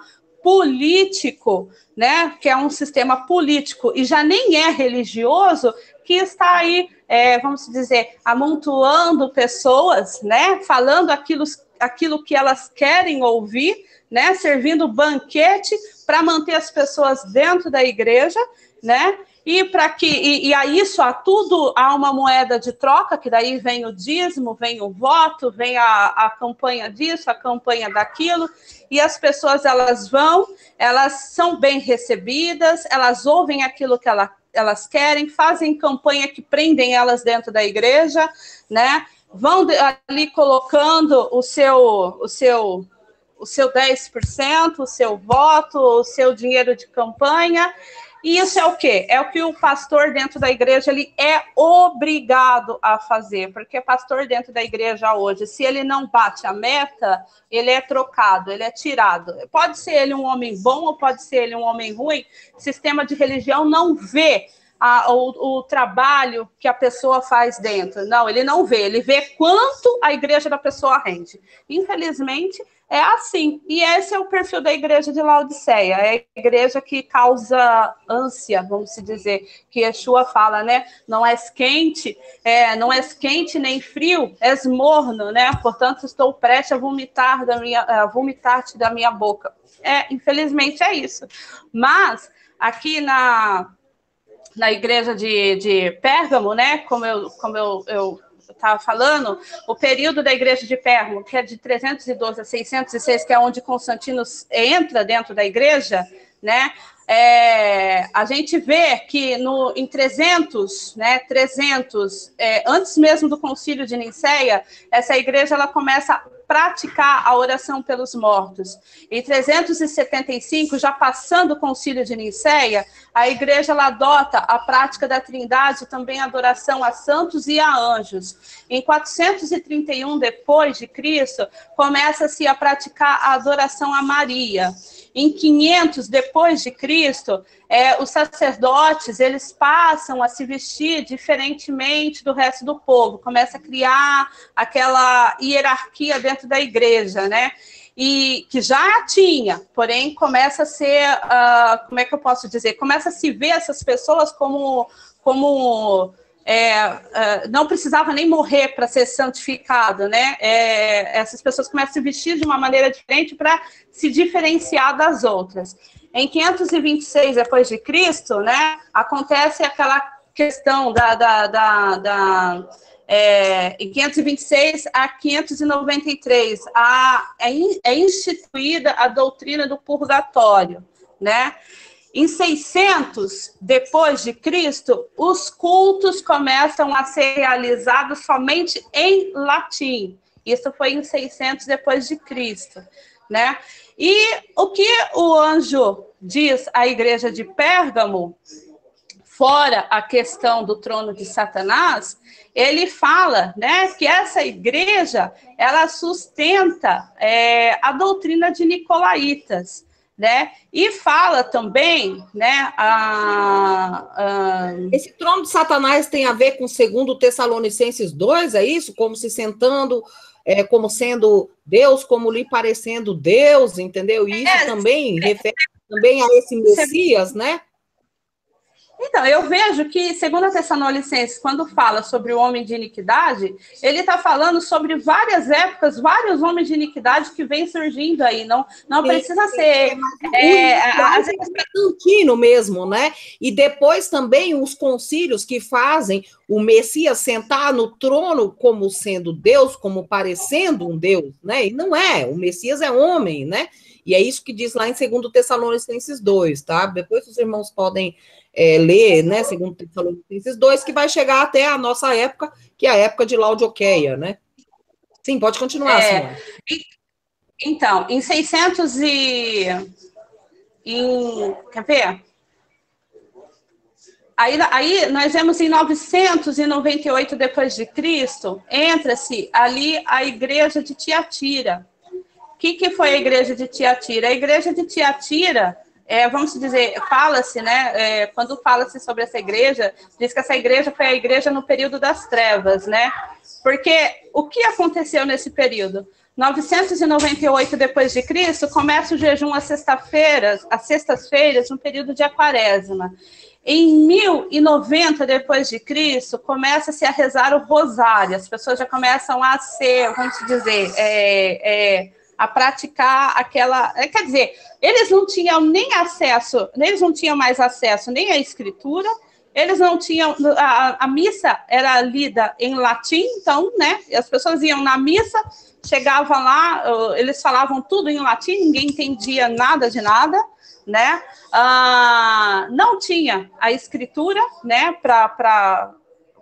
político, né, que é um sistema político e já nem é religioso, que está aí, é, vamos dizer, amontoando pessoas, né, falando aquilo, aquilo que elas querem ouvir, né, servindo banquete para manter as pessoas dentro da igreja, né, e para que e, e a isso a tudo há uma moeda de troca, que daí vem o dízimo, vem o voto, vem a, a campanha disso, a campanha daquilo, e as pessoas elas vão, elas são bem recebidas, elas ouvem aquilo que ela, elas querem, fazem campanha que prendem elas dentro da igreja, né? Vão ali colocando o seu o seu o seu dez por cento, o seu voto, o seu dinheiro de campanha. E isso é o quê? É o que o pastor dentro da igreja ele é obrigado a fazer, porque pastor dentro da igreja hoje, se ele não bate a meta, ele é trocado, ele é tirado. Pode ser ele um homem bom ou pode ser ele um homem ruim, o sistema de religião não vê a, o, o trabalho que a pessoa faz dentro. Não, ele não vê, ele vê quanto a igreja da pessoa rende. Infelizmente, é assim, e esse é o perfil da igreja de Laodiceia, é a igreja que causa ânsia, vamos dizer, que Yeshua fala, né, não és quente, é, não és quente nem frio, és morno, né, portanto estou prestes a vomitar da minha, a vomitar-te da minha boca. É, infelizmente é isso, mas aqui na, na igreja de, de Pérgamo, né, como eu, como eu, eu estava falando, o período da igreja de Pérgamo, que é de trezentos e doze a seiscentos e seis, que é onde Constantino entra dentro da igreja, né? É, a gente vê que no, em trezentos, né, trezentos, é, antes mesmo do concílio de Nicéia, essa igreja ela começa a praticar a oração pelos mortos. Em trezentos e setenta e cinco, já passando o concílio de Nicéia, a igreja ela adota a prática da trindade, também a adoração a santos e a anjos. Em quatrocentos e trinta e um depois de Cristo, começa-se a praticar a adoração a Maria. Em quinhentos depois de Cristo, é, os sacerdotes eles passam a se vestir diferentemente do resto do povo, começa a criar aquela hierarquia dentro da igreja, né? E que já tinha, porém começa a ser, uh, como é que eu posso dizer? Começa a se ver essas pessoas como como É, uh, não precisava nem morrer para ser santificado, né? É, essas pessoas começam a se vestir de uma maneira diferente para se diferenciar das outras. Em quinhentos e vinte e seis depois de Cristo, né? Acontece aquela questão da, da, da, da é, em quinhentos e vinte e seis a quinhentos e noventa e três, a, é, é instituída a doutrina do purgatório, né? Em seiscentos, depois de Cristo, os cultos começam a ser realizados somente em latim. Isso foi em seiscentos depois de Cristo, né? E o que o anjo diz à igreja de Pérgamo fora a questão do trono de Satanás, ele fala, né, que essa igreja, ela sustenta é, a doutrina de Nicolaítas, né, e fala também, né, a, a... Esse trono de Satanás tem a ver com segundo Tessalonicenses dois, é isso? Como se sentando, é, como sendo Deus, como lhe parecendo Deus, entendeu? E isso é, também é, refere também a esse Messias, né? Então, eu vejo que, segundo a Tessalonicenses, quando fala sobre o homem de iniquidade, ele está falando sobre várias épocas, vários homens de iniquidade que vêm surgindo aí. Não, não precisa sim, ser... É, é, contínuo mesmo, né? E depois também os concílios que fazem o Messias sentar no trono como sendo Deus, como parecendo um Deus, né? E não é, o Messias é homem, né? E é isso que diz lá em segundo Tessalonicenses dois, tá? Depois os irmãos podem é, ler, né, segundo Tessalonicenses dois, que vai chegar até a nossa época, que é a época de Laodiceia, né? Sim, pode continuar, é, senhora. Então, em seiscentos e... Em, quer ver? Aí, aí nós vemos em novecentos e noventa e oito depois de Cristo, entra-se ali a igreja de Tiatira. O que, que foi a igreja de Tiatira? A igreja de Tiatira, é, vamos dizer, fala-se, né, é, quando fala-se sobre essa igreja, diz que essa igreja foi a igreja no período das trevas, né? Porque o que aconteceu nesse período? novecentos e noventa e oito depois de Cristo, começa o jejum às sexta-feiras, às sextas-feiras, no período de Quaresma. Em mil e noventa depois de Cristo, começa-se a rezar o rosário. As pessoas já começam a ser, vamos dizer, é, é, a praticar aquela... Quer dizer, eles não tinham nem acesso, eles não tinham mais acesso nem à escritura, eles não tinham... A, a missa era lida em latim, então, né, as pessoas iam na missa, chegavam lá, eles falavam tudo em latim, ninguém entendia nada de nada, né? Ah, não tinha a escritura, né, para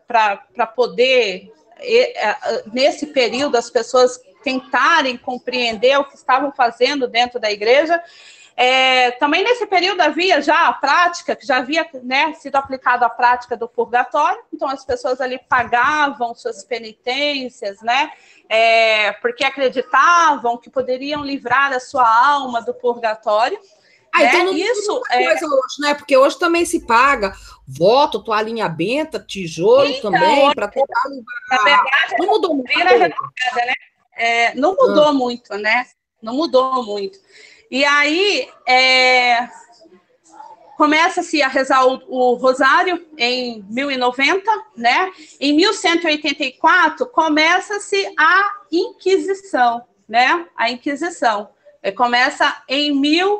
poder, nesse período, as pessoas tentarem compreender o que estavam fazendo dentro da igreja. É, também nesse período havia já a prática, que já havia, né, sido aplicada a prática do purgatório, então as pessoas ali pagavam suas penitências, né, é, porque acreditavam que poderiam livrar a sua alma do purgatório. Ah, né? Então não Isso é é coisa hoje, né? Porque hoje também se paga voto, toalhinha benta, tijolo então, também, para tentar livrar. Na verdade, não mudou muito. Revocada, né? É, não mudou ah. muito, né? Não mudou muito. E aí, é, começa-se a rezar o, o rosário em mil e noventa, né? Em mil cento e oitenta e quatro, começa-se a Inquisição, né? A Inquisição. É, começa em mil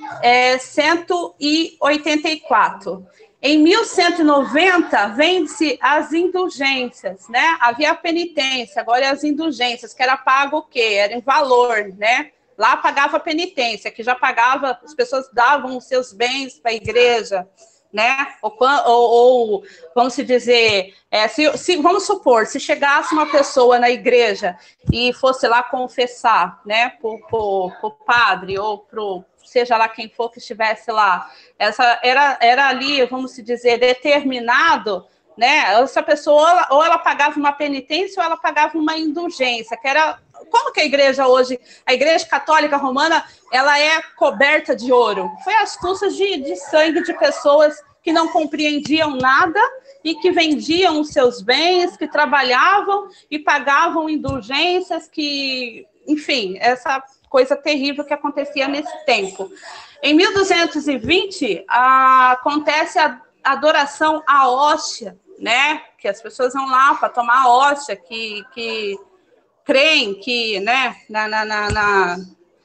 cento e oitenta e quatro. Em mil cento e noventa, vende-se as indulgências, né? Havia a penitência, agora é as indulgências, que era pago o quê? Era em valor, né? Lá pagava a penitência, que já pagava, as pessoas davam os seus bens para a igreja, né? Ou, ou, ou vamos dizer, é, se, se, vamos supor, se chegasse uma pessoa na igreja e fosse lá confessar, né, para o padre ou para seja lá quem for que estivesse lá, essa era, era ali, vamos dizer, determinado, né? Essa pessoa, ou ela pagava uma penitência ou ela pagava uma indulgência, que era... Como que a igreja hoje, a igreja católica romana, ela é coberta de ouro? Foi às custas de, de sangue de pessoas que não compreendiam nada e que vendiam os seus bens, que trabalhavam e pagavam indulgências, que, enfim, essa coisa terrível que acontecia nesse tempo. Em mil duzentos e vinte, a, acontece a adoração à hóstia, né? Que as pessoas vão lá para tomar a hóstia, que... que creem que, né, na, na, na, na,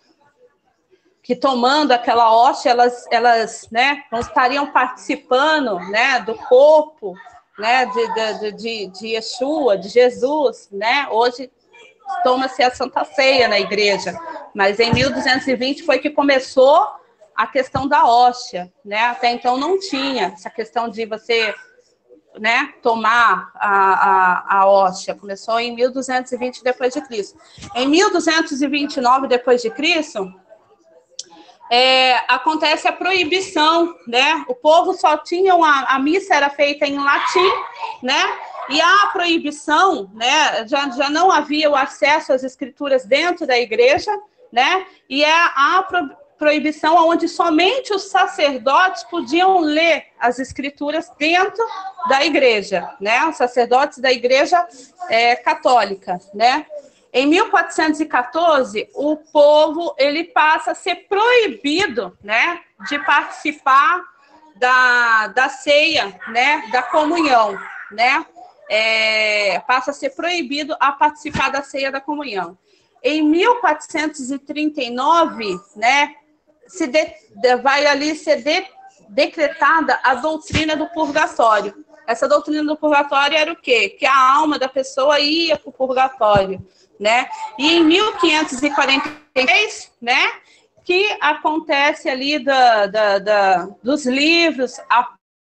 que tomando aquela hóstia, elas, elas né, não estariam participando, né, do corpo, né, de, de, de, de Yeshua, de Jesus, né? Hoje toma-se a Santa Ceia na igreja, mas em mil duzentos e vinte foi que começou a questão da hóstia, né? Até então não tinha essa questão de você... né, tomar a, a, a hóstia. Começou em mil duzentos e vinte depois de Cristo. Em mil duzentos e vinte e nove depois de Cristo, é, acontece a proibição, né? O povo só tinha uma, a missa era feita em latim, né? E a proibição, né? Já, já não havia o acesso às escrituras dentro da igreja, né? E é a pro, proibição onde somente os sacerdotes podiam ler as escrituras dentro da igreja, né? Os sacerdotes da igreja é, católica, né? Em mil quatrocentos e quatorze, o povo ele passa a ser proibido, né, de participar da, da ceia, né, da comunhão, né, é, passa a ser proibido a participar da ceia da comunhão. Em mil quatrocentos e trinta e nove, né, se de, de, vai ali ser de, decretada a doutrina do purgatório. Essa doutrina do purgatório era o quê? Que a alma da pessoa ia para o purgatório, né? E em mil quinhentos e quarenta e três, né, que acontece ali da, da, da, dos livros, a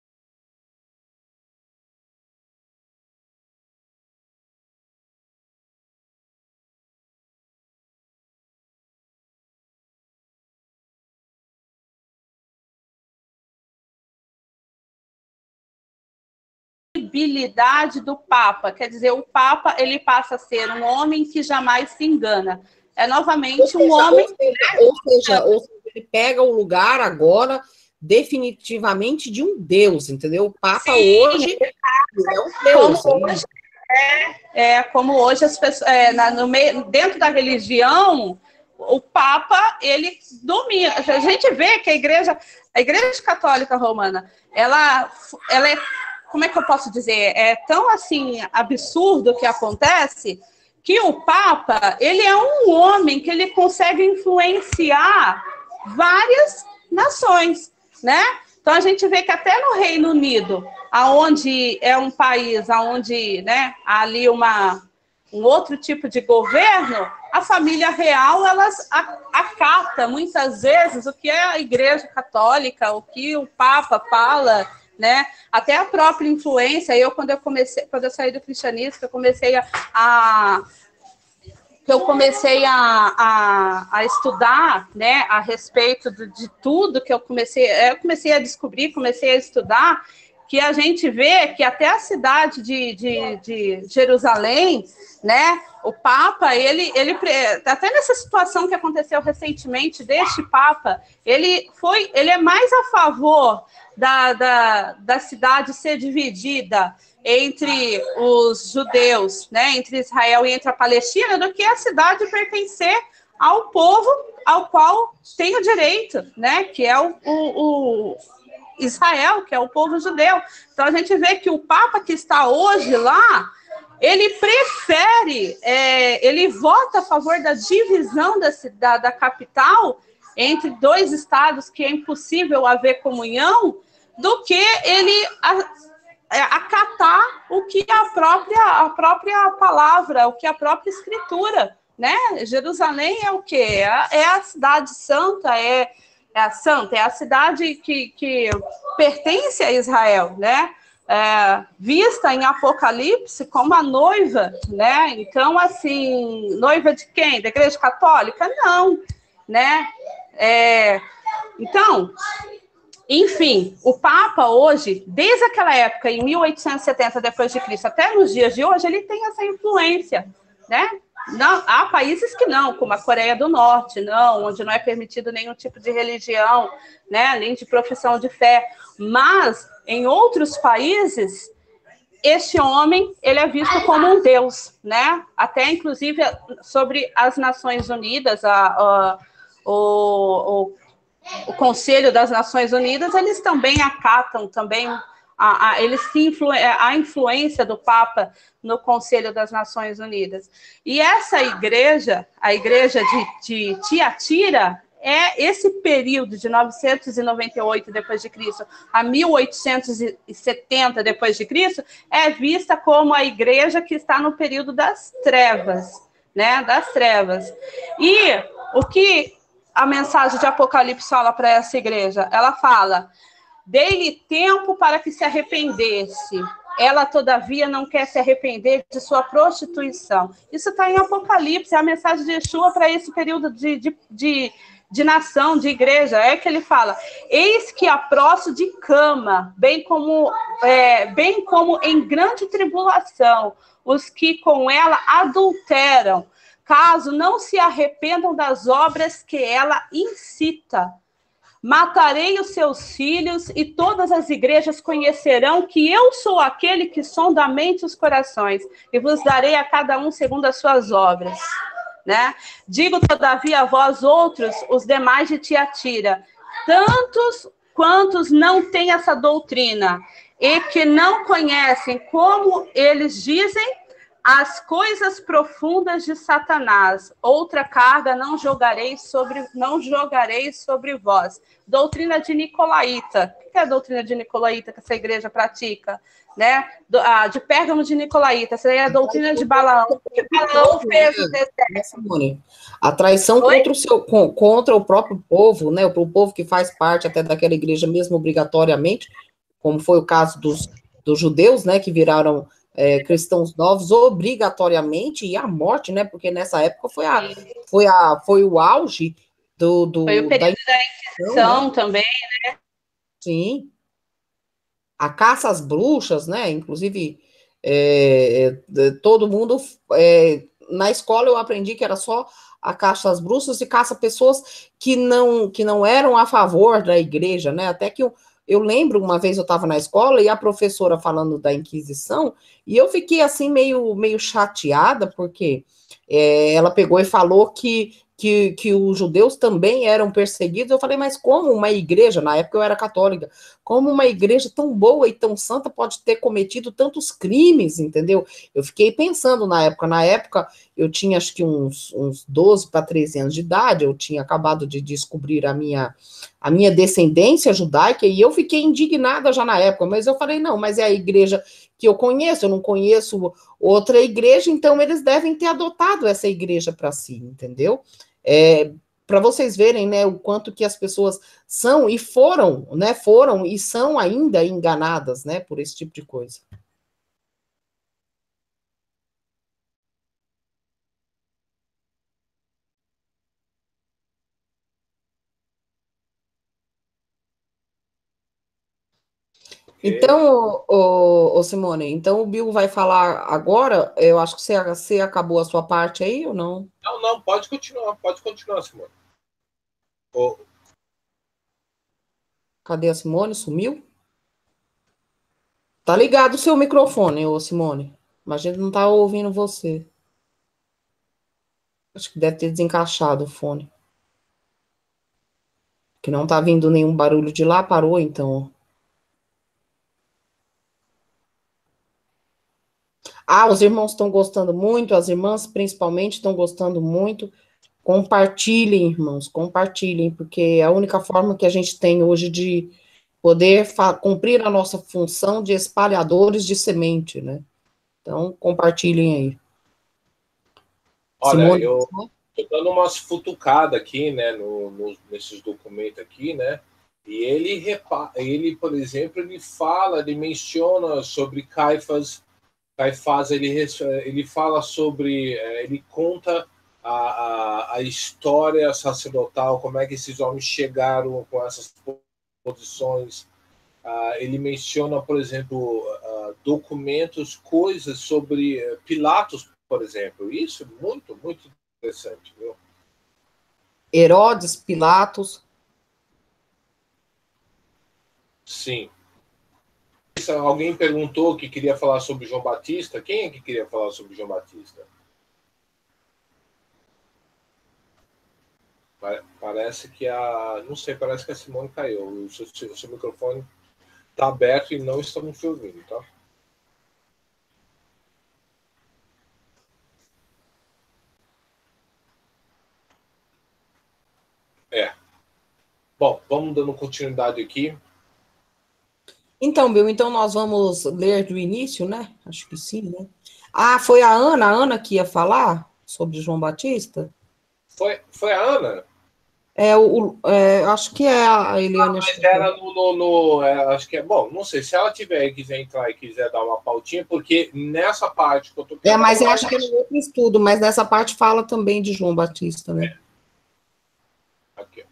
possibilidade do Papa, quer dizer, o Papa ele passa a ser um homem que jamais se engana. É novamente ou seja, um homem... Ou seja, ou seja, ou seja, ele pega o lugar agora definitivamente de um Deus, entendeu? O Papa Sim, hoje é um Deus. Como hoje, é, é, como hoje as pessoas, é, na, no meio, dentro da religião, o Papa, ele domina. A gente vê que a igreja, a Igreja Católica Romana, ela, ela é, como é que eu posso dizer? É tão, assim, absurdo o que acontece, que o Papa, ele é um homem que ele consegue influenciar várias nações, né? Então, a gente vê que até no Reino Unido, aonde é um país, aonde, né, há ali uma, um outro tipo de governo, a família real, elas acata muitas vezes o que é a Igreja Católica, o que o Papa fala, né? Até a própria influência. Eu, quando eu comecei, quando eu saí do cristianismo, eu comecei a, a eu comecei a, a, a estudar, né, a respeito de, de tudo que eu comecei, eu comecei a descobrir, comecei a estudar, que a gente vê que até a cidade de, de, de Jerusalém, né, o Papa, ele, ele, até nessa situação que aconteceu recentemente deste Papa, ele, foi, ele é mais a favor da, da, da cidade ser dividida entre os judeus, né, entre Israel e entre a Palestina, do que a cidade pertencer ao povo ao qual tem o direito, né, que é o, o, o Israel, que é o povo judeu. Então, a gente vê que o Papa que está hoje lá, ele prefere, é, ele vota a favor da divisão da, da, da capital entre dois estados que é impossível haver comunhão, do que ele a, a, acatar o que a própria, a própria palavra, o que a própria escritura, né? Jerusalém é o quê? É, é a cidade santa, é, é a santa, é a cidade que, que pertence a Israel, né? É, vista em Apocalipse como a noiva, né? Então, assim, noiva de quem? Da Igreja Católica? Não, né? É, então, enfim, o Papa hoje, desde aquela época, em mil oitocentos e setenta depois de Cristo, até nos dias de hoje, ele tem essa influência, né? Não, há países que não, como a Coreia do Norte, não, onde não é permitido nenhum tipo de religião, né, nem de profissão de fé, mas em outros países, este homem, ele é visto como um deus, né? Até, inclusive, sobre as Nações Unidas, a, a, o, o, o Conselho das Nações Unidas, eles também acatam, também, a, a, eles se influ, a influência do Papa no Conselho das Nações Unidas. E essa igreja, a igreja de, de Tiatira, é esse período de novecentos e noventa e oito depois de Cristo a mil oitocentos e setenta depois de Cristo, é vista como a igreja que está no período das trevas, né, das trevas. E o que a mensagem de Apocalipse fala para essa igreja? Ela fala: dei-lhe tempo para que se arrependesse. Ela, todavia, não quer se arrepender de sua prostituição. Isso está em Apocalipse, é a mensagem de Yeshua para esse período de, de, de de nação, de igreja, é que ele fala, eis que aprosto de cama, bem como, é, bem como em grande tribulação, os que com ela adulteram, caso não se arrependam das obras que ela incita. Matarei os seus filhos e todas as igrejas conhecerão que eu sou aquele que sonda a mente e os corações e vos darei a cada um segundo as suas obras. Né? Digo, todavia, a vós outros, os demais de Tiatira, tantos quantos não têm essa doutrina e que não conhecem, como eles dizem, as coisas profundas de Satanás, outra carga não jogarei sobre, não jogarei sobre vós. Doutrina de Nicolaíta. O que é a doutrina de Nicolaíta que essa igreja pratica? Né? Do, ah, de Pérgamo de Nicolaíta. Essa aí é a doutrina de Balaão. Que Balaão fez o deserto. A traição contra o, seu, contra o próprio povo, né? O povo que faz parte até daquela igreja mesmo obrigatoriamente, como foi o caso dos, dos judeus, né? Que viraram É, cristãos novos obrigatoriamente, e a morte, né? Porque nessa época foi, a, foi, a, foi o auge do, do foi o período da Inquisição, né? Também, né? Sim. A caça às bruxas, né? Inclusive, é, é, todo mundo. É, na escola eu aprendi que era só a caça às bruxas e caça pessoas que não, que não eram a favor da igreja, né? Até que o Eu lembro, uma vez eu estava na escola e a professora falando da Inquisição, e eu fiquei assim meio, meio chateada, porque é, ela pegou e falou que, que, que os judeus também eram perseguidos. Eu falei, mas como uma igreja, na época eu era católica, como uma igreja tão boa e tão santa pode ter cometido tantos crimes, entendeu? Eu fiquei pensando na época, na época eu tinha acho que uns, uns doze para treze anos de idade, eu tinha acabado de descobrir a minha... a minha descendência judaica, e eu fiquei indignada já na época, mas eu falei, não, mas é a igreja que eu conheço, eu não conheço outra igreja, então eles devem ter adotado essa igreja para si, entendeu? É, para vocês verem, né, o quanto que as pessoas são e foram, né, foram e são ainda enganadas, né, por esse tipo de coisa. Então, ô, ô, Simone, então o Bill vai falar agora, eu acho que você, você acabou a sua parte aí ou não? Não, não, pode continuar, pode continuar, Simone. Oh. Cadê a Simone? Sumiu? Tá ligado o seu microfone, ô Simone, mas a gente não tá ouvindo você. Acho que deve ter desencaixado o fone. Que não tá vindo nenhum barulho de lá, parou então. Ah, os irmãos estão gostando muito, as irmãs principalmente estão gostando muito. Compartilhem, irmãos, compartilhem, porque é a única forma que a gente tem hoje de poder cumprir a nossa função de espalhadores de semente, né? Então, compartilhem aí. Olha, Simone, eu estou dando umas futucadas aqui, né, no, no, nesses documentos aqui, né? E ele, ele, por exemplo, ele fala, ele menciona sobre Caifás. Caifás, ele, ele fala sobre, ele conta a, a, a história sacerdotal, como é que esses homens chegaram com essas posições. Uh, ele menciona, por exemplo, uh, documentos, coisas sobre uh, Pilatos, por exemplo. Isso é muito, muito interessante, viu? Herodes, Pilatos. Sim. Alguém perguntou que queria falar sobre João Batista. Quem é que queria falar sobre João Batista? Parece que a... Não sei, parece que a Simone caiu. O seu, o seu microfone está aberto e não estamos te ouvindo, tá? É. Bom, vamos dando continuidade aqui. Então, Bill, então nós vamos ler do início, né? Acho que sim, né? Ah, foi a Ana, a Ana que ia falar sobre João Batista? Foi, foi a Ana? É, o, é, acho que é a Eliane. Ah, mas era no, no, no é, acho que é, bom, não sei, se ela tiver e quiser entrar e quiser dar uma pautinha, porque nessa parte que eu tô... É, mas eu acho que é no outro estudo, mas nessa parte fala também de João Batista, né? É. Aqui,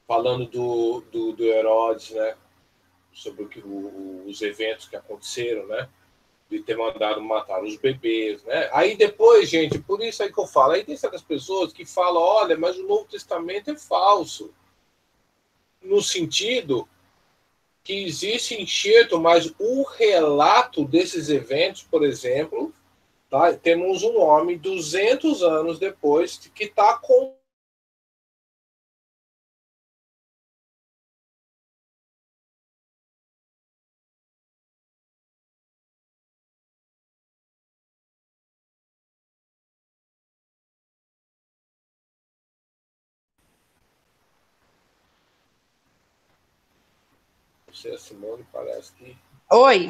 falando do, do, do Herodes, né? Sobre o que, o, os eventos que aconteceram, né? De ter mandado matar os bebês, né? Aí depois, gente, por isso aí que eu falo, aí tem certas pessoas que falam, olha, mas o Novo Testamento é falso. No sentido que existe enxerto, mas o relato desses eventos, por exemplo, tá? Temos um homem duzentos anos depois que está com você, a Simone, parece que... Oi.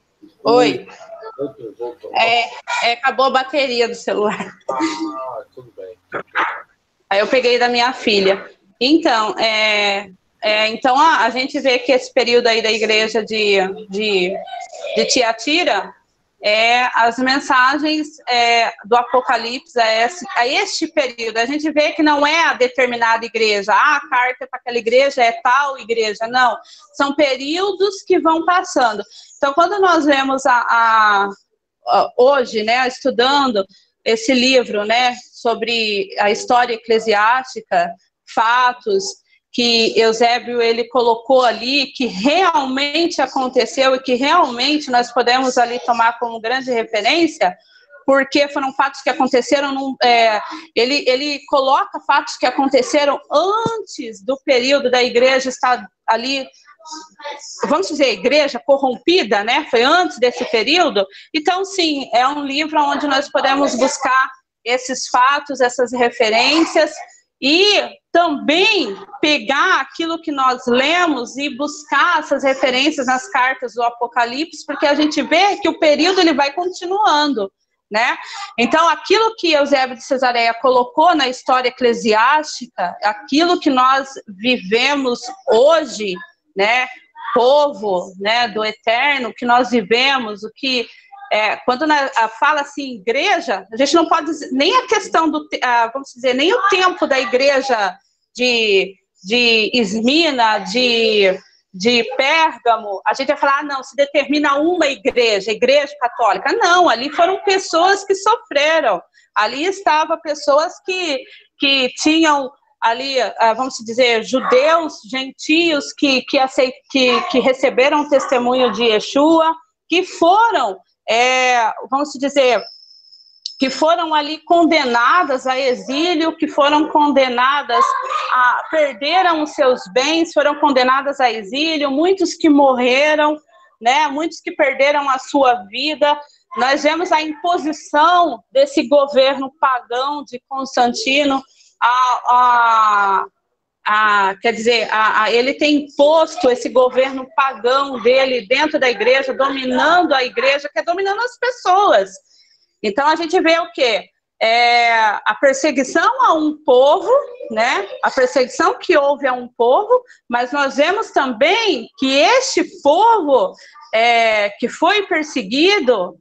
Oi. Voltou, voltou. É, é, acabou a bateria do celular. Ah, tudo bem. Aí eu peguei da minha filha. Então, é, é, então a, a gente vê que esse período aí da igreja de, de, de Tiatira, é, as mensagens é, do Apocalipse a, esse, a este período, a gente vê que não é a determinada igreja, ah, a carta para aquela igreja é tal igreja, não, são períodos que vão passando. Então, quando nós vemos a, a, a, hoje, né, estudando esse livro, né, sobre a história eclesiástica, fatos que Eusébio ele colocou ali, que realmente aconteceu e que realmente nós podemos ali tomar como grande referência, porque foram fatos que aconteceram, num, é, ele, ele coloca fatos que aconteceram antes do período da igreja estar ali, vamos dizer, igreja corrompida, né? Foi antes desse período. Então, sim, é um livro onde nós podemos buscar esses fatos, essas referências, e também pegar aquilo que nós lemos e buscar essas referências nas cartas do Apocalipse, porque a gente vê que o período ele vai continuando, né? Então, aquilo que Eusébio de Cesareia colocou na história eclesiástica, aquilo que nós vivemos hoje, né, povo, né, do eterno, que nós vivemos, o que é, quando na, a, fala assim igreja, a gente não pode dizer, nem a questão do, a, vamos dizer, nem o tempo da igreja de, de Esmina, de, de Pérgamo, a gente vai falar, ah, não, se determina uma igreja, a igreja católica. Não, ali foram pessoas que sofreram, ali estavam pessoas que, que tinham ali, vamos dizer, judeus, gentios, que, que, aceit, que, que receberam o testemunho de Yeshua, que foram, é, vamos dizer, que foram ali condenadas a exílio, que foram condenadas a, perderam os seus bens, foram condenadas a exílio, muitos que morreram, né, muitos que perderam a sua vida. Nós vemos a imposição desse governo pagão de Constantino, A, a, a, quer dizer, a, a, ele tem imposto esse governo pagão dele dentro da igreja, dominando a igreja, que é dominando as pessoas. Então, a gente vê o quê? É, a perseguição a um povo, né? A perseguição que houve a um povo, mas nós vemos também que este povo é, que foi perseguido,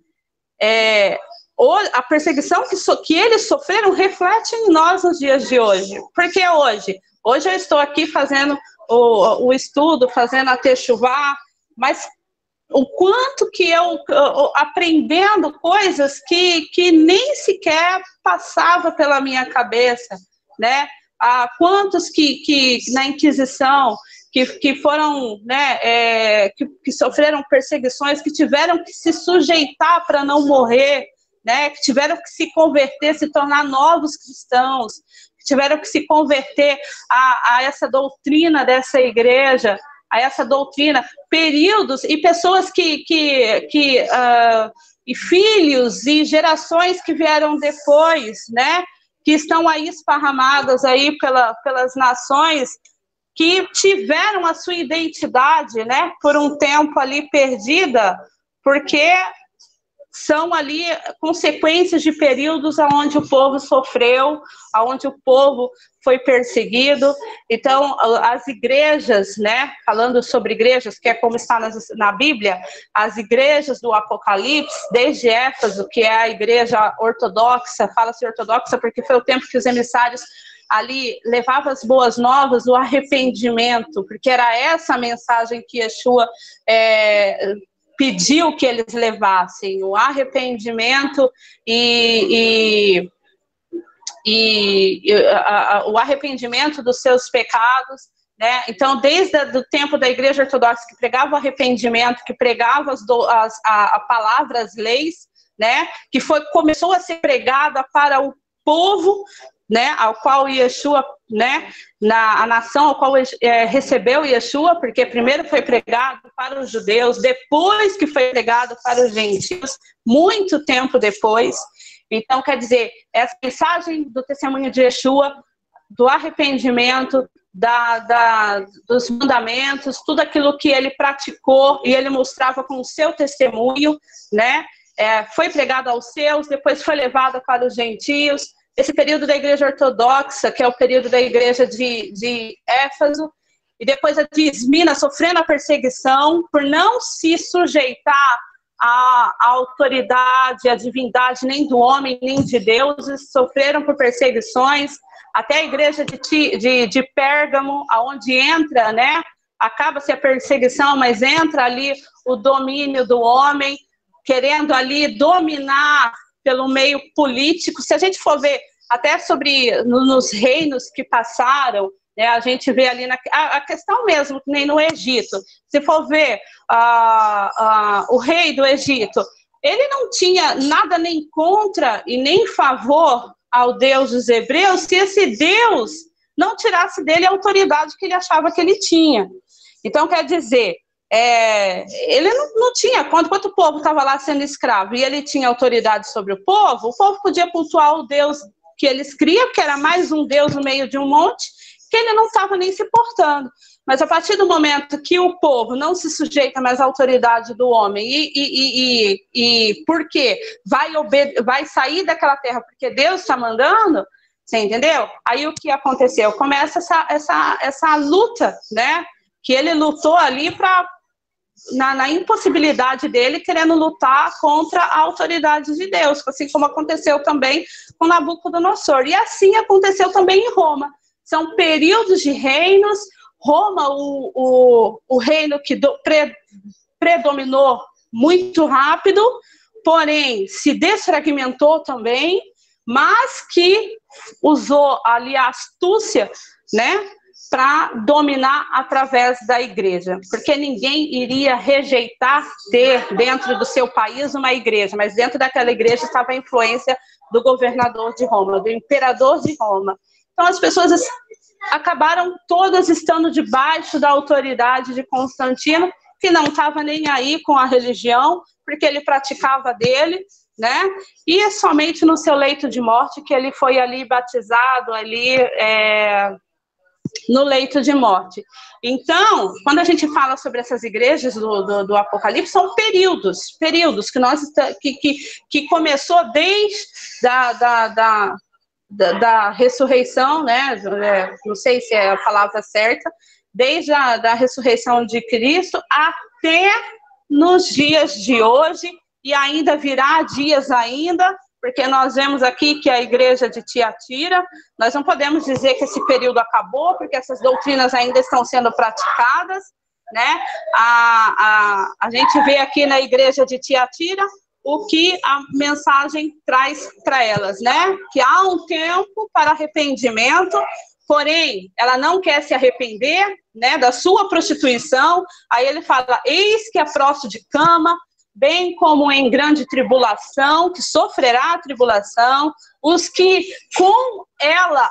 é, a perseguição que, so, que eles sofreram reflete em nós nos dias de hoje. Por que hoje? Hoje eu estou aqui fazendo o, o estudo, fazendo a techuvá, mas o quanto que eu, eu aprendendo coisas que, que nem sequer passava pela minha cabeça, né? Ah, quantos que, que na Inquisição que, que foram, né, é, que, que sofreram perseguições, que tiveram que se sujeitar para não morrer, né, que tiveram que se converter, se tornar novos cristãos, que tiveram que se converter a, a essa doutrina dessa igreja, a essa doutrina, períodos e pessoas que, que, que uh, e filhos e gerações que vieram depois, né, que estão aí esparramadas aí pela, pelas nações, que tiveram a sua identidade, né, por um tempo ali perdida, porque são ali consequências de períodos onde o povo sofreu, onde o povo foi perseguido. Então, as igrejas, né, falando sobre igrejas, que é como está na, na Bíblia, as igrejas do Apocalipse, desde Éfeso, que é a igreja ortodoxa, fala-se ortodoxa porque foi o tempo que os emissários ali levava as boas novas, o arrependimento, porque era essa a mensagem que Yeshua é, pediu que eles levassem, o arrependimento e, e, e a, a, o arrependimento dos seus pecados, né? Então, desde o tempo da Igreja Ortodoxa, que pregava o arrependimento, que pregava as, do, as a, a palavra, as leis, né? Que foi, começou a ser pregada para o povo, né, ao qual Yeshua, né, na a nação ao qual é, recebeu Yeshua, porque primeiro foi pregado para os judeus, depois que foi pregado para os gentios, muito tempo depois. Então, quer dizer, essa mensagem do testemunho de Yeshua, do arrependimento, da, da, dos mandamentos, tudo aquilo que ele praticou e ele mostrava com o seu testemunho, né, é, foi pregado aos seus, depois foi levado para os gentios. Esse período da Igreja Ortodoxa, que é o período da Igreja de, de Éfeso, e depois a de Esmina, sofrendo a perseguição por não se sujeitar à, à autoridade, à divindade, nem do homem, nem de deuses, sofreram por perseguições, até a Igreja de, de, de Pérgamo, aonde entra, né, acaba-se a perseguição, mas entra ali o domínio do homem, querendo ali dominar pelo meio político. Se a gente for ver até sobre no, nos reinos que passaram, né, a gente vê ali na, a, a questão mesmo, que nem no Egito. Se for ver uh, uh, o rei do Egito, ele não tinha nada nem contra e nem favor ao Deus dos hebreus, se esse Deus não tirasse dele a autoridade que ele achava que ele tinha. Então, quer dizer, É, ele não, não tinha, quando, quando o povo estava lá sendo escravo e ele tinha autoridade sobre o povo, o povo podia cultuar o Deus que eles criam, que era mais um Deus no meio de um monte, que ele não estava nem se portando. Mas a partir do momento que o povo não se sujeita mais à autoridade do homem, e, e, e, e por quê? Vai, vai sair daquela terra porque Deus está mandando, você entendeu? Aí o que aconteceu? Começa essa, essa, essa luta, né? Que ele lutou ali para Na, na impossibilidade dele, querendo lutar contra a autoridade de Deus, assim como aconteceu também com Nabucodonosor. E assim aconteceu também em Roma. São períodos de reinos. Roma, o, o, o reino que do, pre, predominou muito rápido, porém se desfragmentou também, mas que usou ali a astúcia, né, para dominar através da igreja, porque ninguém iria rejeitar ter dentro do seu país uma igreja, mas dentro daquela igreja estava a influência do governador de Roma, do imperador de Roma. Então as pessoas acabaram todas estando debaixo da autoridade de Constantino, que não estava nem aí com a religião, porque ele praticava dele, né? E é somente no seu leito de morte que ele foi ali batizado, ali... É... no leito de morte. Então, quando a gente fala sobre essas igrejas do, do, do Apocalipse, são períodos, períodos que, nós, que, que, que começou desde da, da, da, da, da ressurreição, né? Não sei se é a palavra certa, desde a da ressurreição de Cristo até nos dias de hoje, e ainda virá dias ainda, porque nós vemos aqui que a igreja de Tiatira, nós não podemos dizer que esse período acabou, porque essas doutrinas ainda estão sendo praticadas, né? A, a, a gente vê aqui na igreja de Tiatira o que a mensagem traz para elas, né? Que há um tempo para arrependimento, porém, ela não quer se arrepender, né, da sua prostituição. Aí ele fala, eis que é próximo de cama, bem como em grande tribulação, que sofrerá a tribulação, os que com ela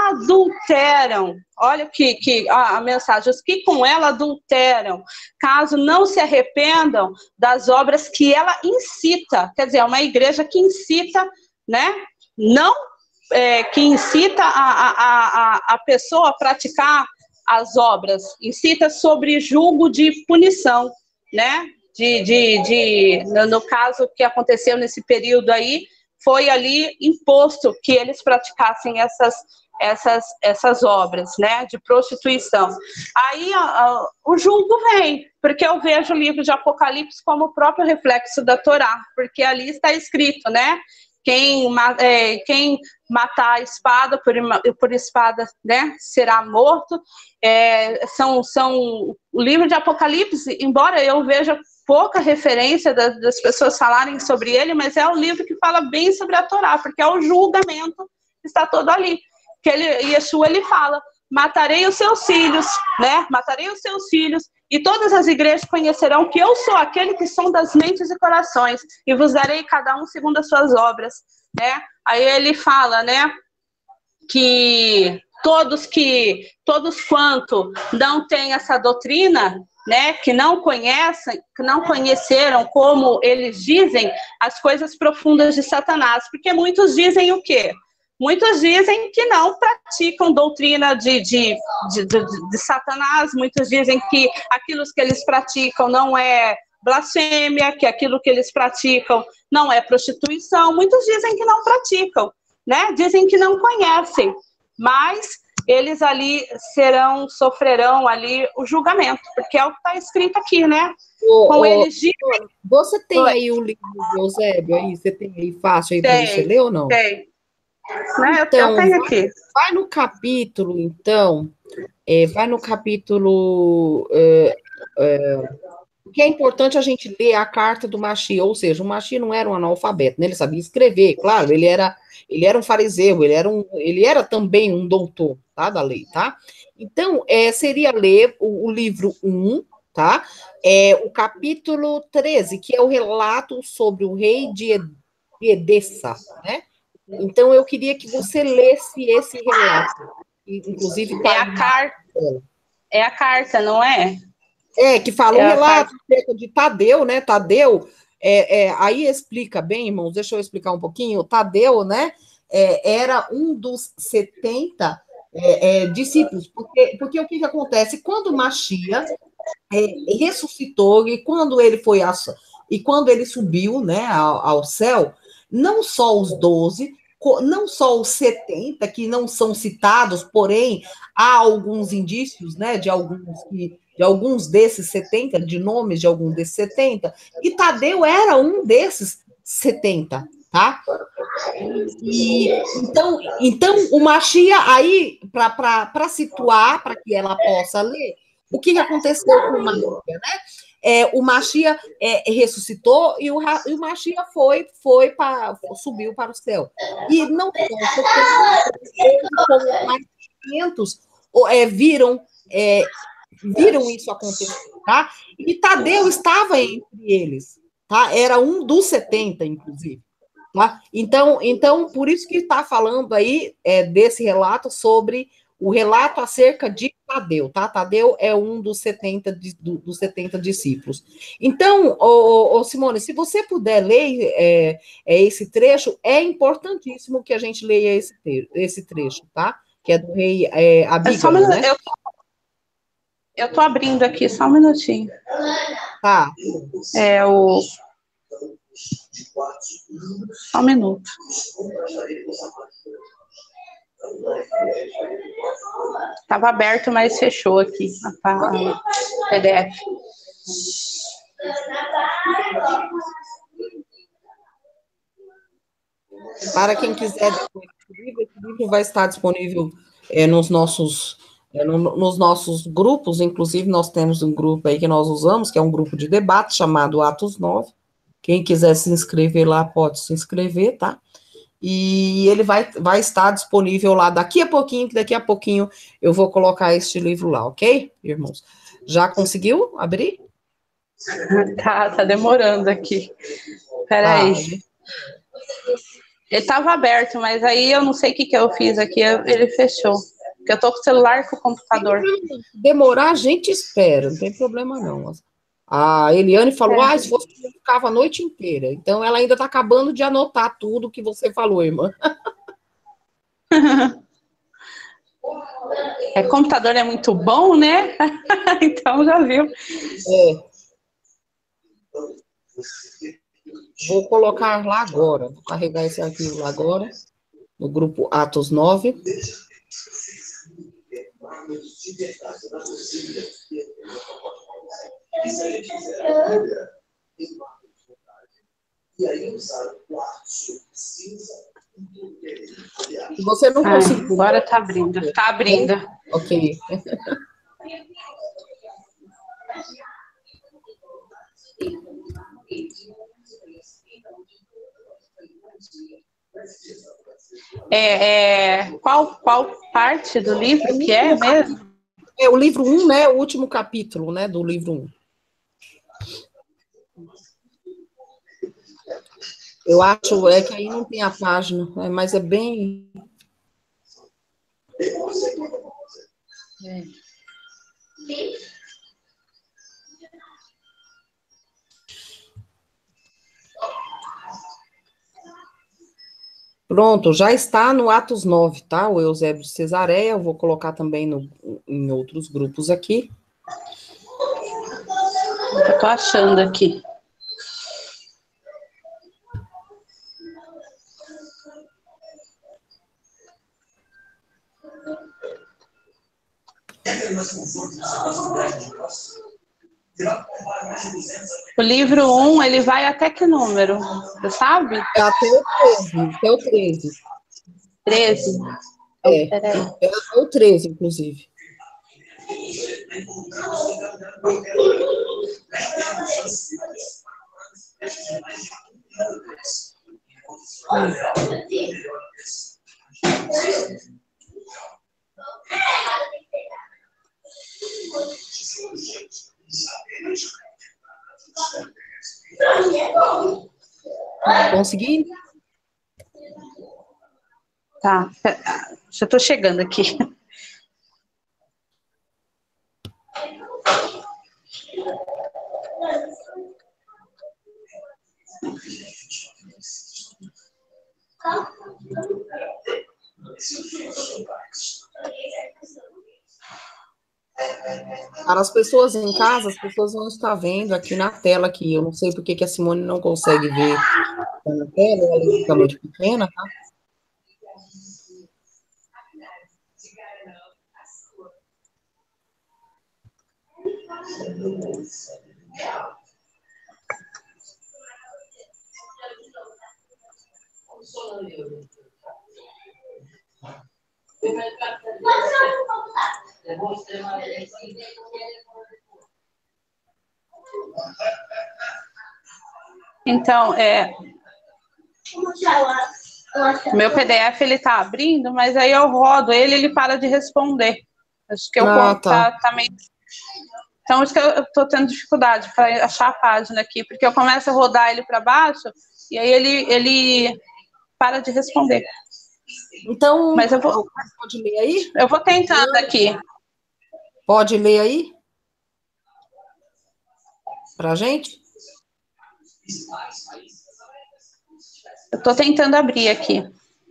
adulteram, olha que, que a, a mensagem, os que com ela adulteram, caso não se arrependam das obras que ela incita, quer dizer, é uma igreja que incita, né, não, é, que incita a, a, a, a pessoa a praticar as obras, incita sobre julgo de punição, né, De, de, de, no caso que aconteceu nesse período aí, foi ali imposto que eles praticassem essas, essas, essas obras, né, de prostituição. Aí a, a, o julgo vem, porque eu vejo o livro de Apocalipse como o próprio reflexo da Torá, porque ali está escrito, né, quem, é, quem matar a espada, por, por espada, né, será morto. É, são, são, o livro de Apocalipse, embora eu veja pouca referência das, das pessoas falarem sobre ele, mas é o livro que fala bem sobre a Torá, porque é o julgamento que está todo ali. Que ele, Yeshua, ele fala, matarei os seus filhos, né? Matarei os seus filhos, e todas as igrejas conhecerão que eu sou aquele que sonda as mentes e corações, e vos darei cada um segundo as suas obras, né? Aí ele fala, né, que todos que, todos quanto não têm essa doutrina, né, que não conhecem, que não conheceram, como eles dizem, as coisas profundas de Satanás, porque muitos dizem o quê? Muitos dizem que não praticam doutrina de, de, de, de, de Satanás, muitos dizem que aquilo que eles praticam não é blasfêmia, que aquilo que eles praticam não é prostituição, muitos dizem que não praticam, né? Dizem que não conhecem, mas eles ali serão, sofrerão ali o julgamento, porque é o que está escrito aqui, né? Ô, Com ô, eles dizem... Você tem Oi. aí o livro de Eusébio aí? Você tem aí fácil aí para Tem, você ler ou não? tem. Né? Então, eu tenho vai, aqui. vai no capítulo, então, é, vai no capítulo... É, é, porque é importante a gente ler a carta do Machia, ou seja, o Machia não era um analfabeto, né? Ele sabia escrever, claro, ele era, ele era um fariseu, ele era, um, ele era também um doutor, tá, da lei, tá? Então, é, seria ler o, o livro um, tá? É, o capítulo treze, que é o relato sobre o rei de Edessa, né? Então, eu queria que você lesse esse relato, inclusive... É a carta, é a carta, não é? É, que fala é um relato carta... acerca de Tadeu, né? Tadeu, é, é, aí explica bem, irmãos, deixa eu explicar um pouquinho. Tadeu, né, é, era um dos setenta é, é, discípulos, porque, porque o que, que acontece? Quando Machia é, ressuscitou, e quando ele foi a, e quando ele subiu, né, ao, ao céu, não só os doze, não só os setenta, que não são citados, porém, há alguns indícios, né, de alguns que de alguns desses setenta, de nomes de alguns desses setenta, e Tadeu era um desses setenta, tá? E, então, então, o Machia, aí, para situar, para que ela possa ler, o que, que aconteceu com o Machia, né? É, o Machia é, ressuscitou e o, e o Machia foi, foi para, subiu para o céu. E não só como mais quinhentos é, viram é, viram isso acontecer, tá? E Tadeu estava entre eles, tá? Era um dos setenta, inclusive, tá? Então, então por isso que está falando aí é, desse relato sobre o relato acerca de Tadeu, tá? Tadeu é um dos setenta, do, dos setenta discípulos. Então, ô, ô, Simone, se você puder ler é, é, esse trecho, é importantíssimo que a gente leia esse, esse trecho, tá? Que é do rei é, Abígalo, é né? Eu Eu estou abrindo aqui, só um minutinho. Tá. É o... Só um minuto. Estava aberto, mas fechou aqui a P D F. Para quem quiser depois esse livro, esse livro vai estar disponível é, nos nossos é, no, nos nossos grupos, inclusive nós temos um grupo aí que nós usamos, que é um grupo de debate chamado Atos nove. Quem quiser se inscrever lá, pode se inscrever, tá? E ele vai, vai estar disponível lá daqui a pouquinho, que daqui a pouquinho eu vou colocar este livro lá, ok, irmãos? Já conseguiu abrir? Tá, tá demorando aqui. Peraí. Ah, gente... Ele estava aberto, mas aí eu não sei o que, que eu fiz aqui, ele fechou. Porque eu tô com o celular e com o computador. Demorar, a gente espera, não tem problema não. A Eliane falou, é. ah, se fosse eu ficava a noite inteira. Então, ela ainda está acabando de anotar tudo que você falou, irmã. É, computador é muito bom, né? Então, já viu. É. Vou colocar lá agora, vou carregar esse arquivo lá agora, no grupo Atos nove. E aí usaram o quartzo cinza Você não Ai, conseguiu. agora tá abrindo. Tá abrindo. Ok. É, é, qual, qual parte do livro que é mesmo? É o livro um, né? O último capítulo, né? Do livro um. Eu acho é que aí não tem a página, é, mas é bem. É. Pronto, já está no Atos nove, tá? O Eusébio de Cesareia, eu vou colocar também no, em outros grupos aqui. Eu tô achando aqui. O livro um, ele vai até que número? Você sabe? É até o treze, até o treze. treze? É, Peraí. é até o treze, inclusive. Consegui? Tá, já tô chegando aqui. Para as pessoas em casa, as pessoas vão estar vendo aqui na tela aqui. Eu não sei por que que a Simone não consegue ver na tela, ela fica muito pequena, tá? Então, é... o meu P D F, ele tá abrindo, mas aí eu rodo ele, ele para de responder. Acho que eu Ah, tá. tá. Tá meio... Então, acho que eu tô tendo dificuldade para achar a página aqui, porque eu começo a rodar ele para baixo, e aí ele, ele para de responder. Então, Mas eu vou, pode ler aí? eu vou tentando aqui. Pode ler aí? Pra gente? Eu tô tentando abrir aqui.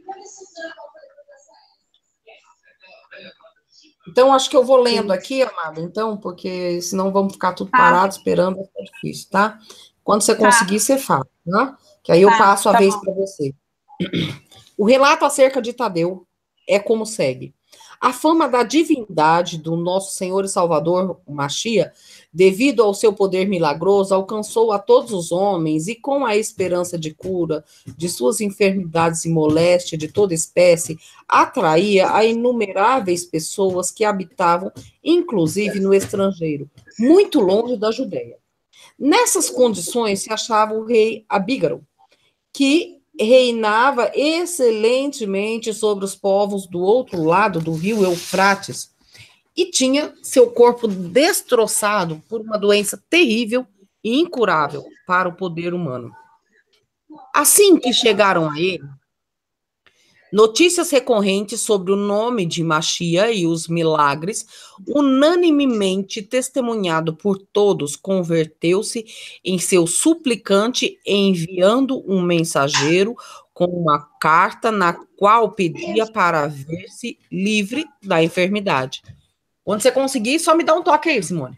Então, acho que eu vou lendo aqui, amada, então, porque senão vamos ficar tudo parado esperando, vai ficar difícil, tá? Quando você conseguir, Tá. você fala, tá? Que aí eu Tá, passo a tá vez bom. para você. O relato acerca de Tadeu é como segue. A fama da divindade do nosso Senhor e Salvador, o Machia, devido ao seu poder milagroso, alcançou a todos os homens e com a esperança de cura de suas enfermidades e moléstia de toda espécie, atraía a inumeráveis pessoas que habitavam, inclusive no estrangeiro, muito longe da Judéia. Nessas condições se achava o rei Abígaro, que reinava excelentemente sobre os povos do outro lado do rio Eufrates e tinha seu corpo destroçado por uma doença terrível e incurável para o poder humano. Assim que chegaram a ele, notícias recorrentes sobre o nome de Machia e os milagres, unanimemente testemunhado por todos, converteu-se em seu suplicante, enviando um mensageiro com uma carta na qual pedia para ver-se livre da enfermidade. Quando você conseguir, só me dá um toque aí, Simone.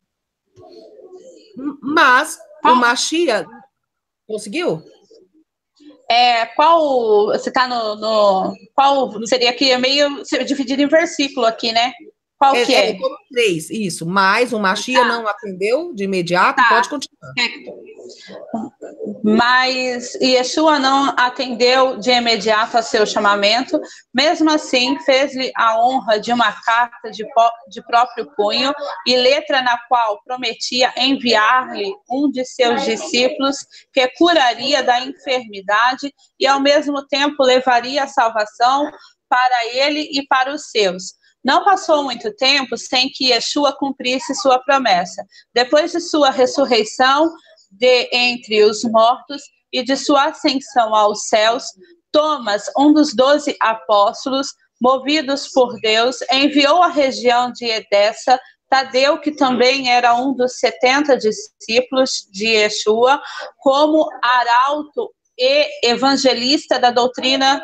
Mas o Machia conseguiu? É, qual, você tá no, no qual seria aqui, é meio dividido em versículo aqui, né? Qual é, que é? É como três, isso, mas o Machia Tá. não atendeu de imediato, Tá. pode continuar. Mas Yeshua não atendeu de imediato a seu chamamento. Mesmo assim, fez-lhe a honra de uma carta de, de próprio punho e letra na qual prometia enviar-lhe um de seus discípulos que curaria da enfermidade e, ao mesmo tempo, levaria a salvação para ele e para os seus. Não passou muito tempo sem que Yeshua cumprisse sua promessa. Depois de sua ressurreição de entre os mortos e de sua ascensão aos céus, Thomas, um dos doze apóstolos, movidos por Deus, enviou à região de Edessa Tadeu, que também era um dos setenta discípulos de Yeshua, como arauto e evangelista da doutrina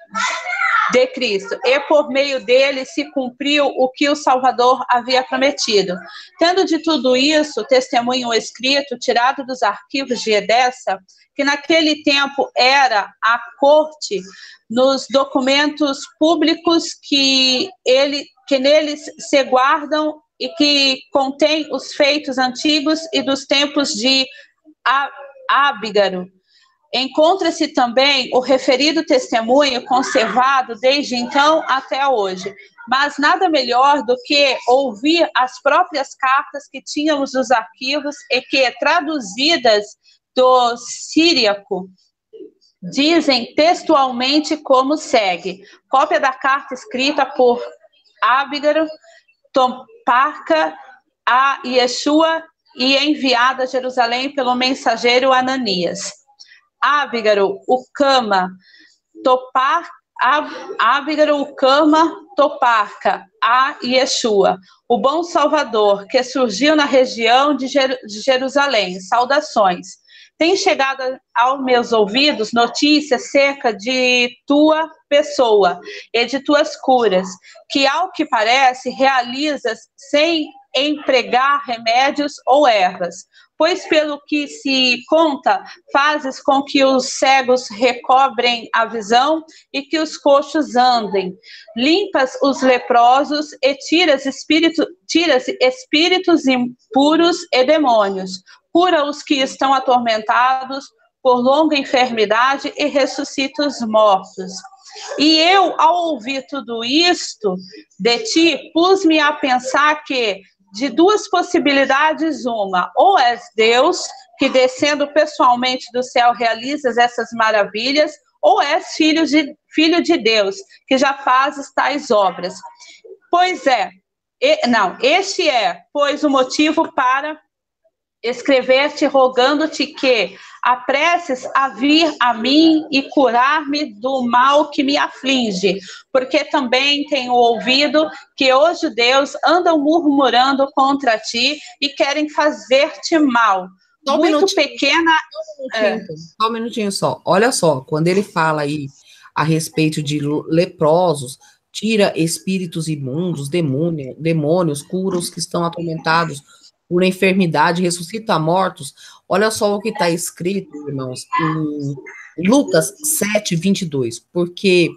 de Cristo, e por meio dele se cumpriu o que o Salvador havia prometido. Tendo de tudo isso, testemunho escrito, tirado dos arquivos de Edessa, que naquele tempo era a corte, nos documentos públicos que, ele, que neles se guardam e que contém os feitos antigos e dos tempos de Ábigaro. Encontra-se também o referido testemunho conservado desde então até hoje, mas nada melhor do que ouvir as próprias cartas que tínhamos nos arquivos e que, traduzidas do síriaco, dizem textualmente como segue: cópia da carta escrita por Ábigaro, Toparca, a Yeshua e enviada a Jerusalém pelo mensageiro Ananias. Ábigaro, o Cama, Topar, Ábigaro, o Cama, Toparca, a Yeshua, o bom Salvador, que surgiu na região de, Jer de Jerusalém. Saudações. Tem chegado aos meus ouvidos notícias acerca de tua pessoa e de tuas curas, que, ao que parece, realizas sem empregar remédios ou ervas. Pois, pelo que se conta, fazes com que os cegos recobrem a visão e que os coxos andem. Limpas os leprosos e tiras, espírito, tiras espíritos impuros e demônios. Cura os que estão atormentados por longa enfermidade e ressuscita os mortos. E eu, ao ouvir tudo isto de ti, pus-me a pensar que, de duas possibilidades, uma, ou és Deus, que descendo pessoalmente do céu realizas essas maravilhas, ou és filho de, filho de Deus, que já fazes tais obras. Pois é, e, não, este é, pois, o motivo para escrever-te, rogando-te que apresses a vir a mim e curar-me do mal que me aflige, porque também tenho ouvido que os judeus andam murmurando contra ti e querem fazer-te mal. Só um Muito minutinho. pequena... Só um minutinho, é. só um minutinho só. Olha só, quando ele fala aí a respeito de leprosos, tira espíritos imundos, demônio, demônios, cura os que estão atormentados por enfermidade, ressuscita mortos. Olha só o que está escrito, irmãos, em Lucas sete, vinte e dois, porque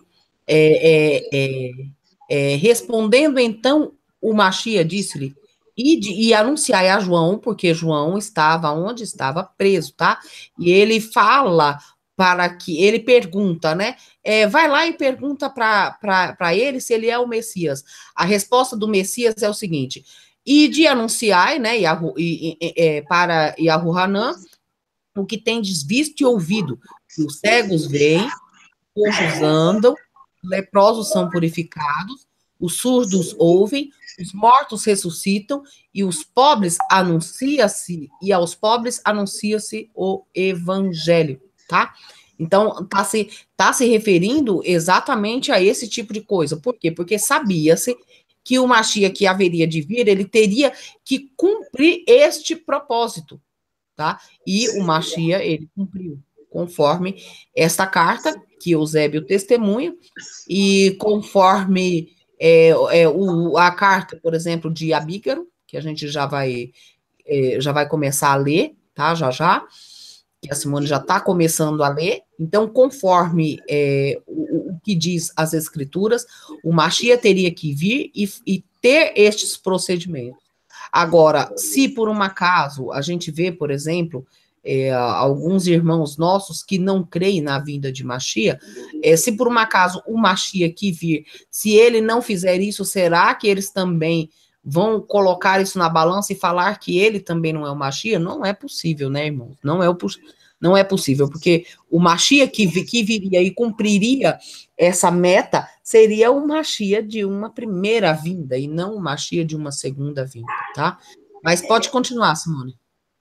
é, é, é, é, respondendo então o Machia disse-lhe, e, e anunciai a João, porque João estava onde estava preso, tá? E ele fala para que, ele pergunta, né? É, vai lá e pergunta para ele se ele é o Messias. A resposta do Messias é o seguinte: e de anunciar, né, Yahu, e, e, e, para Yahu Hanan, o que tendes visto e ouvido, que os cegos veem, coxos andam, leprosos são purificados, os surdos ouvem, os mortos ressuscitam, e os pobres anuncia-se, e aos pobres anuncia-se o evangelho, tá? Então, está se, tá se referindo exatamente a esse tipo de coisa. Por quê? Porque sabia-se que o Mashiach que haveria de vir, ele teria que cumprir este propósito, tá? E o Mashiach, ele cumpriu, conforme esta carta, que Eusébio testemunha, e conforme é, é, o, a carta, por exemplo, de Abígaro, que a gente já vai, é, já vai começar a ler, tá? Já, já, que a Simone já está começando a ler. Então, conforme é, o, o que diz as escrituras, o Mashiach teria que vir e, e ter estes procedimentos. Agora, se por um acaso a gente vê, por exemplo, é, alguns irmãos nossos que não creem na vinda de Mashiach, é, se por um acaso o Mashiach que vir, se ele não fizer isso, será que eles também vão colocar isso na balança e falar que ele também não é o Mashiach? Não é possível, né, irmãos? Não é, o, não é possível, porque o Mashiach que, que viria e cumpriria essa meta seria o Mashiach de uma primeira vinda e não o Mashiach de uma segunda vinda, tá? Mas pode continuar, Simone.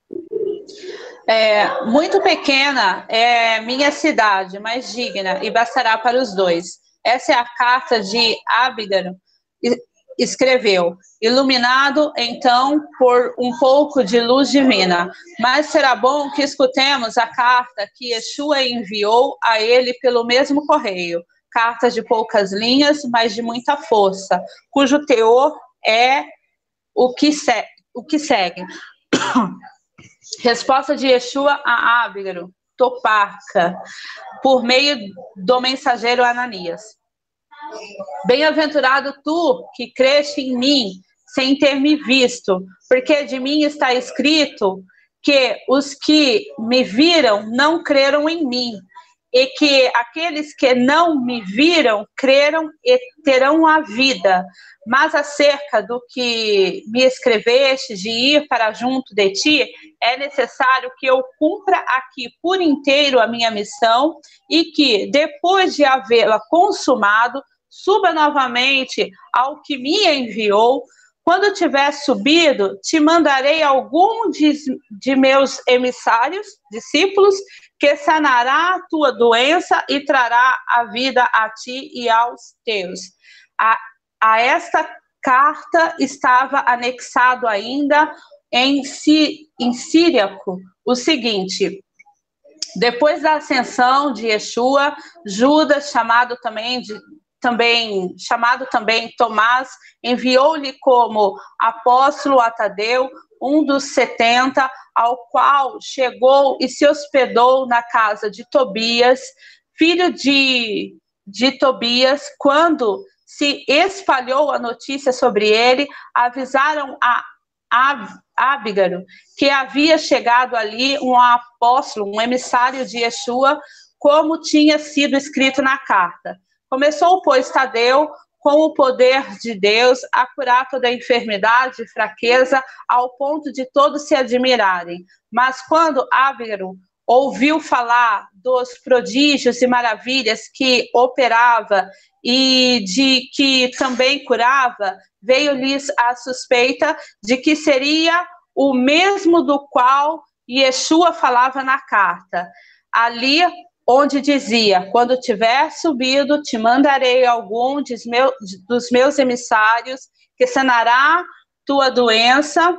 É, muito pequena é minha cidade, mas digna, e bastará para os dois. Essa é a carta de Ábigaro, escreveu, iluminado então por um pouco de luz divina. Mas será bom que escutemos a carta que Yeshua enviou a ele pelo mesmo correio. Carta de poucas linhas, mas de muita força, cujo teor é o que, se, o que segue. Resposta de Yeshua a Ábigaro, Toparca, por meio do mensageiro Ananias. Bem-aventurado tu, que creste em mim, sem ter me visto, porque de mim está escrito que os que me viram não creram em mim, e que aqueles que não me viram creram e terão a vida. Mas acerca do que me escreveste de ir para junto de ti, é necessário que eu cumpra aqui por inteiro a minha missão e que, depois de havê-la consumado, suba novamente ao que me enviou. Quando tiver subido, te mandarei algum de, de meus emissários, discípulos, que sanará a tua doença e trará a vida a ti e aos teus. A, a esta carta estava anexado ainda em, em síriaco o seguinte: depois da ascensão de Yeshua, Judas, chamado também de também chamado também Tomás, enviou-lhe como apóstolo a Tadeu, um dos setenta, ao qual chegou e se hospedou na casa de Tobias, filho de, de Tobias. Quando se espalhou a notícia sobre ele, avisaram a, a Ábigaro que havia chegado ali um apóstolo, um emissário de Yeshua, como tinha sido escrito na carta. Começou, pois, Tadeu, com o poder de Deus, a curar toda a enfermidade e fraqueza, ao ponto de todos se admirarem. Mas quando Ábigaro ouviu falar dos prodígios e maravilhas que operava e de que também curava, veio-lhes a suspeita de que seria o mesmo do qual Yeshua falava na carta. Ali onde dizia, quando tiver subido, te mandarei algum dos meus emissários, que sanará tua doença,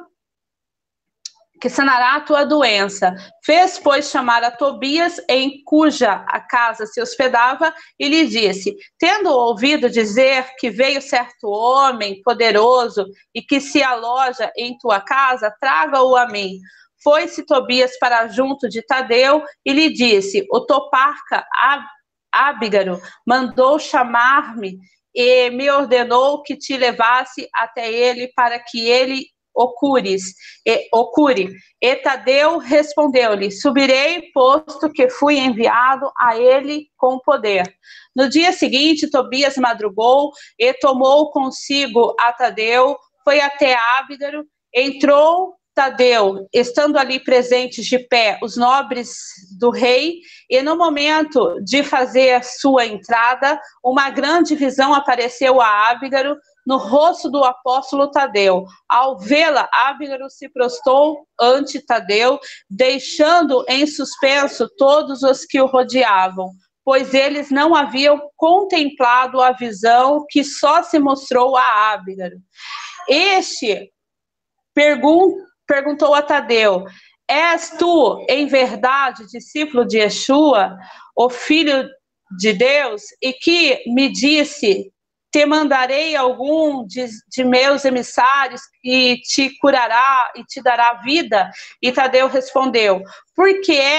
que sanará a tua doença. Fez, pois, chamar a Tobias, em cuja a casa se hospedava, e lhe disse, tendo ouvido dizer que veio certo homem poderoso e que se aloja em tua casa, traga-o a mim. Foi-se Tobias para junto de Tadeu e lhe disse, o toparca Ábigaro mandou chamar-me e me ordenou que te levasse até ele para que ele o cures, e, o cure. E Tadeu respondeu-lhe, subirei, posto que fui enviado a ele com poder. No dia seguinte, Tobias madrugou e tomou consigo a Tadeu, foi até Ábigaro, entrou Tadeu, estando ali presentes de pé os nobres do rei, e no momento de fazer sua entrada, uma grande visão apareceu a Ábigaro no rosto do apóstolo Tadeu. Ao vê-la, Ábigaro se prostrou ante Tadeu, deixando em suspenso todos os que o rodeavam, pois eles não haviam contemplado a visão que só se mostrou a Ábigaro. Este pergunta Perguntou a Tadeu, és tu, em verdade, discípulo de Yeshua, o Filho de Deus, e que me disse, te mandarei algum de, de meus emissários e te curará e te dará vida? E Tadeu respondeu, porque é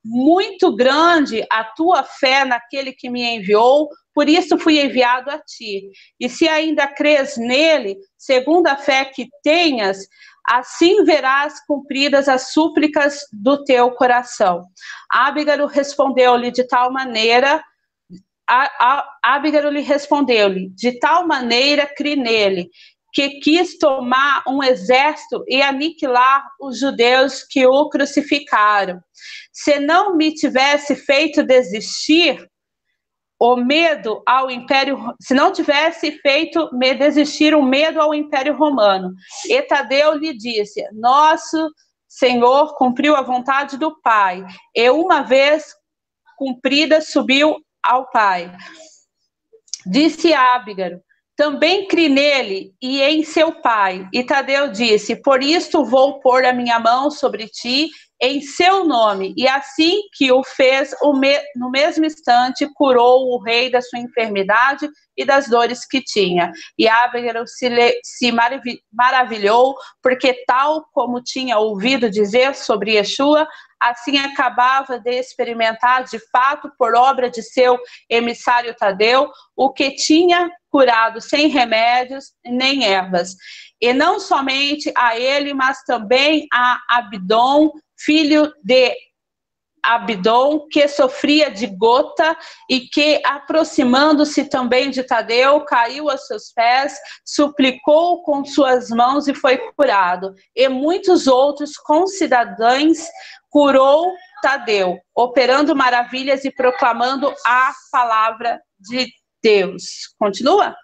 muito grande a tua fé naquele que me enviou, por isso fui enviado a ti. E se ainda crês nele, segundo a fé que tenhas, assim verás cumpridas as súplicas do teu coração. Ábigaro respondeu-lhe de tal maneira, Ábigaro lhe respondeu-lhe, de tal maneira crie nele, que quis tomar um exército e aniquilar os judeus que o crucificaram. Se não me tivesse feito desistir, o medo ao Império, se não tivesse feito me desistir o medo ao Império Romano. E Tadeu lhe disse, nosso Senhor cumpriu a vontade do Pai, e uma vez cumprida subiu ao Pai. Disse Ábigaro, também crie nele e em seu pai. E Tadeu disse, por isto vou pôr a minha mão sobre ti em seu nome. E assim que o fez, no mesmo instante, curou o rei da sua enfermidade e das dores que tinha. E Ábigaro se, se maravilhou, porque tal como tinha ouvido dizer sobre Yeshua, assim acabava de experimentar de fato, por obra de seu emissário Tadeu, o que tinha curado sem remédios nem ervas. E não somente a ele, mas também a Abdon, filho de Abdon, que sofria de gota e que, aproximando-se também de Tadeu, caiu a seus pés, suplicou com suas mãos e foi curado. E muitos outros concidadãos curou Tadeu, operando maravilhas e proclamando a palavra de Deus. Continua?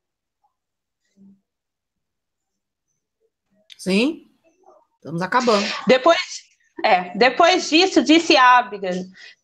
Sim, estamos acabando. Depois, é, depois disso, disse Ábigaro,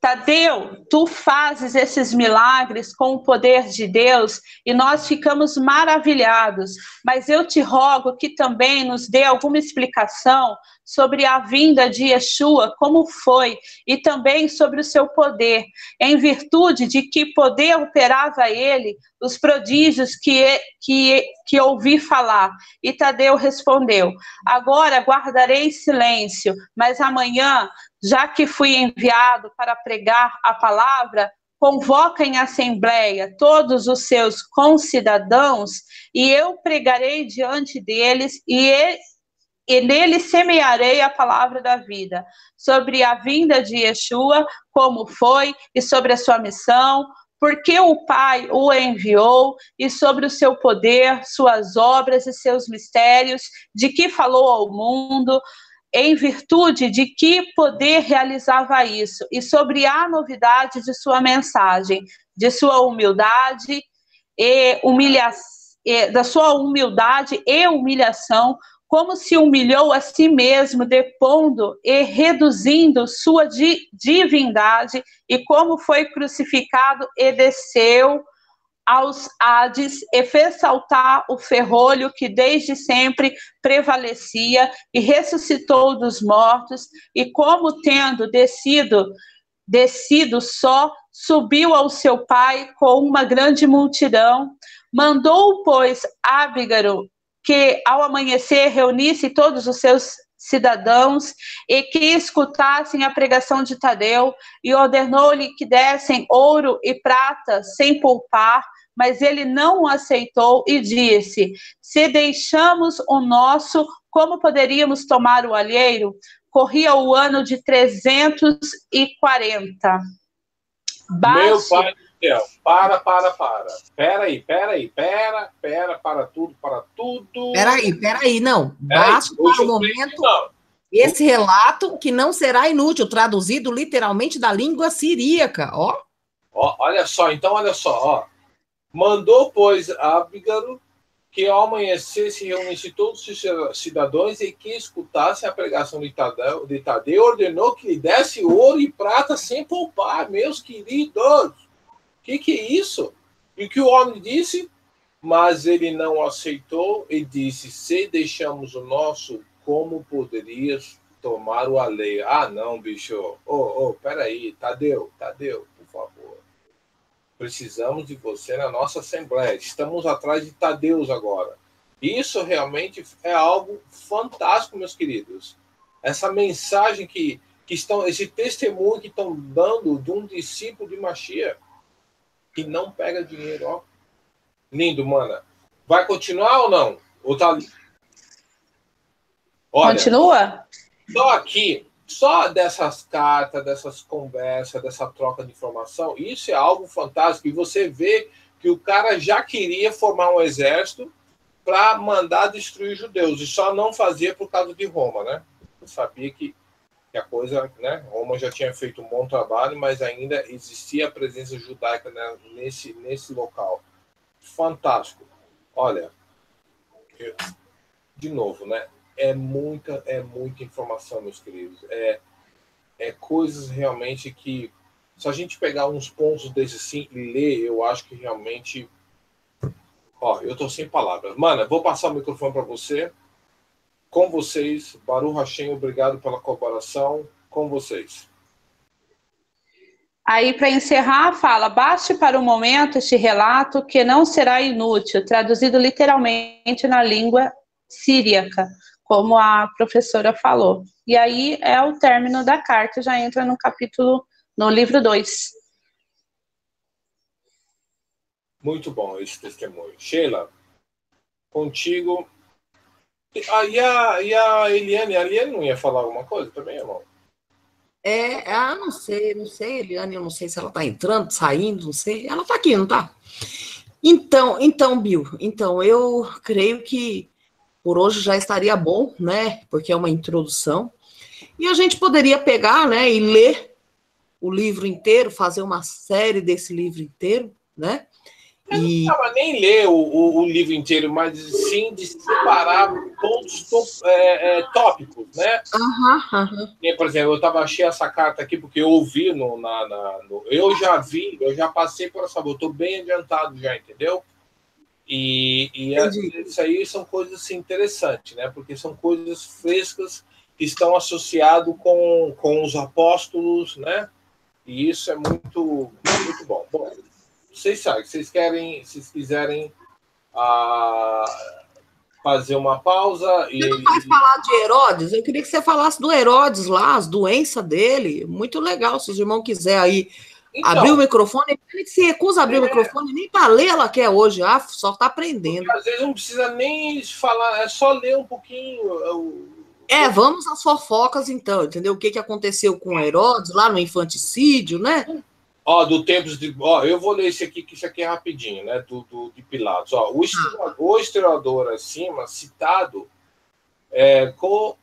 Tadeu, tu fazes esses milagres com o poder de Deus e nós ficamos maravilhados, mas eu te rogo que também nos dê alguma explicação sobre a vinda de Yeshua, como foi, e também sobre o seu poder, em virtude de que poder operava ele, os prodígios que, que, que ouvi falar. E Tadeu respondeu, agora guardarei silêncio, mas amanhã, já que fui enviado para pregar a palavra, convoca em assembleia todos os seus concidadãos, e eu pregarei diante deles, e ele, e nele semearei a palavra da vida, sobre a vinda de Yeshua, como foi, e sobre a sua missão, porque o Pai o enviou, e sobre o seu poder, suas obras e seus mistérios, de que falou ao mundo, em virtude de que poder realizava isso, e sobre a novidade de sua mensagem, de sua humildade e humilhação, da sua humildade e humilhação, como se humilhou a si mesmo, depondo e reduzindo sua di divindade, e como foi crucificado e desceu aos Hades, e fez saltar o ferrolho que desde sempre prevalecia, e ressuscitou dos mortos, e como tendo descido, descido só, subiu ao seu Pai com uma grande multidão, mandou, pois, Ábigaro, que ao amanhecer reunisse todos os seus cidadãos e que escutassem a pregação de Tadeu, e ordenou-lhe que dessem ouro e prata sem poupar, mas ele não o aceitou e disse, se deixamos o nosso, como poderíamos tomar o alheiro? Corria o ano de trezentos e quarenta. Baixe... Meu pai do céu, para, para, para. Pera aí, pera aí, pera, pera, para tudo, para tudo. Pera aí, pera aí, não. Basta para o momento não. Esse relato que não será inútil, traduzido literalmente da língua siríaca, ó. Ó, olha só, então olha só, ó. Mandou, pois, Ábigaro que ao amanhecer se reunisse todos os cidadãos e que escutassem a pregação de Tadeu, de Tadeu, ordenou que lhe desse ouro e prata sem poupar, meus queridos. O que, que é isso? E o que o homem disse? Mas ele não aceitou e disse, se deixamos o nosso, como poderias tomar o alheio? Ah, não, bicho. Ô, oh, oh, peraí, Tadeu, Tadeu, por favor. Precisamos de você na nossa Assembleia. Estamos atrás de Tadeus agora. Isso realmente é algo fantástico, meus queridos. Essa mensagem que, que estão, esse testemunho que estão dando de um discípulo de Mashiach, que não pega dinheiro, ó. Lindo, mana. Vai continuar ou não? Ou tá ali? Olha, continua? Só aqui, só dessas cartas, dessas conversas, dessa troca de informação, isso é algo fantástico. E você vê que o cara já queria formar um exército para mandar destruir os judeus, e só não fazia por causa de Roma, né? Eu sabia que que a coisa, né? Roma já tinha feito um bom trabalho, mas ainda existia a presença judaica, né, nesse, nesse local. Fantástico. Olha, eu, de novo, né? É muita, é muita informação, meus queridos. É, é coisas realmente que, se a gente pegar uns pontos desses sim e ler, eu acho que realmente... Ó, eu tô sem palavras. Mana, vou passar o microfone para você. Com vocês, Baruch Hashem, obrigado pela colaboração. Com vocês. Aí, para encerrar, fala: baste para o momento este relato que não será inútil, traduzido literalmente na língua síriaca, como a professora falou. E aí é o término da carta, já entra no capítulo, no livro dois. Muito bom esse testemunho. Sheila, contigo... Ah, e, a, e a Eliane, a Eliane não ia falar alguma coisa também, irmão? É, ah, não sei, não sei, Eliane, eu não sei se ela tá entrando, saindo, não sei. Ela tá aqui, não tá? Então, então, Bill, então, eu creio que por hoje já estaria bom, né? Porque é uma introdução. E a gente poderia pegar, né, e ler o livro inteiro, fazer uma série desse livro inteiro, né? Eu não precisava nem ler o, o, o livro inteiro, mas sim de separar pontos top, é, é, tópicos, né? Uhum, uhum. Por exemplo, eu tava, achei essa carta aqui porque eu ouvi no, na, na, no... Eu já vi, eu já passei por essa... Eu estou bem adiantado já, entendeu? E, e é, isso aí são coisas assim, interessantes, né? Porque são coisas frescas que estão associadas com, com os apóstolos, né? E isso é muito, muito bom. Bom, vocês sabem, vocês querem, se vocês quiserem ah, fazer uma pausa e... Você não vai falar de Herodes? Eu queria que você falasse do Herodes lá, as doenças dele. Muito legal, se os irmãos quiserem aí então, abrir o microfone. Ele se recusa a abrir é, o microfone, nem para ler ela quer hoje, ah, só está aprendendo. Às vezes não precisa nem falar, é só ler um pouquinho... Eu... É, vamos às fofocas então, entendeu? O que, que aconteceu com Herodes lá no infanticídio, né? Ó, do Tempos de... Ó, eu vou ler esse aqui, que isso aqui é rapidinho, né? Do, do, de Pilatos. Ó, o, historiador, o historiador acima, citado, é, co,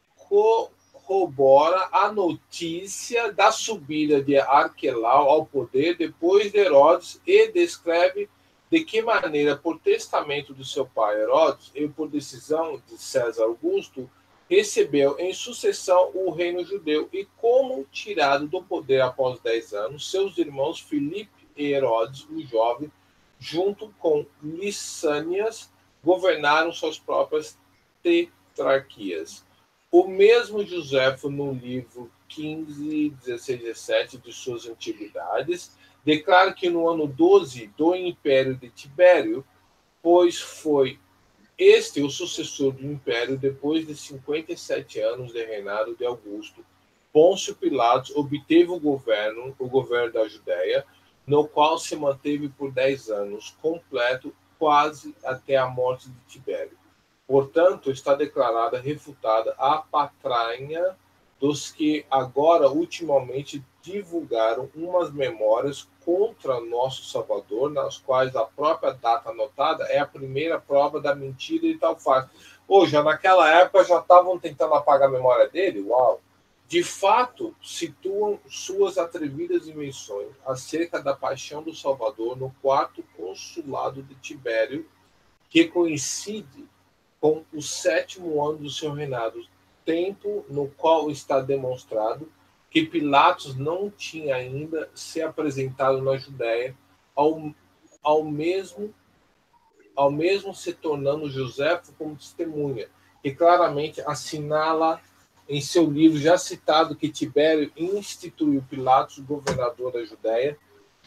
corrobora a notícia da subida de Arquelau ao poder depois de Herodes e descreve de que maneira, por testamento do seu pai Herodes e por decisão de César Augusto, recebeu em sucessão o reino judeu e, como tirado do poder após dez anos, seus irmãos Filipe e Herodes, o jovem, junto com Lissânias, governaram suas próprias tetrarquias. O mesmo Joséfo, no livro quinze, dezesseis, dezessete de suas antiguidades, declara que no ano doze do Império de Tibério, pois foi este o sucessor do império depois de cinquenta e sete anos de reinado de Augusto, Pôncio Pilatos obteve o governo, o governo da Judéia, no qual se manteve por dez anos, completo quase até a morte de Tibério. Portanto, está declarada refutada a patraña dos que agora ultimamente divulgaram umas memórias contra nosso Salvador, nas quais a própria data anotada é a primeira prova da mentira e tal fato. Ou já naquela época já estavam tentando apagar a memória dele? Uau! De fato, situam suas atrevidas invenções acerca da paixão do Salvador no quarto consulado de Tibério, que coincide com o sétimo ano do seu reinado, tempo no qual está demonstrado que Pilatos não tinha ainda se apresentado na Judéia, ao, ao, mesmo, ao mesmo se tornando Joséfo como testemunha, que claramente assinala em seu livro já citado que Tibério instituiu Pilatos, governador da Judéia,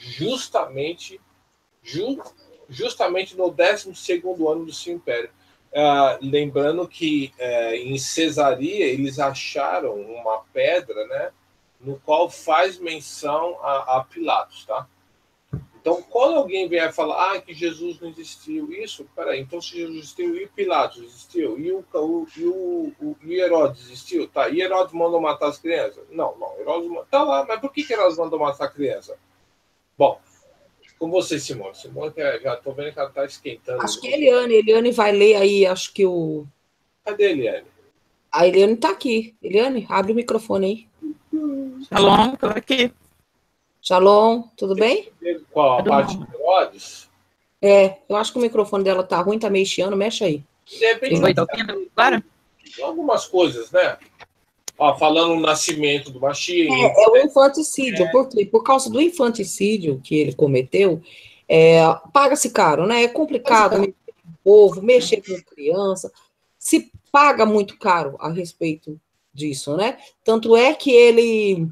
justamente, ju, justamente no décimo segundo ano do seu império. ah, lembrando que eh, em Cesaria eles acharam uma pedra, né, no qual faz menção a, a Pilatos, tá? Então, quando alguém vier falar ah, que Jesus não existiu, isso, peraí, então se Jesus existiu, e Pilatos existiu, e o, o, e o, o e Herodes existiu, tá? E Herodes mandou matar as crianças? Não, não, Herodes tá lá, mas por que, que Herodes mandou matar a criança? Bom, com você, Simone. Simone, já estou vendo que ela está esquentando. Acho que a Eliane, Eliane vai ler aí, acho que o... Cadê a Eliane? A Eliane está aqui. Eliane, abre o microfone aí. Shalom, estou aqui. Shalom, tudo bem? Qual? A Tudo parte bom. de Herodes? É, eu acho que o microfone dela tá ruim, tá meio chiando, mexe aí. De repente, Oi, tá ouvindo agora? algumas coisas, né? Ó, falando no nascimento do Mashiach. É, é o infanticídio, por quê? Por causa do infanticídio que ele cometeu, é, paga-se caro, né? É complicado mexer com o povo, mexer com criança, se paga muito caro a respeito disso, né? Tanto é que ele,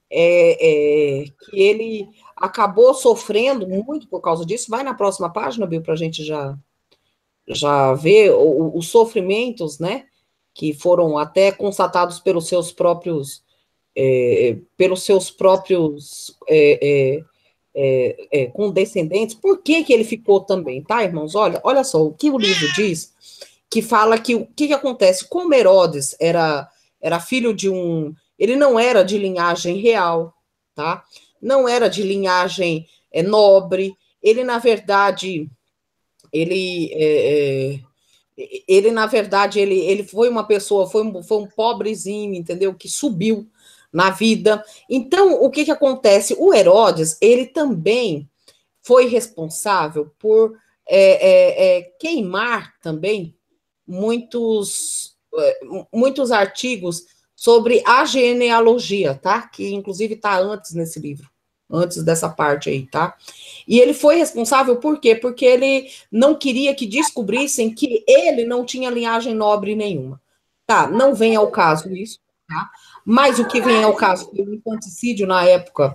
é, é, que ele acabou sofrendo muito por causa disso. Vai na próxima página, Bill, para a gente já, já ver o- os sofrimentos, né? Que foram até constatados pelos seus próprios é, pelos seus próprios é, é, é, é, condescendentes. Por que que ele ficou também, tá, irmãos? Olha, olha só, o que o livro diz, que fala que o que, que acontece, como Herodes era, era filho de um, ele não era de linhagem real, tá? Não era de linhagem é, nobre, ele, na verdade, ele... É, é, ele, na verdade, ele, ele foi uma pessoa, foi um, foi um pobrezinho, entendeu? Que subiu na vida. Então, o que que acontece? O Herodes, ele também foi responsável por é, é, é, queimar também muitos, é, muitos artigos sobre a genealogia, tá? Que, inclusive, está antes nesse livro, antes dessa parte aí, tá? E ele foi responsável por quê? Porque ele não queria que descobrissem que ele não tinha linhagem nobre nenhuma. Tá, não vem ao caso isso, tá? Mas o que vem ao caso foi o infanticídio na época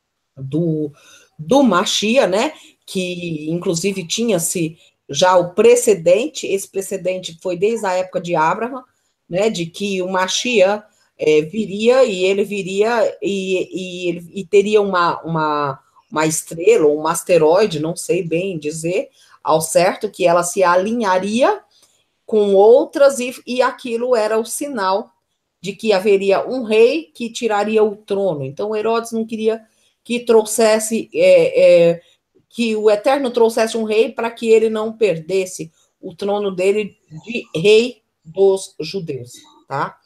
do, do Machia, né? Que, inclusive, tinha-se já o precedente, esse precedente foi desde a época de Abraham, né? De que o Machia é, viria e ele viria e, e, ele, e teria uma... uma uma estrela ou um asteroide, não sei bem dizer ao certo, que ela se alinharia com outras e, e aquilo era o sinal de que haveria um rei que tiraria o trono. Então, Herodes não queria que trouxesse, é, é, que o Eterno trouxesse um rei para que ele não perdesse o trono dele de rei dos judeus, tá?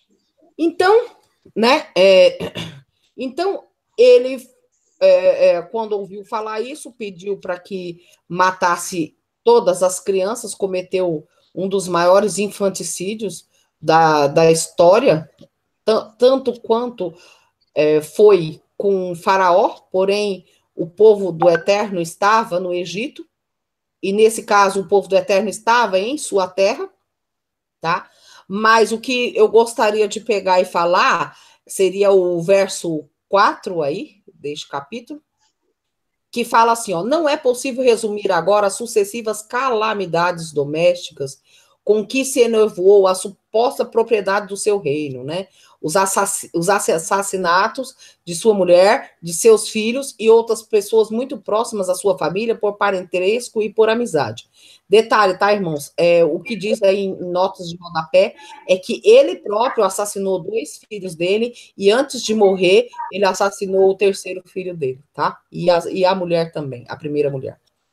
Então, né, é, então, ele É, é, quando ouviu falar isso, pediu para que matasse todas as crianças, cometeu um dos maiores infanticídios da, da história, tanto quanto é, foi com Faraó, porém o povo do Eterno estava no Egito, e nesse caso o povo do Eterno estava em sua terra, tá? Mas o que eu gostaria de pegar e falar seria o verso quatro aí, deste capítulo, que fala assim, ó, não é possível resumir agora as sucessivas calamidades domésticas com que se enevoou a suposta propriedade do seu reino, né? Os, assass os assassinatos de sua mulher, de seus filhos e outras pessoas muito próximas à sua família por parentesco e por amizade. Detalhe, tá, irmãos? É, o que diz aí em notas de rodapé é que ele próprio assassinou dois filhos dele e antes de morrer, ele assassinou o terceiro filho dele, tá? E a, e a mulher também, a primeira mulher.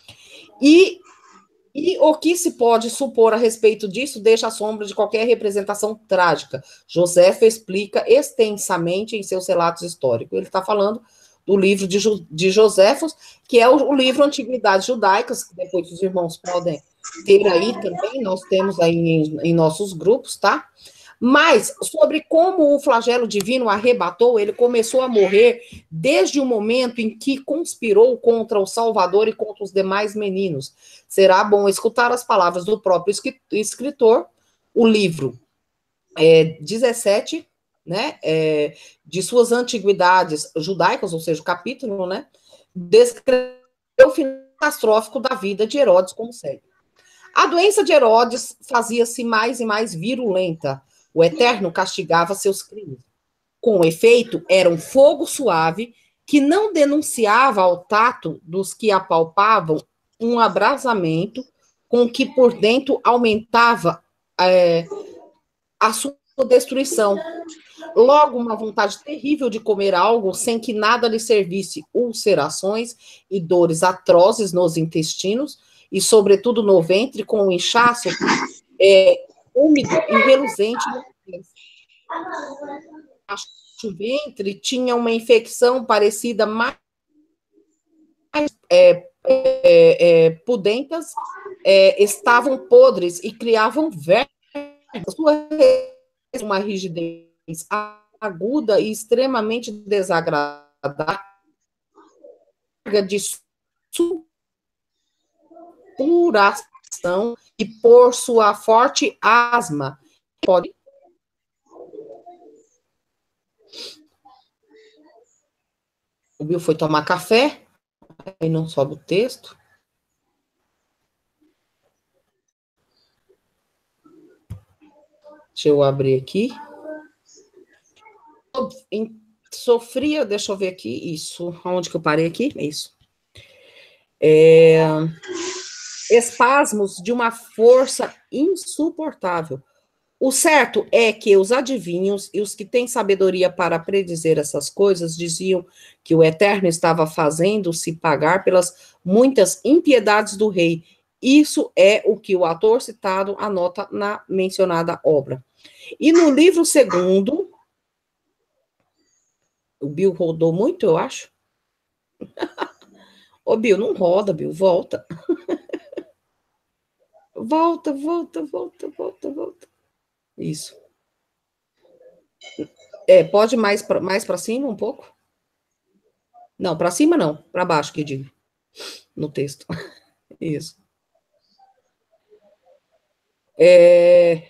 E E o que se pode supor a respeito disso deixa a sombra de qualquer representação trágica. Joséfo explica extensamente em seus relatos históricos. Ele está falando do livro de, jo, de Joséfos, que é o, o livro Antiguidades Judaicas, que depois os irmãos podem ter aí também, nós temos aí em, em nossos grupos, tá? Mas sobre como o flagelo divino arrebatou, ele começou a morrer desde o momento em que conspirou contra o Salvador e contra os demais meninos. Será bom escutar as palavras do próprio escritor, o livro é, dezessete, né, é, de suas antiguidades judaicas, ou seja, o capítulo, né, descreveu o fim catastrófico da vida de Herodes como segue. A doença de Herodes fazia-se mais e mais virulenta. O Eterno castigava seus crimes. Com efeito, era um fogo suave que não denunciava ao tato dos que apalpavam um abrasamento com que por dentro aumentava é, a sua destruição. Logo, uma vontade terrível de comer algo sem que nada lhe servisse, ulcerações e dores atrozes nos intestinos e, sobretudo, no ventre, com um inchaço é, úmido e reluzente. O ventre tinha uma infecção parecida mais é, é, é, pudentas, é, estavam podres e criavam vermes. Uma rigidez aguda e extremamente desagradável de supuração e por sua forte asma pode o Bill foi tomar café, aí não sobe o texto. Deixa eu abrir aqui. Sofria, deixa eu ver aqui, isso. Onde que eu parei aqui? Isso. É, espasmos de uma força insuportável. O certo é que os adivinhos e os que têm sabedoria para predizer essas coisas diziam que o Eterno estava fazendo-se pagar pelas muitas impiedades do rei. Isso é o que o autor citado anota na mencionada obra. E no livro segundo, o Bill rodou muito, eu acho. Ô, Bill, não roda, Bill, volta. Volta, volta, volta, volta, volta. Isso. É, pode mais para mais para cima um pouco? Não, para cima não, para baixo que eu digo. No texto. Isso. É,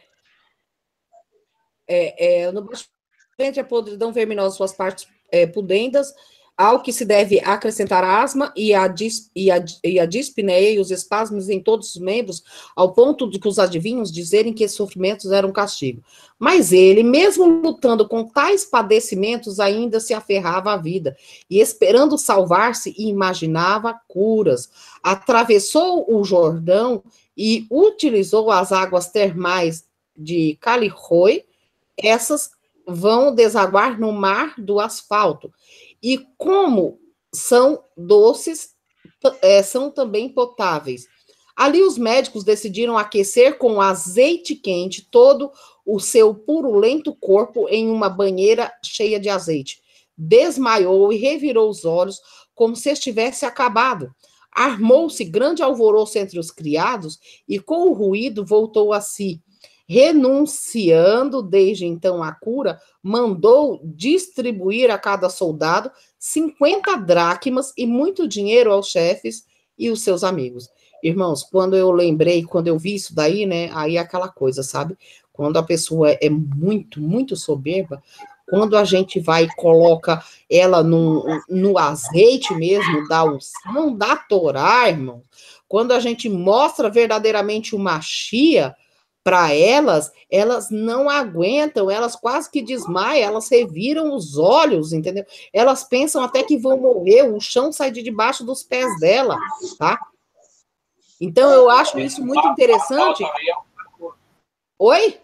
é, é, no baixo a podridão verminosa, suas partes é, pudendas, ao que se deve acrescentar a asma e a, dis, e, a, e a dispneia e os espasmos em todos os membros, ao ponto de que os adivinhos dizerem que esses sofrimentos eram castigo. Mas ele, mesmo lutando com tais padecimentos, ainda se aferrava à vida, e esperando salvar-se, imaginava curas. Atravessou o Jordão e utilizou as águas termais de Calirroi, essas vão desaguar no mar do asfalto. E como são doces, é, são também potáveis. Ali os médicos decidiram aquecer com azeite quente todo o seu purulento corpo em uma banheira cheia de azeite. Desmaiou e revirou os olhos como se estivesse acabado. Armou-se grande alvoroço entre os criados e com o ruído voltou a si. Renunciando desde então à cura, mandou distribuir a cada soldado cinquenta dracmas e muito dinheiro aos chefes e os seus amigos. Irmãos, quando eu lembrei, quando eu vi isso daí, né, aí é aquela coisa, sabe? Quando a pessoa é muito, muito soberba, quando a gente vai e coloca ela no, no azeite mesmo, da unção da Torá, irmão, quando a gente mostra verdadeiramente uma chia para elas, elas não aguentam, elas quase que desmaiam, elas reviram os olhos, entendeu? Elas pensam até que vão morrer, o chão sai de debaixo dos pés dela, tá? Então, eu acho isso muito interessante. Oi?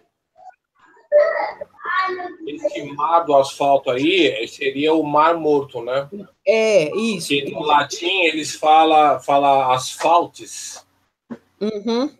Esse mar do asfalto aí seria o Mar Morto, né? É, isso. Que no latim eles falam fala asfaltes. Uhum.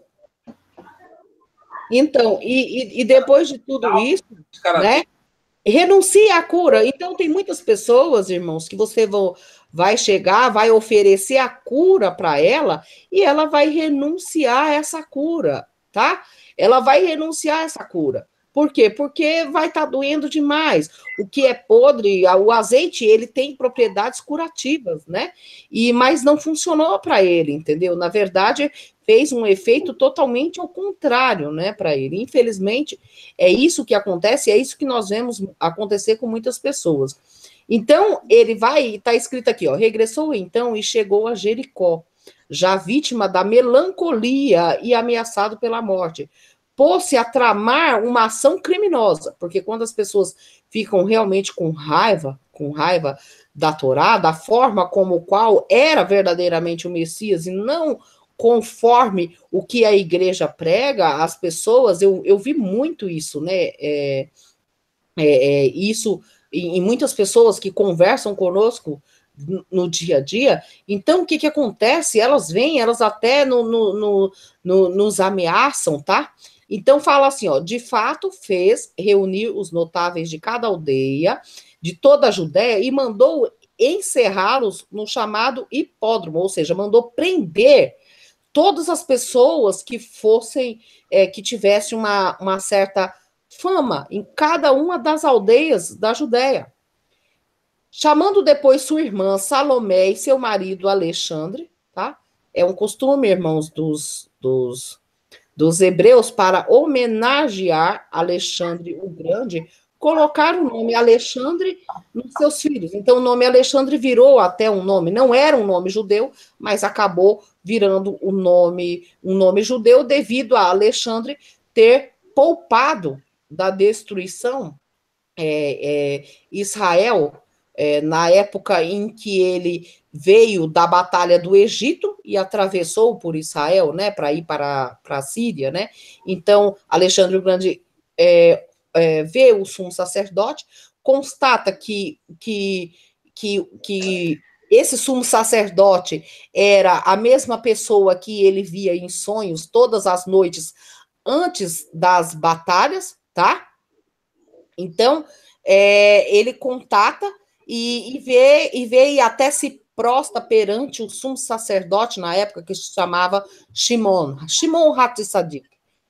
Então, e, e, e depois de tudo isso, né, renuncia à cura. Então, tem muitas pessoas, irmãos, que você vão, vai chegar, vai oferecer a cura para ela, e ela vai renunciar a essa cura, tá? Ela vai renunciar a essa cura. Por quê? Porque vai estar tá doendo demais. O que é podre, o azeite, ele tem propriedades curativas, né? E, mas não funcionou para ele, entendeu? Na verdade, fez um efeito totalmente ao contrário, né, para ele. Infelizmente, é isso que acontece, é isso que nós vemos acontecer com muitas pessoas. Então, ele vai, está escrito aqui, ó, regressou então e chegou a Jericó. já vítima da melancolia e ameaçado pela morte. Pôs-se a tramar uma ação criminosa, porque quando as pessoas ficam realmente com raiva, com raiva da Torá, da forma como o qual era verdadeiramente o Messias, e não conforme o que a igreja prega, as pessoas, eu, eu vi muito isso, né? É, é, é, isso em, em muitas pessoas que conversam conosco no, no dia a dia. Então, o que, que acontece? Elas vêm, elas até no, no, no, no, nos ameaçam, tá? Então, fala assim, ó, de fato fez reunir os notáveis de cada aldeia, de toda a Judéia, e mandou encerrá-los no chamado hipódromo, ou seja, mandou prender todas as pessoas que fossem, é, que tivessem uma, uma certa fama em cada uma das aldeias da Judéia. Chamando depois sua irmã Salomé e seu marido Alexandre, tá? É um costume, irmãos, dos, dos, dos hebreus, para homenagear Alexandre o Grande, colocar o nome Alexandre nos seus filhos. Então, o nome Alexandre virou até um nome, não era um nome judeu, mas acabou virando um nome, um nome judeu devido a Alexandre ter poupado da destruição é, é, Israel, é, na época em que ele veio da batalha do Egito e atravessou por Israel, né, para ir para, para a Síria, né? Então, Alexandre o Grande é, é, vê o sumo sacerdote, constata que, que, que, que esse sumo sacerdote era a mesma pessoa que ele via em sonhos todas as noites antes das batalhas, tá? Então, é, ele contata e, e vê, e vê e até se prosta perante o sumo sacerdote, na época, que se chamava Shimon, Shimon Hatzadik.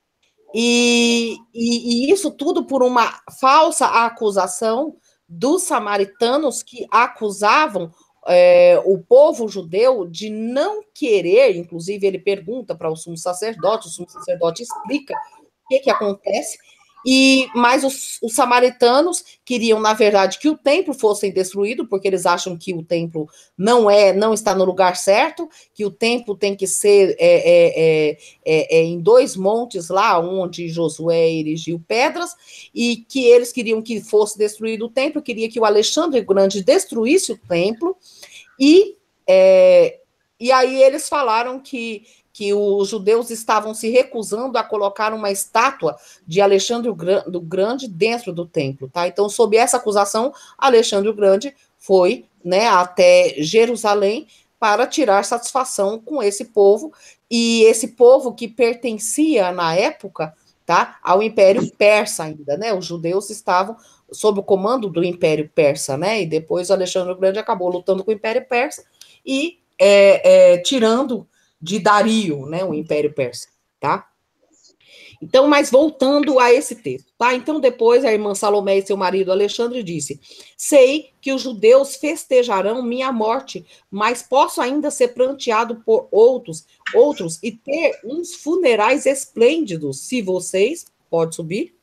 E, e, e isso tudo por uma falsa acusação dos samaritanos que acusavam é, o povo judeu de não querer, inclusive ele pergunta para o sumo sacerdote, o sumo sacerdote explica o que, que acontece, e mas os, os samaritanos queriam, na verdade, que o templo fosse destruído, porque eles acham que o templo não é, não está no lugar certo, que o templo tem que ser é, é, é, é, é, em dois montes lá, onde Josué erigiu pedras, e que eles queriam que fosse destruído o templo, queria que o Alexandre o Grande destruísse o templo, e, é, e aí eles falaram que que os judeus estavam se recusando a colocar uma estátua de Alexandre o Grande dentro do templo, tá? Então, sob essa acusação, Alexandre o Grande foi, né, até Jerusalém para tirar satisfação com esse povo, e esse povo que pertencia, na época, tá, ao Império Persa ainda, né? Os judeus estavam sob o comando do Império Persa, né? E depois Alexandre o Grande acabou lutando com o Império Persa e é, é, tirando de Dario, né, o Império Persa, tá? Então, mas voltando a esse texto, tá? Então, depois a irmã Salomé e seu marido Alexandre disse: sei que os judeus festejarão minha morte, mas posso ainda ser pranteado por outros, outros e ter uns funerais esplêndidos, se vocês, pode subir?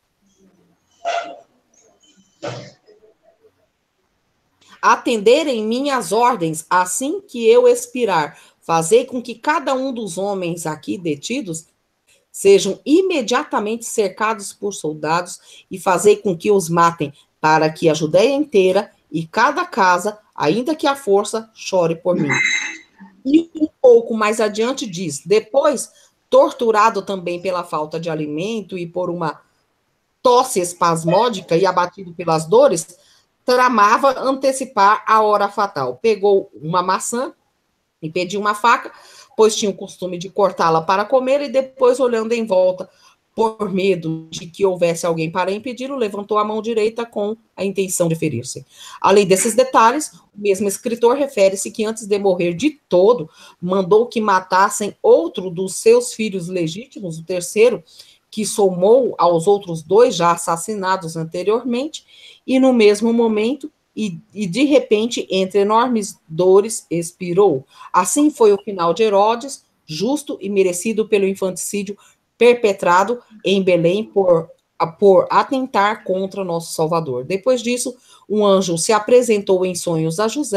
Atenderem minhas ordens assim que eu expirar. Fazei com que cada um dos homens aqui detidos sejam imediatamente cercados por soldados e fazei com que os matem, para que a Judéia inteira e cada casa, ainda que a força, chore por mim. E um pouco mais adiante diz: depois, torturado também pela falta de alimento e por uma tosse espasmódica e abatido pelas dores, tramava antecipar a hora fatal. Pegou uma maçã e pediu uma faca, pois tinha o costume de cortá-la para comer, e depois, olhando em volta, por medo de que houvesse alguém para impedi-lo, levantou a mão direita com a intenção de ferir-se. Além desses detalhes, o mesmo escritor refere-se que antes de morrer de todo, mandou que matassem outro dos seus filhos legítimos, o terceiro, que somou aos outros dois já assassinados anteriormente, e no mesmo momento, E, e, de repente, entre enormes dores, expirou. Assim foi o final de Herodes, justo e merecido pelo infanticídio perpetrado em Belém por, por atentar contra nosso Salvador. Depois disso, um anjo se apresentou em sonhos a José,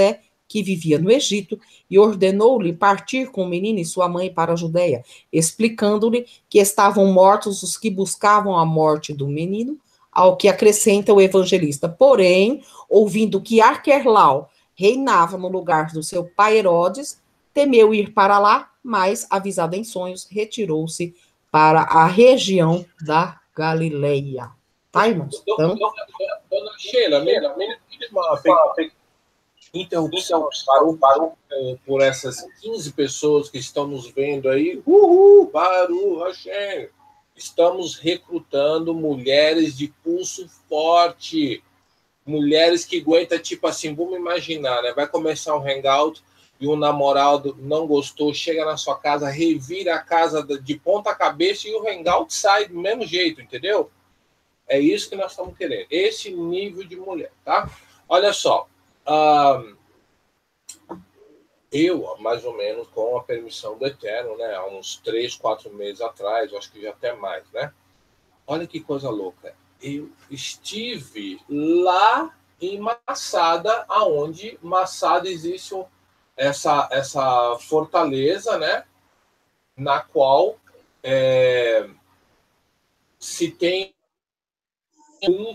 que vivia no Egito, e ordenou-lhe partir com o menino e sua mãe para a Judéia, explicando-lhe que estavam mortos os que buscavam a morte do menino, ao que acrescenta o evangelista. Porém, ouvindo que Arquelau reinava no lugar do seu pai Herodes, temeu ir para lá, mas, avisado em sonhos, retirou-se para a região da Galileia. Tá, irmãos? Então, dona Sheila, mesmo uma interrupção, parou, parou por essas quinze pessoas que estão nos vendo aí. Uhul, Baruch Hashem. Estamos recrutando mulheres de pulso forte, mulheres que aguentam, tipo assim, vamos imaginar, né? Vai começar um hangout e o namorado não gostou, chega na sua casa, revira a casa de ponta cabeça e o hangout sai do mesmo jeito, entendeu? É isso que nós estamos querendo, esse nível de mulher, tá? Olha só, uh, eu, mais ou menos, com a permissão do Eterno, né, há uns três, quatro meses atrás, acho que já até mais, né? Olha que coisa louca. Eu estive lá em Massada, aonde Massada existe essa, essa fortaleza, né? Na qual é, se tem um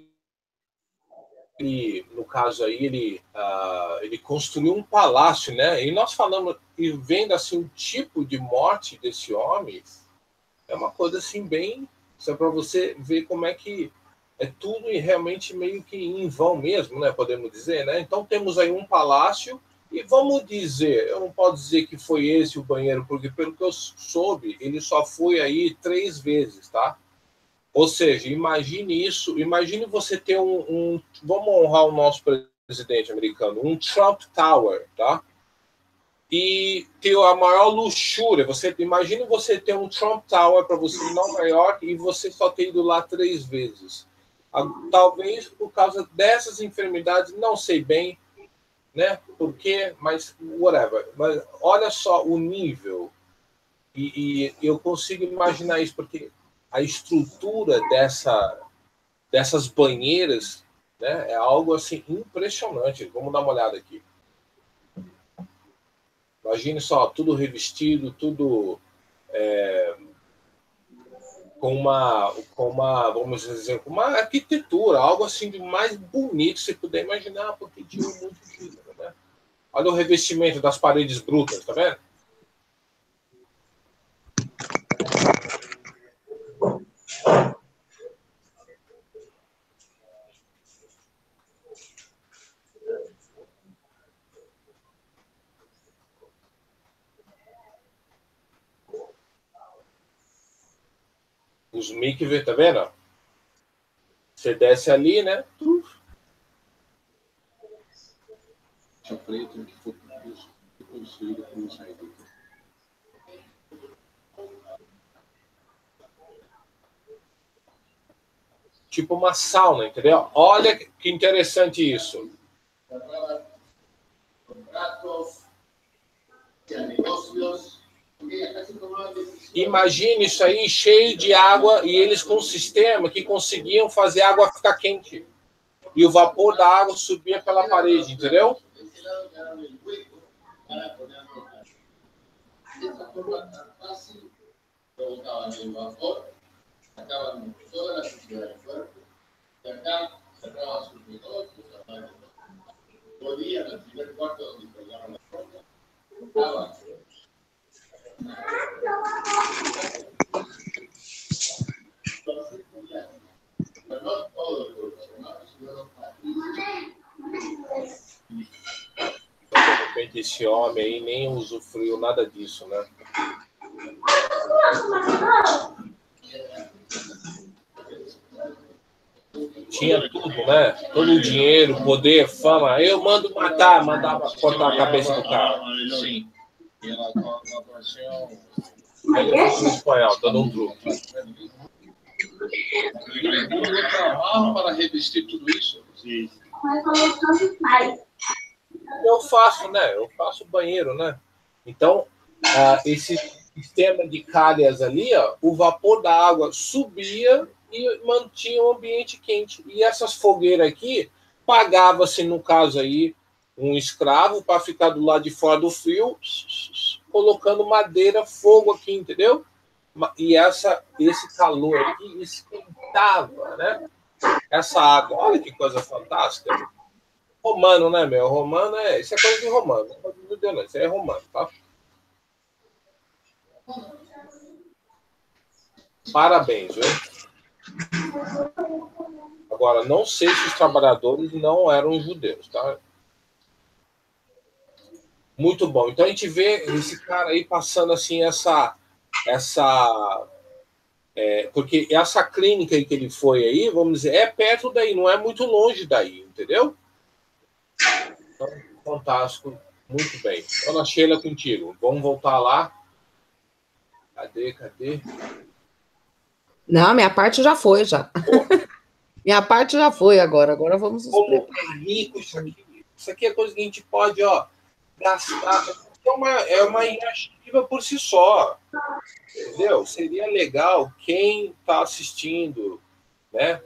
e, no caso aí, ele, uh, ele construiu um palácio, né? E nós falamos, e vendo assim, o tipo de morte desse homem, é uma coisa assim, bem... Só para você ver como é que é tudo e realmente meio que em vão mesmo, né? Podemos dizer, né? Então temos aí um palácio, e vamos dizer, eu não posso dizer que foi esse o banheiro, porque pelo que eu soube, ele só foi aí três vezes, tá? Ou seja, imagine isso, imagine você ter um, um, vamos honrar o nosso presidente americano, um Trump Tower, tá? E ter a maior luxúria, você imagine você ter um Trump Tower para você em Nova York e você só ter ido lá três vezes. Talvez por causa dessas enfermidades, não sei bem, né? Por quê, mas whatever. Mas olha só o nível, e, e eu consigo imaginar isso, porque a estrutura dessa, dessas banheiras, né, é algo assim impressionante. Vamos dar uma olhada aqui. Imagine só, tudo revestido, tudo é, com, uma, com uma, vamos dizer, com uma arquitetura, algo assim de mais bonito, se puder imaginar, porque tinha muito dinheiro, né? Olha o revestimento das paredes brutas, tá vendo? Os mikve, tá vendo? Você desce ali, né? Preto que foi construído como saída. Tipo uma sauna, entendeu? Olha que interessante isso. Imagine isso aí cheio de água e eles com um sistema que conseguiam fazer a água ficar quente. E o vapor da água subia pela parede, entendeu? De repente esse homem aí nem usufruiu nada disso, né? Tinha tudo, né? Todo o dinheiro, poder, fama. Eu mando matar, mandava cortar a cabeça do cara. Sim. Aí eu fui em espanhol, dando um truque. Para revestir tudo isso? Sim. Eu faço, né? Eu faço banheiro, né? Então, uh, esse sistema de calhas ali, ó, o vapor da água subia e mantinha o ambiente quente. E essas fogueiras aqui, pagava-se, no caso aí, um escravo para ficar do lado de fora do frio, colocando madeira, fogo aqui, entendeu? E essa, esse calor aqui esquentava, né? Essa água, olha que coisa fantástica. Romano, né, meu? Romano é. Isso é coisa de romano. Não, não, isso é romano, tá? Parabéns, viu? Agora, não sei se os trabalhadores não eram judeus, tá? Muito bom. Então a gente vê esse cara aí passando assim essa. essa é, porque essa clínica aí que ele foi aí, vamos dizer, é perto daí, não é muito longe daí, entendeu? Então, fantástico. Muito bem. Dona Sheila, contigo. Vamos voltar lá. Cadê, cadê? Não, minha parte já foi, já. Minha parte já foi agora. Agora vamos... Como é rico isso aqui. Isso aqui é coisa que a gente pode, ó, gastar. É uma, é uma iniciativa por si só. Entendeu? Seria legal quem está assistindo, né,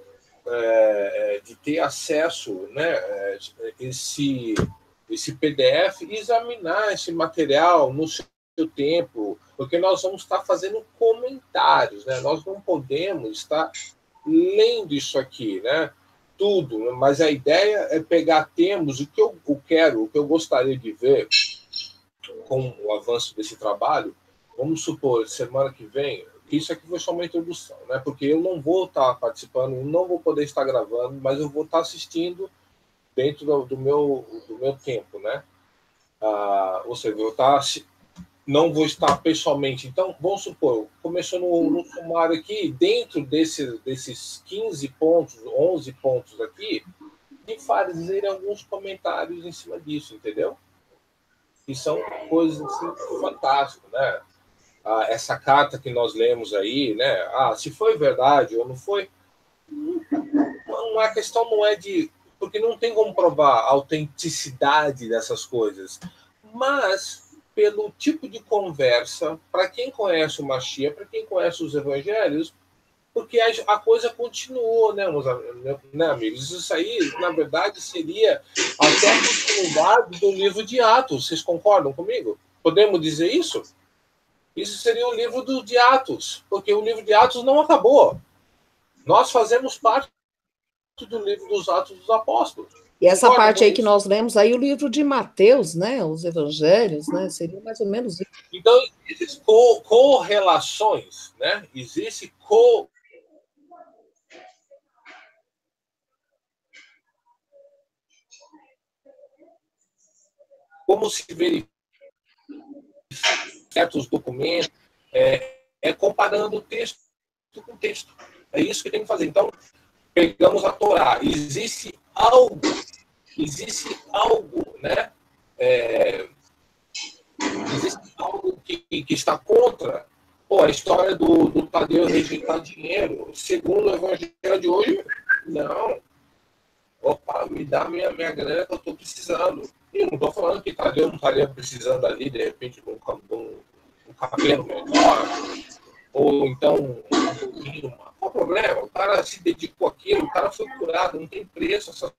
é, de ter acesso, né, esse, esse P D F e examinar esse material no seu tempo, porque nós vamos estar fazendo comentários, né? Nós não podemos estar lendo isso aqui, né? Tudo, mas a ideia é pegar temas, o que eu, eu quero, o que eu gostaria de ver com o avanço desse trabalho. Vamos supor, semana que vem, isso aqui foi só uma introdução, né? Porque eu não vou estar participando, não vou poder estar gravando, mas eu vou estar assistindo dentro do, do, meu, do meu tempo, né? Ah, ou seja, eu vou estar, não vou estar pessoalmente. Então, vamos supor, começou no, no sumário aqui, dentro desse, desses quinze pontos, onze pontos aqui, e fazer alguns comentários em cima disso, entendeu? Que são coisas assim, fantásticas, né? Ah, essa carta que nós lemos aí, né? Ah, se foi verdade ou não foi, não, a questão não é de... Porque não tem como provar a autenticidade dessas coisas. Mas, pelo tipo de conversa, para quem conhece o Mashiach, para quem conhece os evangelhos, porque a, a coisa continuou, né, meus, né, amigos? Isso aí, na verdade, seria até a continuidade do livro de Atos. Vocês concordam comigo? Podemos dizer isso? Isso seria o livro do, de Atos, porque o livro de Atos não acabou. Nós fazemos parte do livro dos Atos dos Apóstolos. E essa Concorda parte aí isso? Que nós lemos aí, o livro de Mateus, né, os evangelhos, né, seria mais ou menos isso. Então, existem co correlações, né, existe co... Como se verifica certos documentos, é, é comparando texto com texto. É isso que tem que fazer. Então, pegamos a Torá. Existe algo, existe algo, né? É, existe algo que, que está contra. Pô, a história do, do Tadeu rejeitar dinheiro. Segundo o evangelho de hoje, não. Opa, me dá minha, minha grana que eu estou precisando. E não estou falando que Tadeu não estaria precisando ali, de repente, de um, um, um cabelo menor, ou então um, qual o problema? O cara se dedicou àquilo, o cara foi curado, não tem preço. Essa...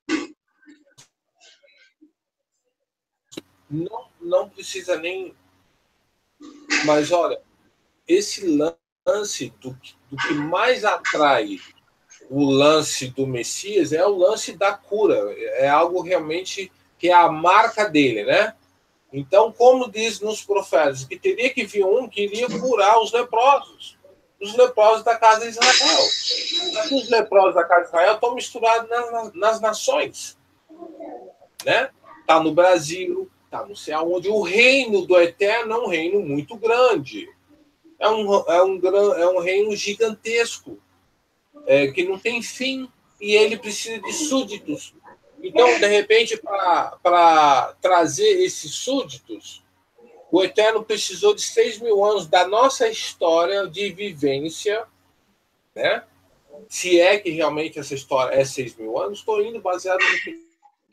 Não, não precisa nem... Mas, olha, esse lance do, do que mais atrai o lance do Messias é o lance da cura. É algo realmente... que é a marca dele, né? Então, como diz nos profetas, que teria que vir um que iria curar os leprosos, os leprosos da casa de Israel. Os leprosos da casa de Israel estão misturados nas, nas nações, né? Tá no Brasil, tá no céu, onde o reino do Eterno é um reino muito grande, é um, é um, é um reino gigantesco, é, que não tem fim, e ele precisa de súditos. Então, de repente, para trazer esses súditos, o Eterno precisou de seis mil anos da nossa história de vivência, né? Se é que realmente essa história é seis mil anos, estou indo baseado no que...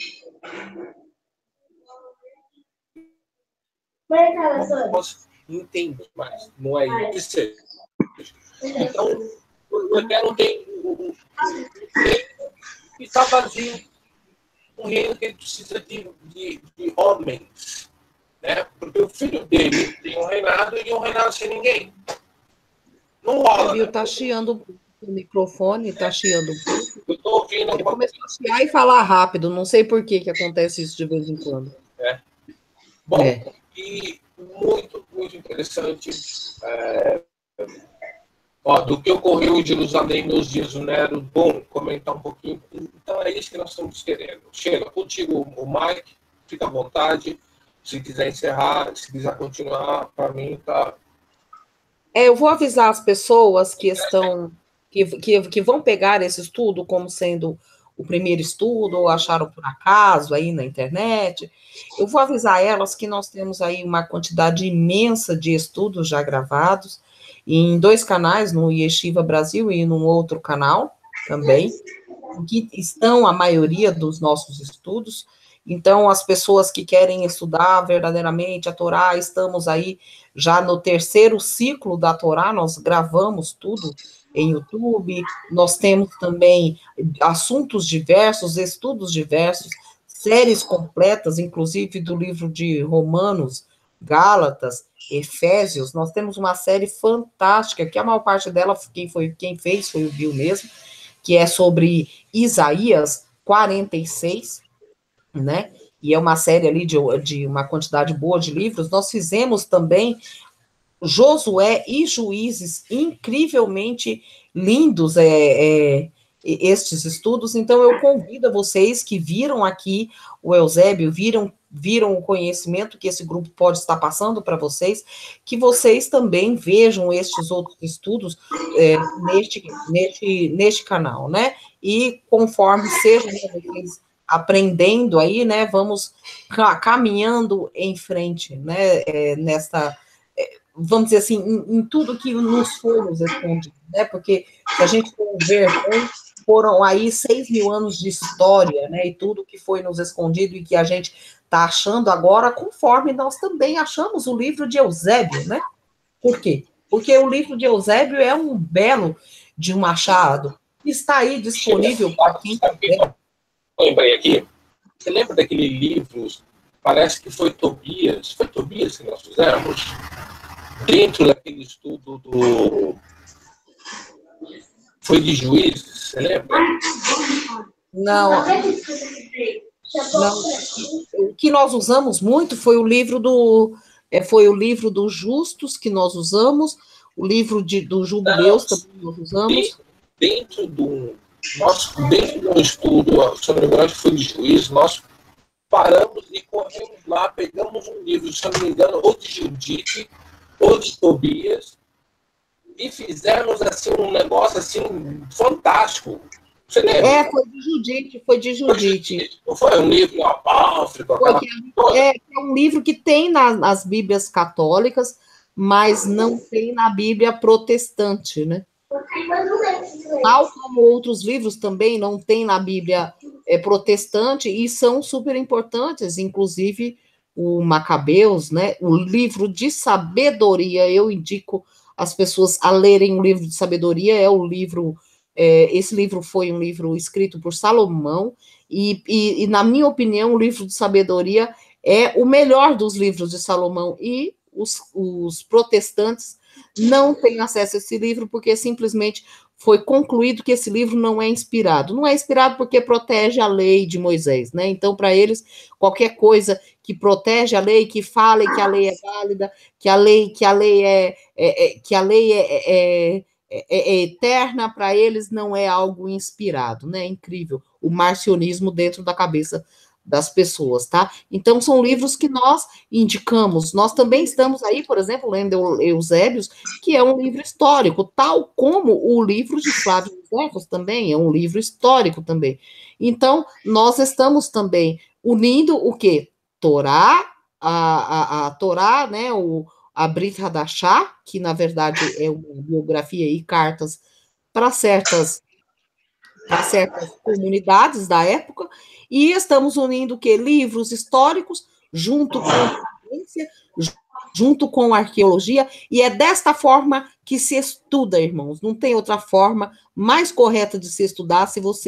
Entendo, mas não é isso que seja. Então, o Eterno tem... está vazio. um reino que ele precisa de, de, de homens, né? Porque o filho dele tem um reinado e um reinado sem ninguém. Não rola. Viu, né? tá chiando o microfone, tá chiando. Eu tô ouvindo Ele alguma começou a chiar e falar rápido, não sei por que que acontece isso de vez em quando. É. Bom, É. e muito, muito interessante. É, ó, do que ocorreu em Jerusalém nos dias do Nero, bom, comentar um pouquinho. Então é isso que nós estamos querendo. Chega, contigo o Mike, fica à vontade. Se quiser encerrar, se quiser continuar, para mim tá. É, eu vou avisar as pessoas que estão, que, que, que vão pegar esse estudo como sendo o primeiro estudo, ou acharam por acaso aí na internet. Eu vou avisar elas que nós temos aí uma quantidade imensa de estudos já gravados, em dois canais, no Yeshiva Brasil e num outro canal também, que estão a maioria dos nossos estudos. Então, as pessoas que querem estudar verdadeiramente a Torá, estamos aí já no terceiro ciclo da Torá, nós gravamos tudo em YouTube, nós temos também assuntos diversos, estudos diversos, séries completas, inclusive do livro de Romanos, Gálatas, Efésios, nós temos uma série fantástica, que a maior parte dela, quem, foi, quem fez foi o Bill mesmo, que é sobre Isaías quarenta e seis, né? E é uma série ali de, de uma quantidade boa de livros. Nós fizemos também Josué e Juízes, incrivelmente lindos, é, é, estes estudos. Então, eu convido a vocês que viram aqui o Eusébio, viram, viram o conhecimento que esse grupo pode estar passando para vocês, que vocês também vejam estes outros estudos é, neste, neste, neste canal, né? E conforme sejam vocês aprendendo aí, né, vamos caminhando em frente, né, é, nesta, é, vamos dizer assim, em, em tudo que nos for nos respondido, né, porque se a gente for ver, foram aí seis mil anos de história, né, e tudo que foi nos escondido e que a gente está achando agora, conforme nós também achamos o livro de Eusébio, né, por quê? Porque o livro de Eusébio é um belo de um achado, está aí disponível para quem quiser. Lembrei aqui, você lembra daquele livro, parece que foi Tobias, foi Tobias que nós fizemos, dentro daquele estudo do... Foi de Juízes, você lembra? Não. Não. O que nós usamos muito foi o livro do... É, foi o livro dos Justos que nós usamos, o livro de, do Jubileus também nós usamos. Dentro do... Nós, dentro de um estudo, se não me engano, foi de Juízes, nós paramos e corremos lá, pegamos um livro, se não me engano, ou de Judite, ou de Tobias, e fizemos assim, um negócio assim, fantástico. Você lembra? É, foi de Judite, foi de Judite. Não foi um livro apócrifo? É, é um livro que tem na, nas Bíblias católicas, mas não tem na Bíblia protestante, né? Tal como outros livros também não tem na Bíblia é, protestante e são super importantes, inclusive o Macabeus, né? O livro de sabedoria, eu indico as pessoas a lerem o livro de sabedoria, é o livro, é, esse livro foi um livro escrito por Salomão, e, e, e na minha opinião, o livro de sabedoria é o melhor dos livros de Salomão, e os, os protestantes não têm acesso a esse livro, porque simplesmente foi concluído que esse livro não é inspirado. Não é inspirado porque protege a lei de Moisés, né? Então, para eles, qualquer coisa que protege a lei, que fale que a lei é válida, que a lei, que a lei é, é, é que a lei é, é, é, é eterna, para eles não é algo inspirado, né? É incrível o marcionismo dentro da cabeça das pessoas, tá? Então, são livros que nós indicamos. Nós também estamos aí, por exemplo, lendo Eusébios, que é um livro histórico, tal como o livro de Flávio Josefos também é um livro histórico também. Então, nós estamos também unindo o quê? Torá, a, a, a Torá, né, o, a Brit Hadashah, que na verdade é uma biografia e cartas para certas, para certas comunidades da época, e estamos unindo o quê? Livros históricos, junto com a ciência, junto com a arqueologia, e é desta forma que se estuda, irmãos. Não tem outra forma mais correta de se estudar se você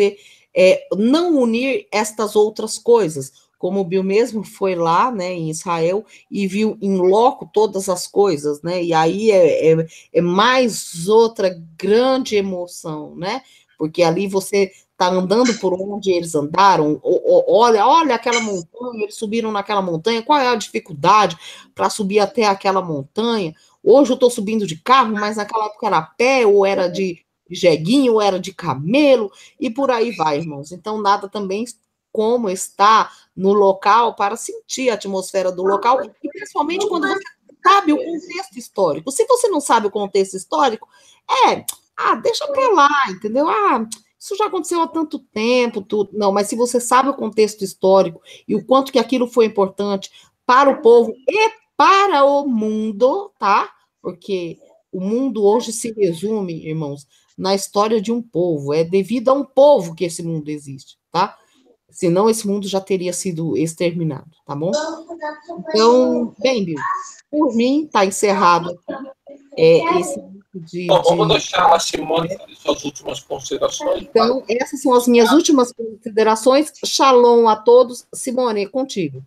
é, não unir estas outras coisas, como o Bill mesmo foi lá, né, em Israel, e viu em loco todas as coisas, né, e aí é, é, é mais outra grande emoção, né, porque ali você está andando por onde eles andaram, olha, olha aquela montanha, eles subiram naquela montanha, qual é a dificuldade para subir até aquela montanha? Hoje eu estou subindo de carro, mas naquela época era a pé, ou era de jeguinho, ou era de camelo, e por aí vai, irmãos. Então, nada também como estar no local para sentir a atmosfera do local, e principalmente quando você sabe o contexto histórico. Se você não sabe o contexto histórico, é, ah, deixa para lá, entendeu? Ah, isso já aconteceu há tanto tempo, tudo. Não, mas se você sabe o contexto histórico e o quanto que aquilo foi importante para o povo e para o mundo, tá? Porque o mundo hoje se resume, irmãos, na história de um povo. É devido a um povo que esse mundo existe, tá? Senão esse mundo já teria sido exterminado, tá bom? Então, bem, Bill, por mim, tá encerrado é, esse de, Bom, vamos de... deixar a Simone fazer suas últimas considerações. Então, essas são as minhas últimas considerações. Shalom a todos. Simone, é contigo.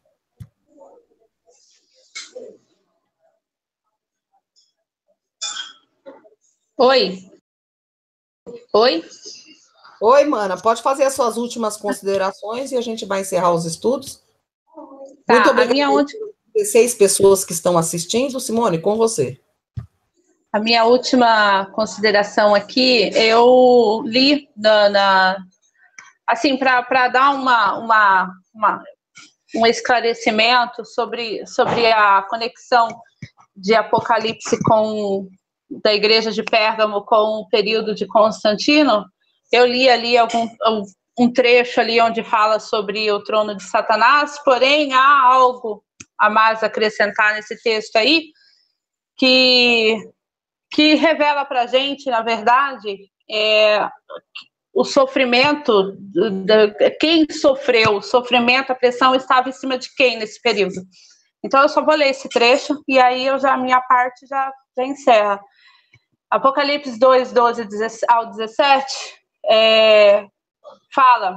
Oi. Oi. Oi, mana. Pode fazer as suas últimas considerações e a gente vai encerrar os estudos. Tá, Muito obrigada a minha última... dezesseis pessoas que estão assistindo. Simone, com você. A minha última consideração aqui, eu li na, na assim, para dar uma, uma, uma, um esclarecimento sobre, sobre a conexão de Apocalipse com da igreja de Pérgamo com o período de Constantino, eu li ali algum, um trecho ali onde fala sobre o trono de Satanás, porém há algo a mais acrescentar nesse texto aí, que que revela para a gente, na verdade, é, o sofrimento, de, quem sofreu o sofrimento, a pressão estava em cima de quem nesse período. Então, eu só vou ler esse trecho, e aí eu já, a minha parte já, já encerra. Apocalipse dois, doze ao dezessete, é, fala,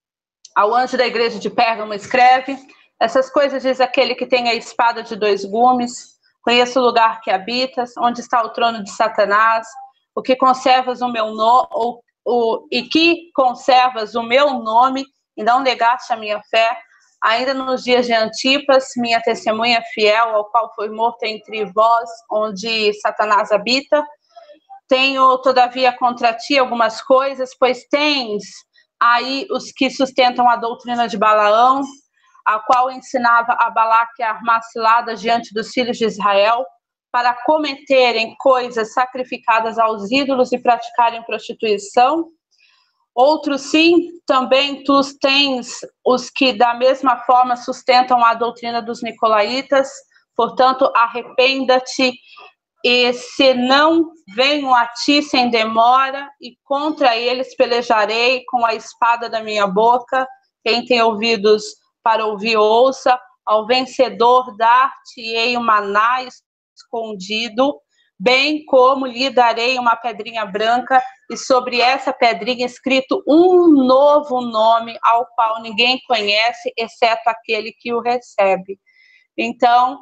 ao anjo da igreja de Pérgamo escreve, essas coisas diz aquele que tem a espada de dois gumes, conheço o lugar que habitas, onde está o trono de Satanás, o que conservas o meu nome, o, o, e que conservas o meu nome e não negaste a minha fé, ainda nos dias de Antipas, minha testemunha fiel, ao qual foi morto entre vós, onde Satanás habita. Tenho, todavia, contra ti algumas coisas, pois tens aí os que sustentam a doutrina de Balaão, a qual ensinava a Balaque a armar ciladas diante dos filhos de Israel, para cometerem coisas sacrificadas aos ídolos e praticarem prostituição. Outros sim, também tu tens os que da mesma forma sustentam a doutrina dos nicolaítas, portanto, arrependa-te, e se não venho a ti sem demora, e contra eles pelejarei com a espada da minha boca. Quem tem ouvidos para ouvir, ouça. Ao vencedor dar-te-ei um maná escondido, bem como lhe darei uma pedrinha branca, e sobre essa pedrinha escrito um novo nome, ao qual ninguém conhece, exceto aquele que o recebe. Então,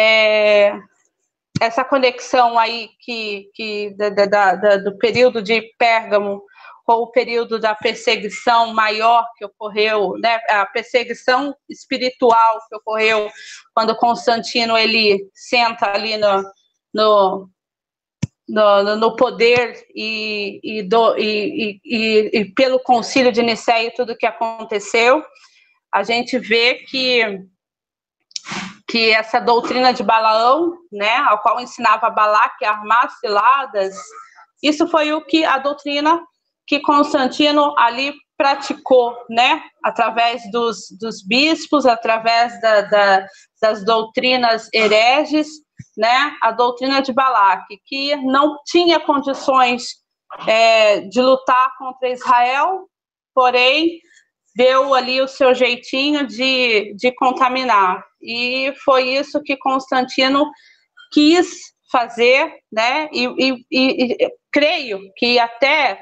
é, essa conexão aí que, que da, da, da, do período de Pérgamo com o período da perseguição maior que ocorreu, né, a perseguição espiritual que ocorreu quando Constantino ele senta ali no, no, no, no poder e, e, do, e, e, e pelo concílio de Nicéia e tudo que aconteceu, a gente vê que que essa doutrina de Balaão, né, ao qual ensinava Balaque a armar ciladas, isso foi o que a doutrina que Constantino ali praticou, né, através dos, dos bispos, através da, da, das doutrinas hereges, né, a doutrina de Balaque, que não tinha condições é, de lutar contra Israel, porém deu ali o seu jeitinho de, de contaminar. E foi isso que Constantino quis fazer, né? E, e, e, e creio que até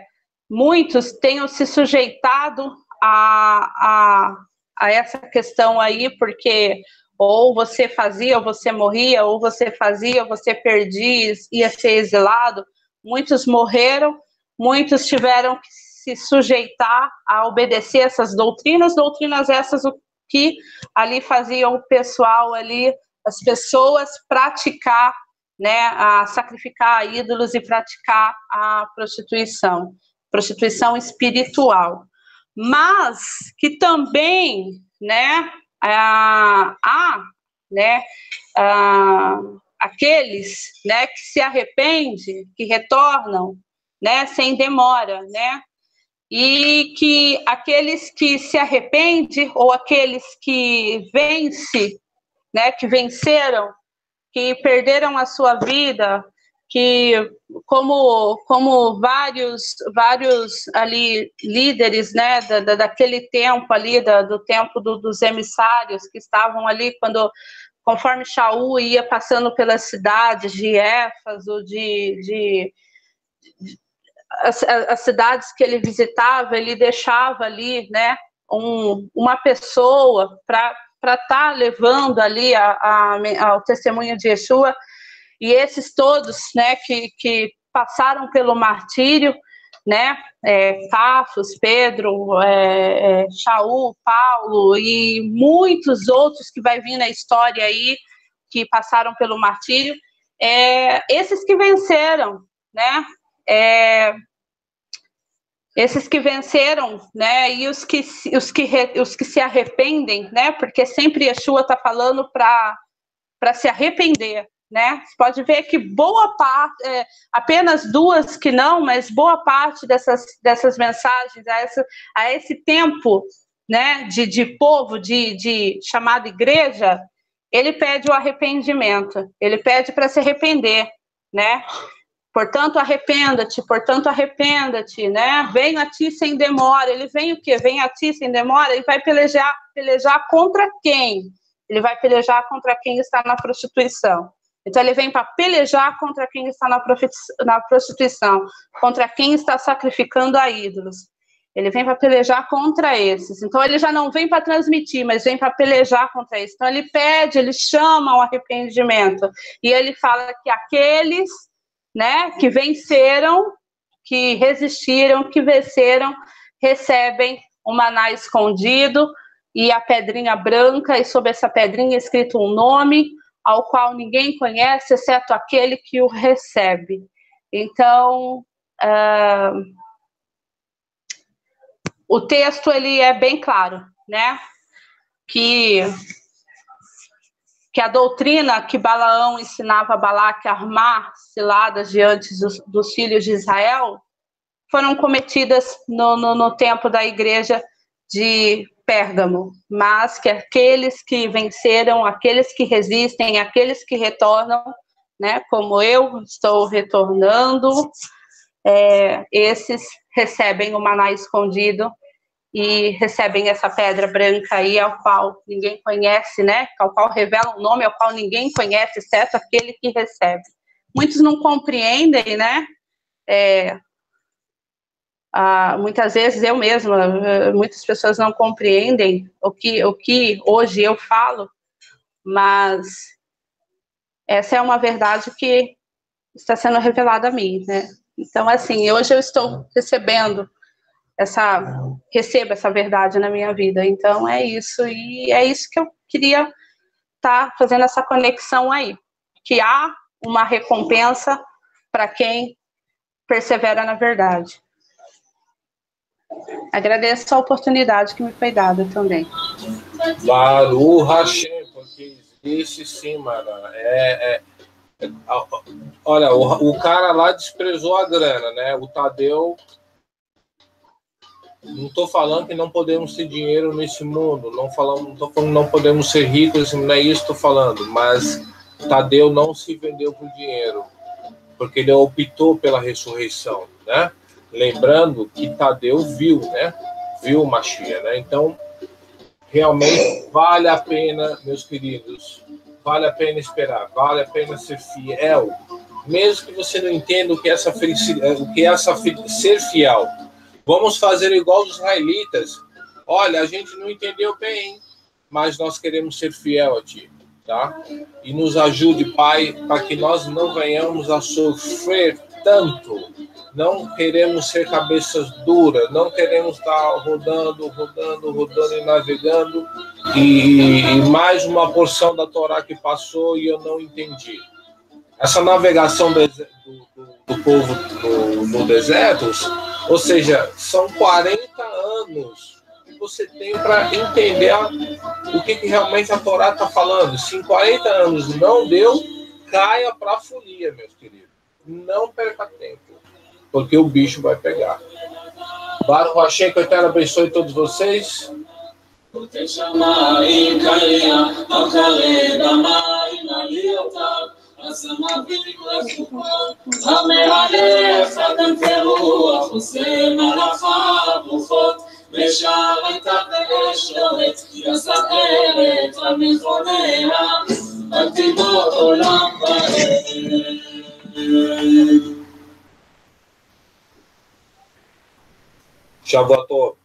muitos tenham se sujeitado a, a, a essa questão aí, porque ou você fazia, ou você morria, ou você fazia, ou você perdia, ia ser exilado. Muitos morreram, muitos tiveram que se sujeitar a obedecer essas doutrinas, doutrinas essas que ali faziam o pessoal ali, as pessoas praticar, né, a sacrificar ídolos e praticar a prostituição, prostituição espiritual. Mas que também, né, há, né, há aqueles, né, que se arrependem, que retornam, né, sem demora, né, e que aqueles que se arrependem ou aqueles que vencem, né, que venceram, que perderam a sua vida, que como como vários vários ali líderes, né, da, da, daquele tempo ali, da, do tempo do, dos emissários que estavam ali quando conforme Shaul ia passando pelas cidades de Éfaso, de, de, de as, as cidades que ele visitava, ele deixava ali, né, um, uma pessoa para para estar tá levando ali a, a, ao testemunho de Yeshua, e esses todos, né, que, que passaram pelo martírio, né, é, Pafos, Pedro, é, é, Shaul, Paulo e muitos outros que vai vir na história aí, que passaram pelo martírio, é, esses que venceram, né, é, esses que venceram, né, e os que, os que, os que se arrependem, né, porque sempre Yeshua está falando para para se arrepender, né, você pode ver que boa parte, é, apenas duas que não, mas boa parte dessas, dessas mensagens, a, essa, a esse tempo, né, de, de povo, de, de chamada igreja, ele pede o arrependimento, ele pede para se arrepender, né, portanto, arrependa-te, portanto, arrependa-te, né? Venha a ti sem demora. Ele vem o quê? Vem a ti sem demora. Ele vai pelejar, pelejar contra quem? Ele vai pelejar contra quem está na prostituição. Então, ele vem para pelejar contra quem está na, na prostituição, contra quem está sacrificando a ídolos. Ele vem para pelejar contra esses. Então, ele já não vem para transmitir, mas vem para pelejar contra esses. Então, ele pede, ele chama ao arrependimento. E ele fala que aqueles, né, que venceram, que resistiram, que venceram, recebem o maná escondido e a pedrinha branca, e sobre essa pedrinha é escrito um nome ao qual ninguém conhece, exceto aquele que o recebe. Então, uh, o texto ele é bem claro, né, que que a doutrina que Balaão ensinava a Balaque a armar ciladas diante dos, dos filhos de Israel foram cometidas no, no, no tempo da igreja de Pérgamo, mas que aqueles que venceram, aqueles que resistem, aqueles que retornam, né, como eu estou retornando, é, esses recebem o maná escondido e recebem essa pedra branca aí, ao qual ninguém conhece, né? Ao qual revela um nome ao qual ninguém conhece, exceto aquele que recebe. Muitos não compreendem, né? É, ah, muitas vezes eu mesma, muitas pessoas não compreendem o que, o que hoje eu falo, mas essa é uma verdade que está sendo revelada a mim, né? Então, assim, hoje eu estou recebendo essa, recebo essa verdade na minha vida. Então, é isso. E é isso que eu queria estar tá fazendo essa conexão aí. Que há uma recompensa para quem persevera na verdade. Agradeço a oportunidade que me foi dada também. Baruch Hashem, porque existe sim, Mara. É, é, é, olha, o, o cara lá desprezou a grana, né? O Tadeu... Não estou falando que não podemos ter dinheiro nesse mundo, não falando, não tô falando que não podemos ser ricos, não é isso que estou falando, mas Tadeu não se vendeu por dinheiro, porque ele optou pela ressurreição, né? Lembrando que Tadeu viu, né? Viu o Mashiach, né? Então, realmente vale a pena, meus queridos, vale a pena esperar, vale a pena ser fiel, mesmo que você não entenda o que é essa felicidade, o que é essa ser fiel. Vamos fazer igual os israelitas. Olha, a gente não entendeu bem, mas nós queremos ser fiel a Ti, tá? E nos ajude, Pai, para que nós não venhamos a sofrer tanto. Não queremos ser cabeças duras, não queremos estar rodando, rodando, rodando e navegando, e, e mais uma porção da Torá que passou e eu não entendi. Essa navegação do, do, do povo no, no deserto, ou seja, são quarenta anos que você tem para entender a, o que, que realmente a Torá está falando. Se em quarenta anos não deu, caia para a folia, meus queridos. Não perca tempo, porque o bicho vai pegar. Baruch Hashem, que o Eterno abençoe todos vocês. Shavuot Tov.